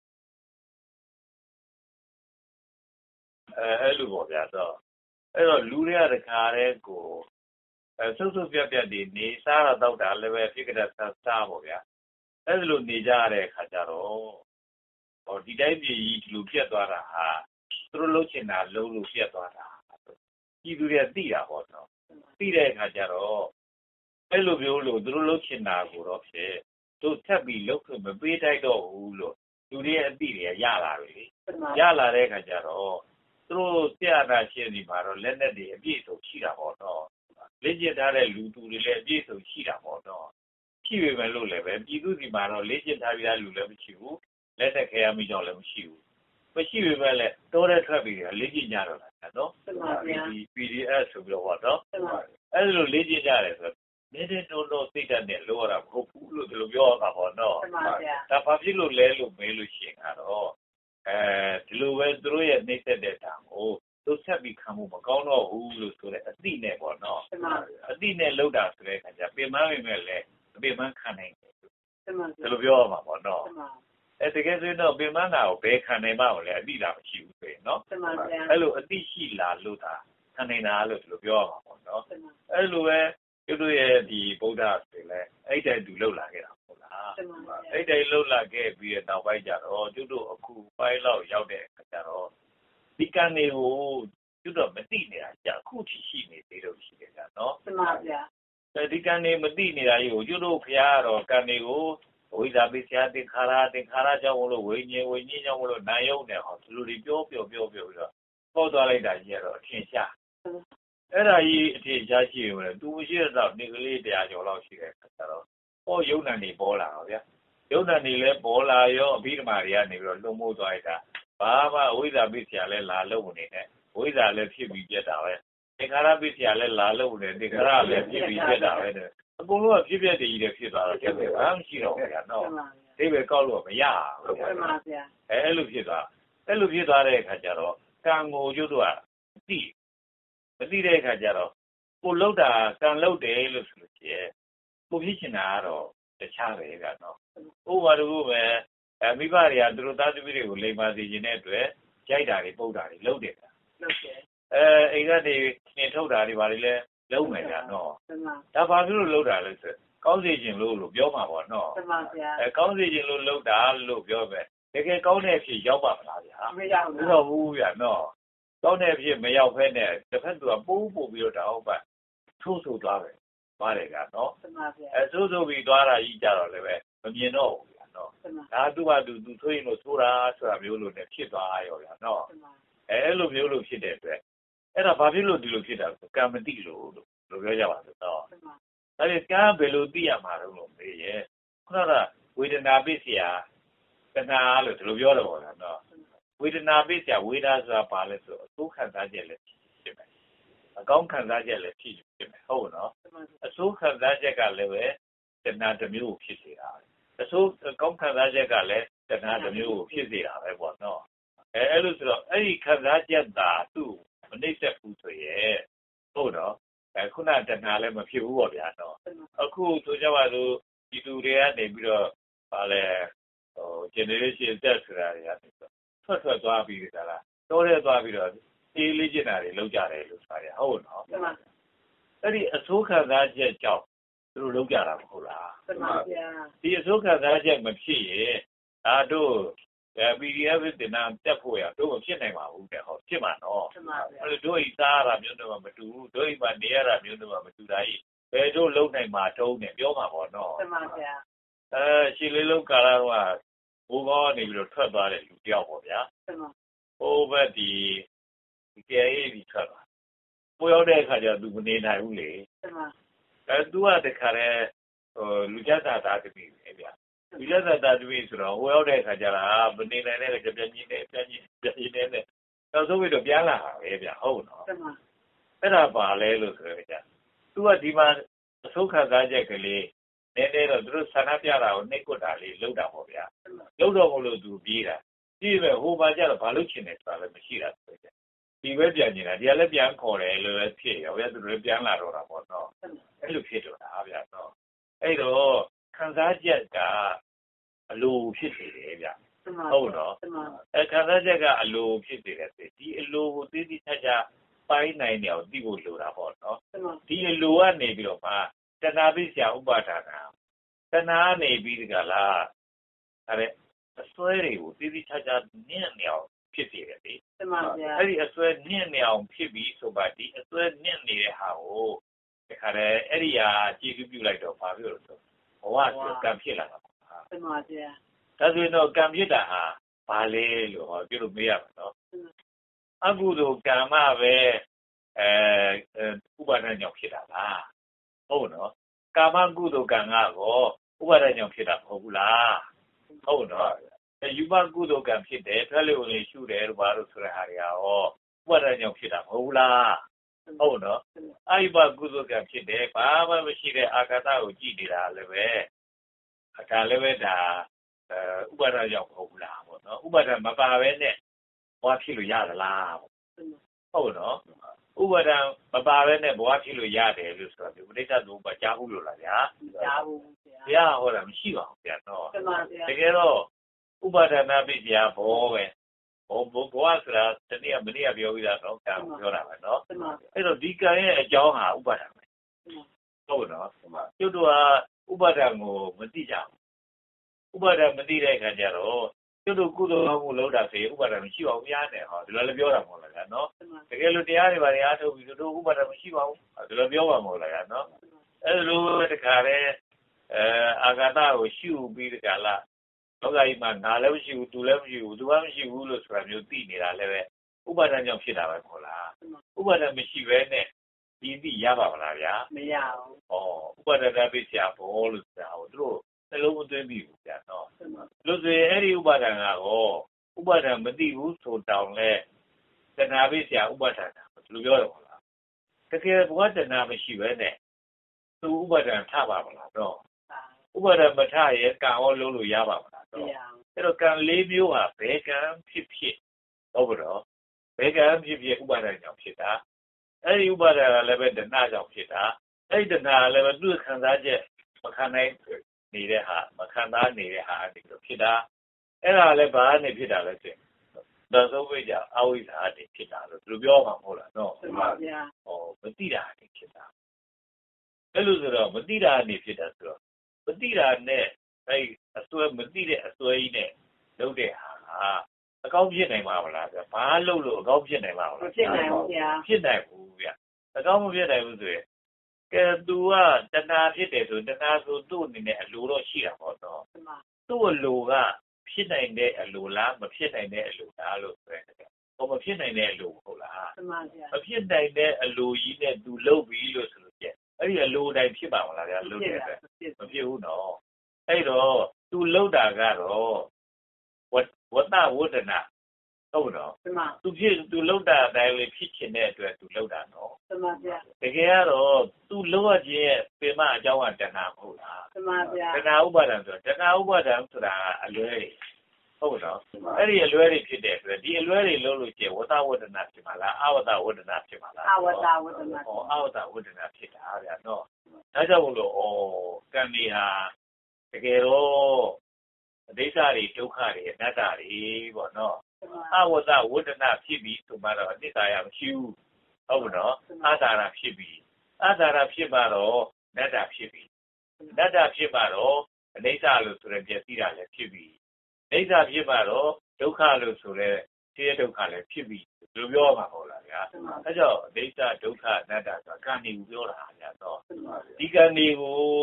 S1: အဲ့လိုပေါ့ဗျာတော့အဲ့တော့လူတွေကတခါတည်းကိုစုပ်စုပ်ပြပြတွေနေစားတော့တာလည်းပဲဖြစ်ကြတဲ့စားပေါ့ဗျာအဲ့လိုနေကြရတဲ့အခါကျတော့ဟောဒီတိုင်းပြည်ကြီးဒီလိုပြတ်သွားတာဟာသူတို့လှုပ်ချင်တာလှုပ်လို့ပြတ်သွားတာပြည်သူတွေကသိတာပေါ့နော်သိတဲ့အခါကျတော့အဲ့လိုမျိုးလို့သူတို့လှုပ်ချင်တာကိုတော့ဖြစ်တို့ထပ်ပြီးလှုပ်ခွင့်မပေးတိုက်တော့ဘူးလို့လူတွေအသိတွေကရလာပြီလေရလာတဲ့အခါကျတော့သူတို့ဆရာနာရှင်းဒီမှာတော့လက်နဲ့တွေအပြည့်စုံရှိတာပေါ့နော်လေ့ကျင့်ထားတဲ့လူသူတွေလည်းအပြည့်စုံရှိတာပေါ့နော်ရှိပေမဲ့လို့လည်းပဲပြည်သူဒီမှာတော့လေ့ကျင့်ထားပြီးသားလူလည်းမရှိဘူးလက်သက်ခဲရမိကြောင်းလည်းမရှိဘူးမရှိပေမဲ့လည်းတိုးတဲ့ထွက်ပြီးလေ့ကျင့်ကြတော့တာနော်ဒီ PDF ဆိုပြီးတော့ဟောတော့အဲ့လိုလေ့ကျင့်ကြတယ်ဆိုတော့နေတဲ့တော့စိတ်ဓာတ်နဲ့လောရတာမဟုတ်ဘူးလို့ဒီလိုပြောတာပေါ့နော်ဒါဘာဖြစ်လို့လဲလို့မေးလို့ရှိရင်ကတော့ဒီလိုပဲသူတို့ရဲ့နှိမ့်သက်တဲ့တာကိုသူဆက်ပြီးခံမှုမကောင်းတော့ဘူးလို့ဆိုတဲ့အသိနဲ့ပေါ့နော်အသိနဲ့လောက်တာဆိုတဲ့အခါကျပြင်မမိမဲ့လည်းပြင်မခံနိုင်တယ်ဒီလိုပြောရမှာပေါ့နော်တကယ်ဆိုတော့ပြင်မနာကိုဘယ်ခံနိုင်မှလဲအသိလားမရှိဘူးဆိုရင်နော်အဲ့လိုအသိရှိလာလို့တာခံနိုင်တာလို့ဒီလိုပြောရမှာပေါ့နော်အဲ့လိုပဲကျတို့ရဲ့ဒီဗုဒ္ဓဆိုလည်းအဲ့တိုင်သူလောက်လာခဲ့တာဟုတ်လားအဲ့တိုင်လောက်လာခဲ့ပြီးတဲ့နောက်ပိုင်းကျတော့ကျတို့အခုပိုင်းလောက်ရောက်တဲ့အခါကျတော့ဒီကံတွေကိုကျတော့မသိနေတာကြာအခုထိရှိနေသေးလို့ရှိတယ်ကြာနော်
S2: မှန်ပါဗျာ
S1: ဒီကံတွေမသိနေတာကြီးကိုကျတို့ဖျားတော့ကံတွေကိုဝိဇ္ဇာပိစ္ဆာသင်္ခါရကြောင့်လို့ဝိညာဉ်ကြောင့်လို့နာယုံနေဟောဒီလိုတွေပြောပြီးတော့ပေါ်သွားလိုက်တာကြီးကတော့အထင်ရှားအဲ့ဒါကြီးအထင်ရှားရှိရင်လည်းသူမရှိတော့နေကလေးတရားကျော်လောက်ရှိတယ်ဆိုတော့ဟောယုံနာနေပေါ်လာတော့ဗျာယုံနာနေလဲပေါ်လာရောအဘိဓမ္မာတွေကနေပြီးတော့လွန်မိုးသွားလိုက်တာဘာမှဝိဇ္ဇာပိစ္ဆာလဲလာလို့နေနဲ့ဝိဇ္ဇာလည်းဖြစ်ပြီးပြတ်တာပဲသင်္ခါရပိစ္ဆာလည်းလာလို့နေသင်္ခါရလည်းဖြစ်ပြီးပြတ်တာပဲအကုန်လုံးကဖြစ်ပြတည်ကြီးတွေဖြစ်သွားတော့ကျတယ်ဘာမှမရှိတော့ဘူးဗျာနော်ဒီပဲကောက်လို့မရဘူး
S2: မှန်ပါဗျာ
S1: အဲ့လိုဖြစ်သွားတဲ့အခါကျတော့ကံကိုကျွတ်တော့မသိတဲ့အခါကျတော့ကိုလှုပ်တာကံလှုပ်တယ်လို့ဆိုလို့ရှိရင်ကိုဖြစ်ချင်တာကတော့တခြားပဲကနော်ဥပမာတခုပဲမိဘတွေကသူတို့သားသမီးတွေကိုလိမ်မာစေခြင်းတဲ့အတွက်ရိုက်တာတွေပုတ်တာတွေလုပ်တယ်အိမ်ကနေနှင်ထုတ်တာတွေဘာတွေလဲလုံးမယ်ကြာနော်ဒါဘာဖြစ်လို့လုပ်တာလဲဆိုကောင်းစေခြင်းလို့ပြောမှာပေါ့နော်
S2: မှန်ပါဗျာ
S1: ကောင်းစေခြင်းလို့လုပ်တာလို့ပြောပဲတကယ်ကောင်းတဲ့အဖြစ်ရောက်ပါမလားဗျာ
S2: မရောက်
S1: ဘူးဗျာနော်ကောင်းတဲ့အဖြစ်မရောက်ဖဲနဲ့တစ်ဖက်သူကပိုးပြီးတော့တောက်ပါထိုးဆိုသွားပဲပါတယ်ကနော်
S2: မှန်ပါဗျာ
S1: ဆိုးပြီးသွားတာကြီးကြတော့လည်းပဲမမြင်တော့ဘူးဗျာနော်ဒါသူ့ဘာသူဆိုရင်လို့ဆိုတာဆိုတာမျိုးလို့နဲ့ဖြစ်သွားရောဗျာနော်အဲ့လိုမျိုးလို့ဖြစ်တဲ့အတွက်အဲ့ဒါဘာဖြစ်လို့ဒီလိုဖြစ်တာကံမတိလို့ပြောကြပါစို့နော်အဲ့ဒီကံဘယ်လိုသိရမှာလို့မေးရဲ့ခုနကဝေဒနာပိစ္ဆာတဏှာလို့ဒီလိုပြောတော့ဗျာနော်ဝေဒနာပိစ္ဆာဝေဒနာဆိုတာဘာလဲဆိုအဆိုးခံစားချက်လည်းဖြစ်မယ်အကောင်းခံစားချက်လည်းဖြစ်မယ်ဟုတ်နော်အဆိုးခံစားချက်ကလည်းပဲတဏှာတစ်မျိုးကိုဖြစ်စေတာပဲအဆိုးကောင်းခံစားချက်ကလည်းတဏှာတစ်မျိုးကိုဖြစ်စေတာပဲပေါ့နော်အဲ့လိုဆိုတော့အဲ့ဒီခံစားချက်သာသူ့မနှိမ့်ဆက်ဘူးဆိုရဲ့ဟုတ်တော့ခုနတဏှာလည်းမဖြစ်ဘူးပေါ့ဗျာနော်အခုဆိုကြပါစို့ဒီလူတွေကနေပြီးတော့ဗာလဲgeneration Z ဆိုတာတွေကနေထွက်သွားပြီးကြလားတိုးရဲသွားပြီးတော့အေးလေးကျင်တာတွေလောက်ကြတယ်လို့ဆိုရဟုတ်နော်အဲ့ဒီအဆိုးခံစားချက်ကြောင့်သူတို့လောက်ကြတာမဟုတ်လား
S2: မှန်ပါဗျာ
S1: ဒီအဆိုးခံစားချက်မဖြစ်ရင်တို့PDF တင်တာတက်ဖို့ရတို့မဖြစ်နိုင်ပါဘူးတဲ့ဟောဖြစ်မှာနော်အဲ့လိုတို့ဤစားရတာမျိုးတွေမတူဘူးတို့ဤမှာနေရတာမျိုးတွေမတူတာကြီးဘယ်တို့လုံနိုင်မှာတုံးနေပြောမှာပေါ့နော်
S2: မှန်ပါဗျာ
S1: ရှည်လေးလုံးကာလာတော့ဘိုးကောင်းနေပြီးတော့ထွက်သွားတဲ့လူတယောက်ပေါ့ဗျာဟိုဘက်ဒီကဲအေးဒီထွက်သွားပိုးရောက်တဲ့အခါကျသူမနေနိုင်ဘူးလေသူကတခါတည်းလူကြတာတာတပြီပဲဗျာလူကြတာတာတပြီဆိုတော့ဟိုရောက်တဲ့အခါကျတော့မနေနိုင်တဲ့ကြပြင်းကြီးနဲ့ပြန်ကြီးနဲ့နောက်ဆုံးပြီးတော့ပြန်လာတာပဲဗျာဟုတ်နော်အဲ့ဒါပါလဲလို့ဆိုရကြသူကဒီမှာအဆုံးခံစားချက်ကလေးနည်းနည်းတော့သူတို့ဆန္ဒပြတာကိုနှိပ်ကွက်တာလေးလုပ်တာပေါ့ဗျာလုပ်တော့မလို့သူပြေးတာပြေးပဲဟိုမှာကျတော့ဘာလို့ချင်တယ်ဆိုတာလည်းမရှိတာဆိုကြဒီပဲပြန်နေတာဒီကလည်းပြန်ခေါ်တယ်လို့လည်းဖြစ်ရောဗျာသူတို့ပြန်လာတော့တာပေါ့နော်အဲ့လိုဖြစ်တော့တာဗျာနော်အဲ့တော့ခံစားချက်ကအလိုဖြစ်နေတယ်ဗျာဟုတ်နော်ခံစားချက်ကအလိုဖြစ်နေတယ်ဒီအလိုကိုသိသိချာချာပိုင်းနိုင်တယ်ကိုသိဖို့လိုတာပေါ့နော်ဒီအလိုကနေပြီးတော့မှတဏှာပိစ္ဆာဥပါဒနာတဏှာနေပြီးဒီကလားအဲ့အစွဲတွေကိုသိသိချာချာနင့်နေအောင်ဖြစ်နေတယ်လေအဲ့ဒီအစွဲနင့်နေအောင်ဖြစ်ပြီးဆိုပါဒီအစွဲနင့်နေတဲ့ဟာကိုဒီခါတည်းအဲ့ဒီဟာကြည့်ပြုလိုက်တော့ဘာဖြစ်လို့ဆိုဘဝဆိုကံဖြစ်လာတာပေါ့ဒါဆိုရင်တော့ကံဖြစ်တာဟာဘာလဲလို့ဟောပြောလို့မေးရမှာနော်အကုသိုလ်ကံမပဲဥပါဒဏ်ကြောင့်ဖြစ်တာလားဟုတ်နော်ကာမကုသိုလ်ကံကတော့ဥပါဒဏ်ကြောင့်ဖြစ်တာမဟုတ်ဘူးလားဟုတ်နော်ယူပကုသိုလ်ကံဖြစ်တယ်ထွက်လေဝင်လေရှုတယ်တို့ဘာလို့ဆိုတဲ့ဟာတွေရောဥပါဒဏ်ကြောင့်ဖြစ်တာမဟုတ်ဘူးလားဟုတ်နော်အယုပကုသိုလ်ကံဖြစ်တယ်ဘာမှမရှိတဲ့အာကာသကိုကြည့်နေတာလည်းပဲဒါလည်းပဲဒါဥပါဒဏ်ကြောင့်မဟုတ်ဘူးလားပေါ့နော်ဥပါဒဏ်မပါဘဲနဲ့ဘဝဖြစ်လို့ရသလားဟုတ်နော်ဥပါဒံမပါဘဲနဲ့ဘဝဖြစ်လို့ရတယ်လို့ဆိုတော့ဒီပဋိစ္စသုံးပါးကြားဘူးလို့လားဗျာကြားဘူးဗျာဟောတာမရှိပါဘူးဗျာနော်တကယ်တော့ဥပါဒနာပိစရာဘောပဲဘဝဆိုတာတနည်းမနေ့ကပြောပြီးသားတော့ကံပြောတာပဲနော်အဲ့တော့ဒီကံရဲ့အကြောင်းဟာဥပါဒံပဲဟုတ်နော်ကျွတ်တို့ကဥပါဒံကိုမသိကြဘူးဥပါဒံမသိတဲ့အခါကျတော့ကျွတ်တို့ကုသိုလ်မှုလုပ်တာဆိုရင်ဥပါဒံမရှိပါဘူးများတယ်ဟောဒီလိုလည်းပြောတာမဟုတ်လားဗျာနော်တကယ်လို့တရားတွေပါတွေအားထုတ်ပြီးတို့ဥပါဒံမရှိပါဘူးဒီလိုပြောပါမဟုတ်လားဗျာနော်အဲ့လိုတခါတည်းအာဂတကိုရှုပြီးတခါလားလောကကြီးမှာငါလည်းမရှိဘူးသူလည်းမရှိဘူးသူကမရှိဘူးလို့ဆိုတာမျိုးသိနေတာလည်းပဲဥပါဒံကြောင့်ဖြစ်တာပဲမဟုတ်လားဥပါဒံမရှိဘဲနဲ့ဒီသိရပါမလားဗျာမရဘူးဥပါဒနာပိစ္ဆာဘောလို့ဆိုတာဟိုတို့နှလုံးမသွင်းပြီးဘူးဗျာနော်လို့ဆိုရင်အဲ့ဒီဥပါဒံကတော့ဥပါဒံမသိဘူးဆိုတောင်လဲတဏှာပိစ္ဆာဥပါဒနာဘယ်လိုပြောရမလားတကယ်ဘဝတဏှာမရှိဘဲနဲ့သူဥပါဒံထပါမလားတော့ဥပါဒံမထရဲ့ကံရောလုံးလို့ရပါမလားတော့အဲ့တော့ကံ၄မျိုးဟာဘယ်ကံဖြစ်ဟုတ်ပါတော့ဘယ်ကံဖြစ်ဥပါဒံကြောင့်ဖြစ်တာအဲ့ဒီဥပါဒံကလည်းပဲတဏှာကြောင့်ဖြစ်တာအဲ့ဒီတဏှာလည်းပဲသူ့ခံစားချက်မခံနိုင်နေတဲ့ဟာမခံစားနေတဲ့ဟာဒီလိုဖြစ်တာအဲ့ဒါလည်းဘာနဲ့ဖြစ်တာလဲဆိုရင်ဒါဆိုဝိကြအဝိဇ္ဇာတွေဖြစ်တာလို့သူပြောမှာမဟုတ်လားနော်မှန်ပါဗျာမသိတာတွေဖြစ်တာအဲ့လိုဆိုတော့မသိတာနေဖြစ်တာဆိုတော့မသိတာနဲ့အဲ့အစွဲမသိတဲ့အစွဲကြီးနဲ့လုပ်တဲ့ဟာအကောင်းဖြစ်နိုင်မှာမလားဗျာဘာလုပ်လို့အကောင်းဖြစ်နိုင်မှာမလားဖြစ်နိုင်ဘူးဗျာဖြစ်နိုင်ဘူးဗျာအကောင်းမဖြစ်နိုင်ဘူးဆိုရင်ကဲသူကတဏှာဖြစ်တယ်ဆိုတဏှာဆိုသူ့အနေနဲ့အလိုတော့ရှိတာပေါ့နော်သူ့အလိုကဖြစ်နိုင်တဲ့အလိုလားမဖြစ်နိုင်တဲ့အလိုလားလို့ဆိုရတယ်ဟောမဖြစ်နိုင်တဲ့အလိုဟုတ်လားမှန်ပါဗျာမဖြစ်နိုင်တဲ့အလိုကြီးနဲ့သူလုပ်ပြီးလို့ဆိုလို့ကျအဲ့ဒီအလိုတိုင်းဖြစ်ပါမလားဗျာလုပ်တဲ့အတွက်မဖြစ်ဘူးနော်အဲ့တော့သူလုပ်တာကတော့ဝတ္တဝဒနာဟုတ်တော့သူလုပ်တာအတိုင်းလေးဖြစ်ချင်တဲ့အတွက်သူလုပ်တာနော်မှန်ပါဗျာတကယ်ကတော့သူလုပ်ရခြင်းရဲ့ပင်မအကြောင်းကတဏှာမဟုတ်လားမှန်ပါဗျာတဏှာဥပါဒံဆိုတဏှာဥပါဒံဆိုတာအလွဲတွေဟုတ်တော့အဲ့ဒီအလွဲတွေဖြစ်တဲ့အတွက်ဒီအလွဲတွေလုပ်လို့ကျဝတ္တဝဒနာဖြစ်မှာလားအဝတ္တဝဒနာဖြစ်မှာလားအဝတ္တဝဒနာအဝတ္တဝဒနာဖြစ်တာဗျာနော်ဒါကြောင့်မို့လို့ကံတွေဟာတကယ်တော့အဒိဋ္ဌတွေဒုက္ခတွေအနတ္တတွေပေါ့နော်အဝတ္တဝဒနာဖြစ်ပြီးဆိုမှတော့အနိစ္စရမရှိဘူးဟုတ်နော်အာသာရဖြစ်ပြီးအာသာရဖြစ်မှတော့နတ္တဖြစ်ပြီးနတ္တဖြစ်မှတော့အနိစ္စလို့ဆိုတဲ့ပြည့်စည်တာလည်းဖြစ်ပြီးအိဋ္ဌဖြစ်မှတော့ဒုက္ခလို့ဆိုတဲ့ဆင်းရဲဒုက္ခလည်းဖြစ်ပြီးဒီလိုပြောမှာဟုတ်လားဗျာအဲကြောင့်အိဋ္ဌဒုက္ခအနတ္တဆိုတာကံတွေကိုပြောတာဗျာတော့ဒီကံတွေကို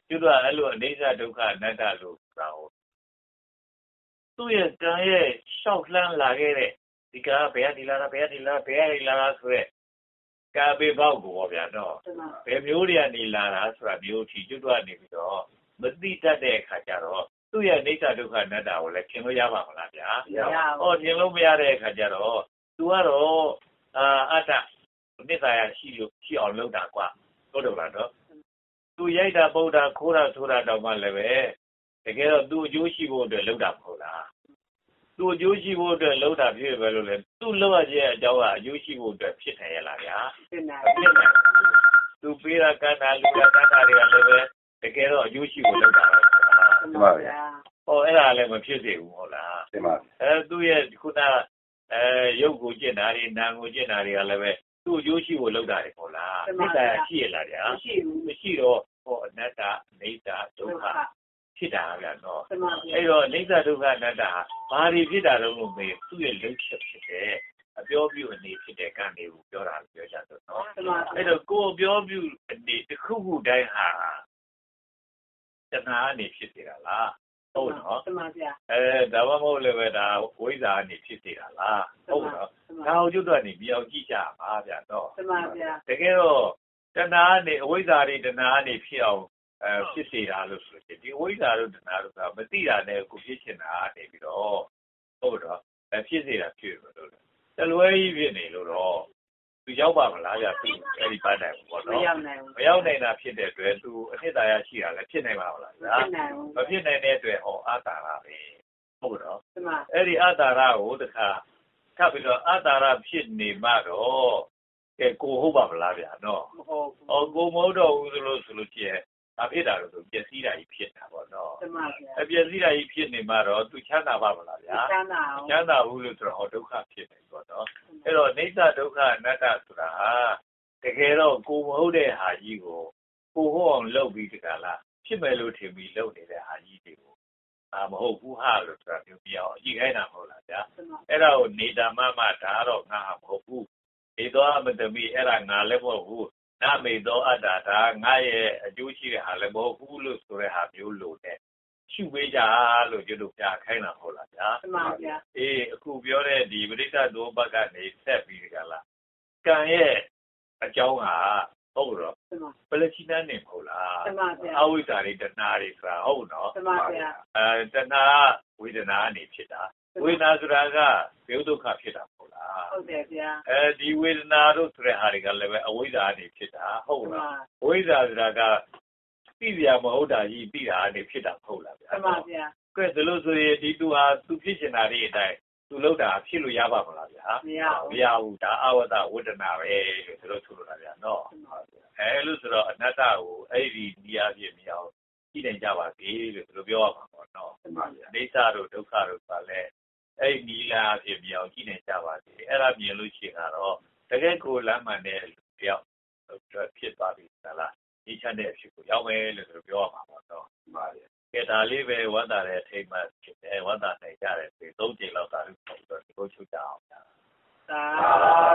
S1: ကျွတ်တော့အဲ့လိုအိဋ္ဌဒုက္ခအနတ္တလို့ဆိုတာကိုသူ့ရဲ့ကံရဲ့ရှောက်လှမ်းလာခဲ့တဲ့ဒီကဘယ်ဒီလာတာဘယ်ဒီလာဘယ်ဒီလာတာဆိုရဲကာပေပေါက်ကိုပေါ့ဗျာတော့ဘယ်မျိုးတွေကနေလာတာဆိုတာမျိုးထီကျွတ်တော့နေပြီးတော့မသိတတ်တဲ့အခါကျတော့သူ့ရဲ့အိဋ္ဌဒုက္ခအနတ္တကိုလည်းသင်လို့ရပါမလားဗျာဟောသင်လို့မရတဲ့အခါကျတော့သူကတော့အတ္တနိစ္စရရှိအောင်လုပ်တာကွာဟုတ်တယ်လားတော့သူရိုက်တာပုတ်တာခိုးတာထိုးတာတောင်မှလည်းပဲတကယ်တော့သူ့အကျိုးရှိဖို့အတွက်လုပ်တာမဟုတ်လားသူ့အကျိုးရှိဖို့အတွက်လုပ်တာဖြစ်ပဲလို့လေသူ့လုပ်ရခြင်းအကြောင်းကအကျိုးရှိဖို့အတွက်ဖြစ်တယ်ရလားဗျာဖြစ်တယ်သူပေးတာကတာလူကတာတွေကလည်းပဲတကယ်တော့အကျိုးရှိဖို့လုပ်တာပဲ
S3: မှန်ပါဗျာ
S1: အဲ့ဒါလည်းမဖြစ်စေဘူးဟုတ်လား
S3: မှန်ပါ
S1: သူ့ရဲ့ခုနရုပ်ကိုကျင့်တာတွေနာမ်ကိုကျင့်တာတွေကလည်းပဲသူ့အကျိုးရှိဖို့လုပ်တာတွေဟုတ်လားမိစ္ဆာရှိရလားဗျာမရှိတော့အနတ္တအိဋ္ဌဒုက္ခဖြစ်တာဗျာနော်အဲ့တော့အိဋ္ဌဒုက္ခအနတ္တဟာဘာတွေဖြစ်တာတော့လို့မေးသူ့ရဲ့လုံချက်ဖြစ်တယ်အပြောပြုအနေဖြစ်တဲ့ကံတွေကိုပြောတာပြောကြတော့နော်အဲ့တော့ကိုယ်ပြောပြုအနေတစ်ခုခုတိုင်းဟာတဏှာအနေဖြစ်နေတာလားဟုတ်နော်
S2: မှန်ပါဗျာ
S1: ဒါမှမဟုတ်လည်းပဲဒါဝိဇ္ဇာအနေဖြစ်နေတာလားဟုတ်နော်ဒါကိုကျွတ်တော့နေမြောက်ကြည့်ကြပါဗျာတော့
S2: မှန်ပါဗျာ
S1: တကယ်တော့တဏှာအနေအဝိဇ္ဇာတွေတဏှာအနေဖြစ်အောင်ဖြစ်စေတာလို့ဆိုရင်ဒီအဝိဇ္ဇာတို့တဏှာတို့ကမသိတာနဲ့ကိုဖြစ်ချင်တာနေပြီးတော့ဟုတ်တော့ဖြစ်စေတာဖြစ်လို့တလွဲကြီးဖြစ်နေလို့တော့သူရောက်ပါမလားဗျာသူအဲ့ဒီပတ်တယ်ပေါ့နော်
S2: မရောက်
S1: နိုင်တာဖြစ်တဲ့အတွက်သူအနှစ်သာရရှိတာလည်းဖြစ်နိုင်ပါမလားဗျာမဖြစ်နိုင်တဲ့အတွက်အာတာရပဲဟုတ်တော့အဲ့ဒီအာတာရကိုတခါထပ်ပြီးတော့အာတာရဖြစ်နေမှတော့ကဲကိုဟုတ်ပါမလားဗျာနော်
S2: မဟုတ်
S1: ကိုမဟုတ်တော့ဘူးဆိုလို့ရှိရင်အဖြစ်တာလို့ဆိုပျက်စီးတာကြီးဖြစ်တာပေါ့နော်
S2: မှန်ပါဗျာ
S1: ပျက်စီးတာကြီးဖြစ်နေမှတော့သူချမ်းသာပါမလားဗျာ
S2: ချ
S1: မ်းသာဘူးလို့ဆိုတော့ဒုက္ခဖြစ်နေပေါ့နော်အဲ့တော့အိဋ္ဌဒုက္ခအနတ္တဆိုတာဟာတကယ်တော့ကိုမဟုတ်တဲ့ဟာကြီးကိုဟုတ်အောင်လုပ်ပြီးတကလားဖြစ်မယ်လို့ထင်ပြီးလုပ်နေတဲ့ဟာကြီးတွေကိုမဟုတ်ဘူးဟာလို့ဆိုတာမျိုးပြအောင်အကြည့်ခိုင်းတာမဟုတ်လားဗျာအဲ့ဒါကိုနေတာမဒါတော့ငါမဟုတ်ဘူးဒီတော့အမတမီအဲ့ဒါငါလည်းမဟုတ်ဘူးနာမေသောအတ္တဒါငါရဲ့အကျိုးရှိတဲ့ဟာလည်းမဟုတ်ဘူးလို့ဆိုတဲ့ဟာမျိုးလို့နဲ့ရှုပေးကြလို့ကျွတ်တို့ပြခိုင်းတာဟုတ်လားဗျာ
S2: မှန်ပါဗျာ
S1: အခုပြောတဲ့ဒီပရိစ္ဆသောဘက်ကနေဆက်ပြီးကြလားကံရဲ့အကြောင်းဟာဟုတ်တော့ပလချိနနေမဟုတ်လား
S2: မှန်ပါဗျာ
S1: အဝိဇ္ဇာတွေတဏှာတွေဆိုတာဟုတ်နော်
S2: မှန်ပါဗျာ
S1: တဏှာဝေဒနာအနေဖြစ်တာဝေဒနာဆိုတာကဘယ်ဒုက္ခဖြစ်တာဟုတ်လား
S2: ဟုတ်တယ်ဗျာ
S1: ဒီဝေဒနာတို့ဆိုတဲ့ဟာတွေကလည်းပဲအဝိဇ္ဇာအနေဖြစ်တာဟုတ်လားဝိဇ္ဇာဆိုတာကသိစရာမဟုတ်တာကြီးသိတာအနေဖြစ်တာဟုတ်လားဗျာ
S2: မှန်ပါဗျာ
S1: ကဲဒါလို့ဆိုရင်ဒီသူဟာသူဖြစ်ချင်တာတွေအတိုင်းသူလောက်တာဖြစ်လို့ရပါမလားဗျာ
S2: မ
S1: ရဘူးဒါအဝတ္တဝတ္တနာပဲလို့ဆိုလို့ဆိုလိုတာဗျာနော်လို့ဆိုတော့အနတ္တကိုအဲ့ဒီနေရာပြည့်မြောက်ကြည့်နိုင်ကြပါစေလို့ပြောရမှာပေါ့နော်အိဋ္ဌတို့ဒုက္ခတို့ကလည်းအဲ့ဒီနီလာပြည့်မြောက်ကြည့်နိုင်ကြပါစေအဲ့ဒါမြင်လို့ရှိရင်တော့တကယ်ကိုလမ်းမှန်တဲ့လူတယောက်ဖြစ်သွားပြီလားဒီချမ်းတဲ့အဖြစ်ကိုရောက်မယ်လို့ပြောရမှာပေါ့နော်ကဲဒါလေးပဲဝတ်တာတဲ့အထိမ်းမှဖြစ်တယ်ဝတ်တာနိုင်ကြတယ်ဆို3ကြိမ်လောက်သာလို့ပြောဒီလိုချုပ်ကြအောင်ဗျာ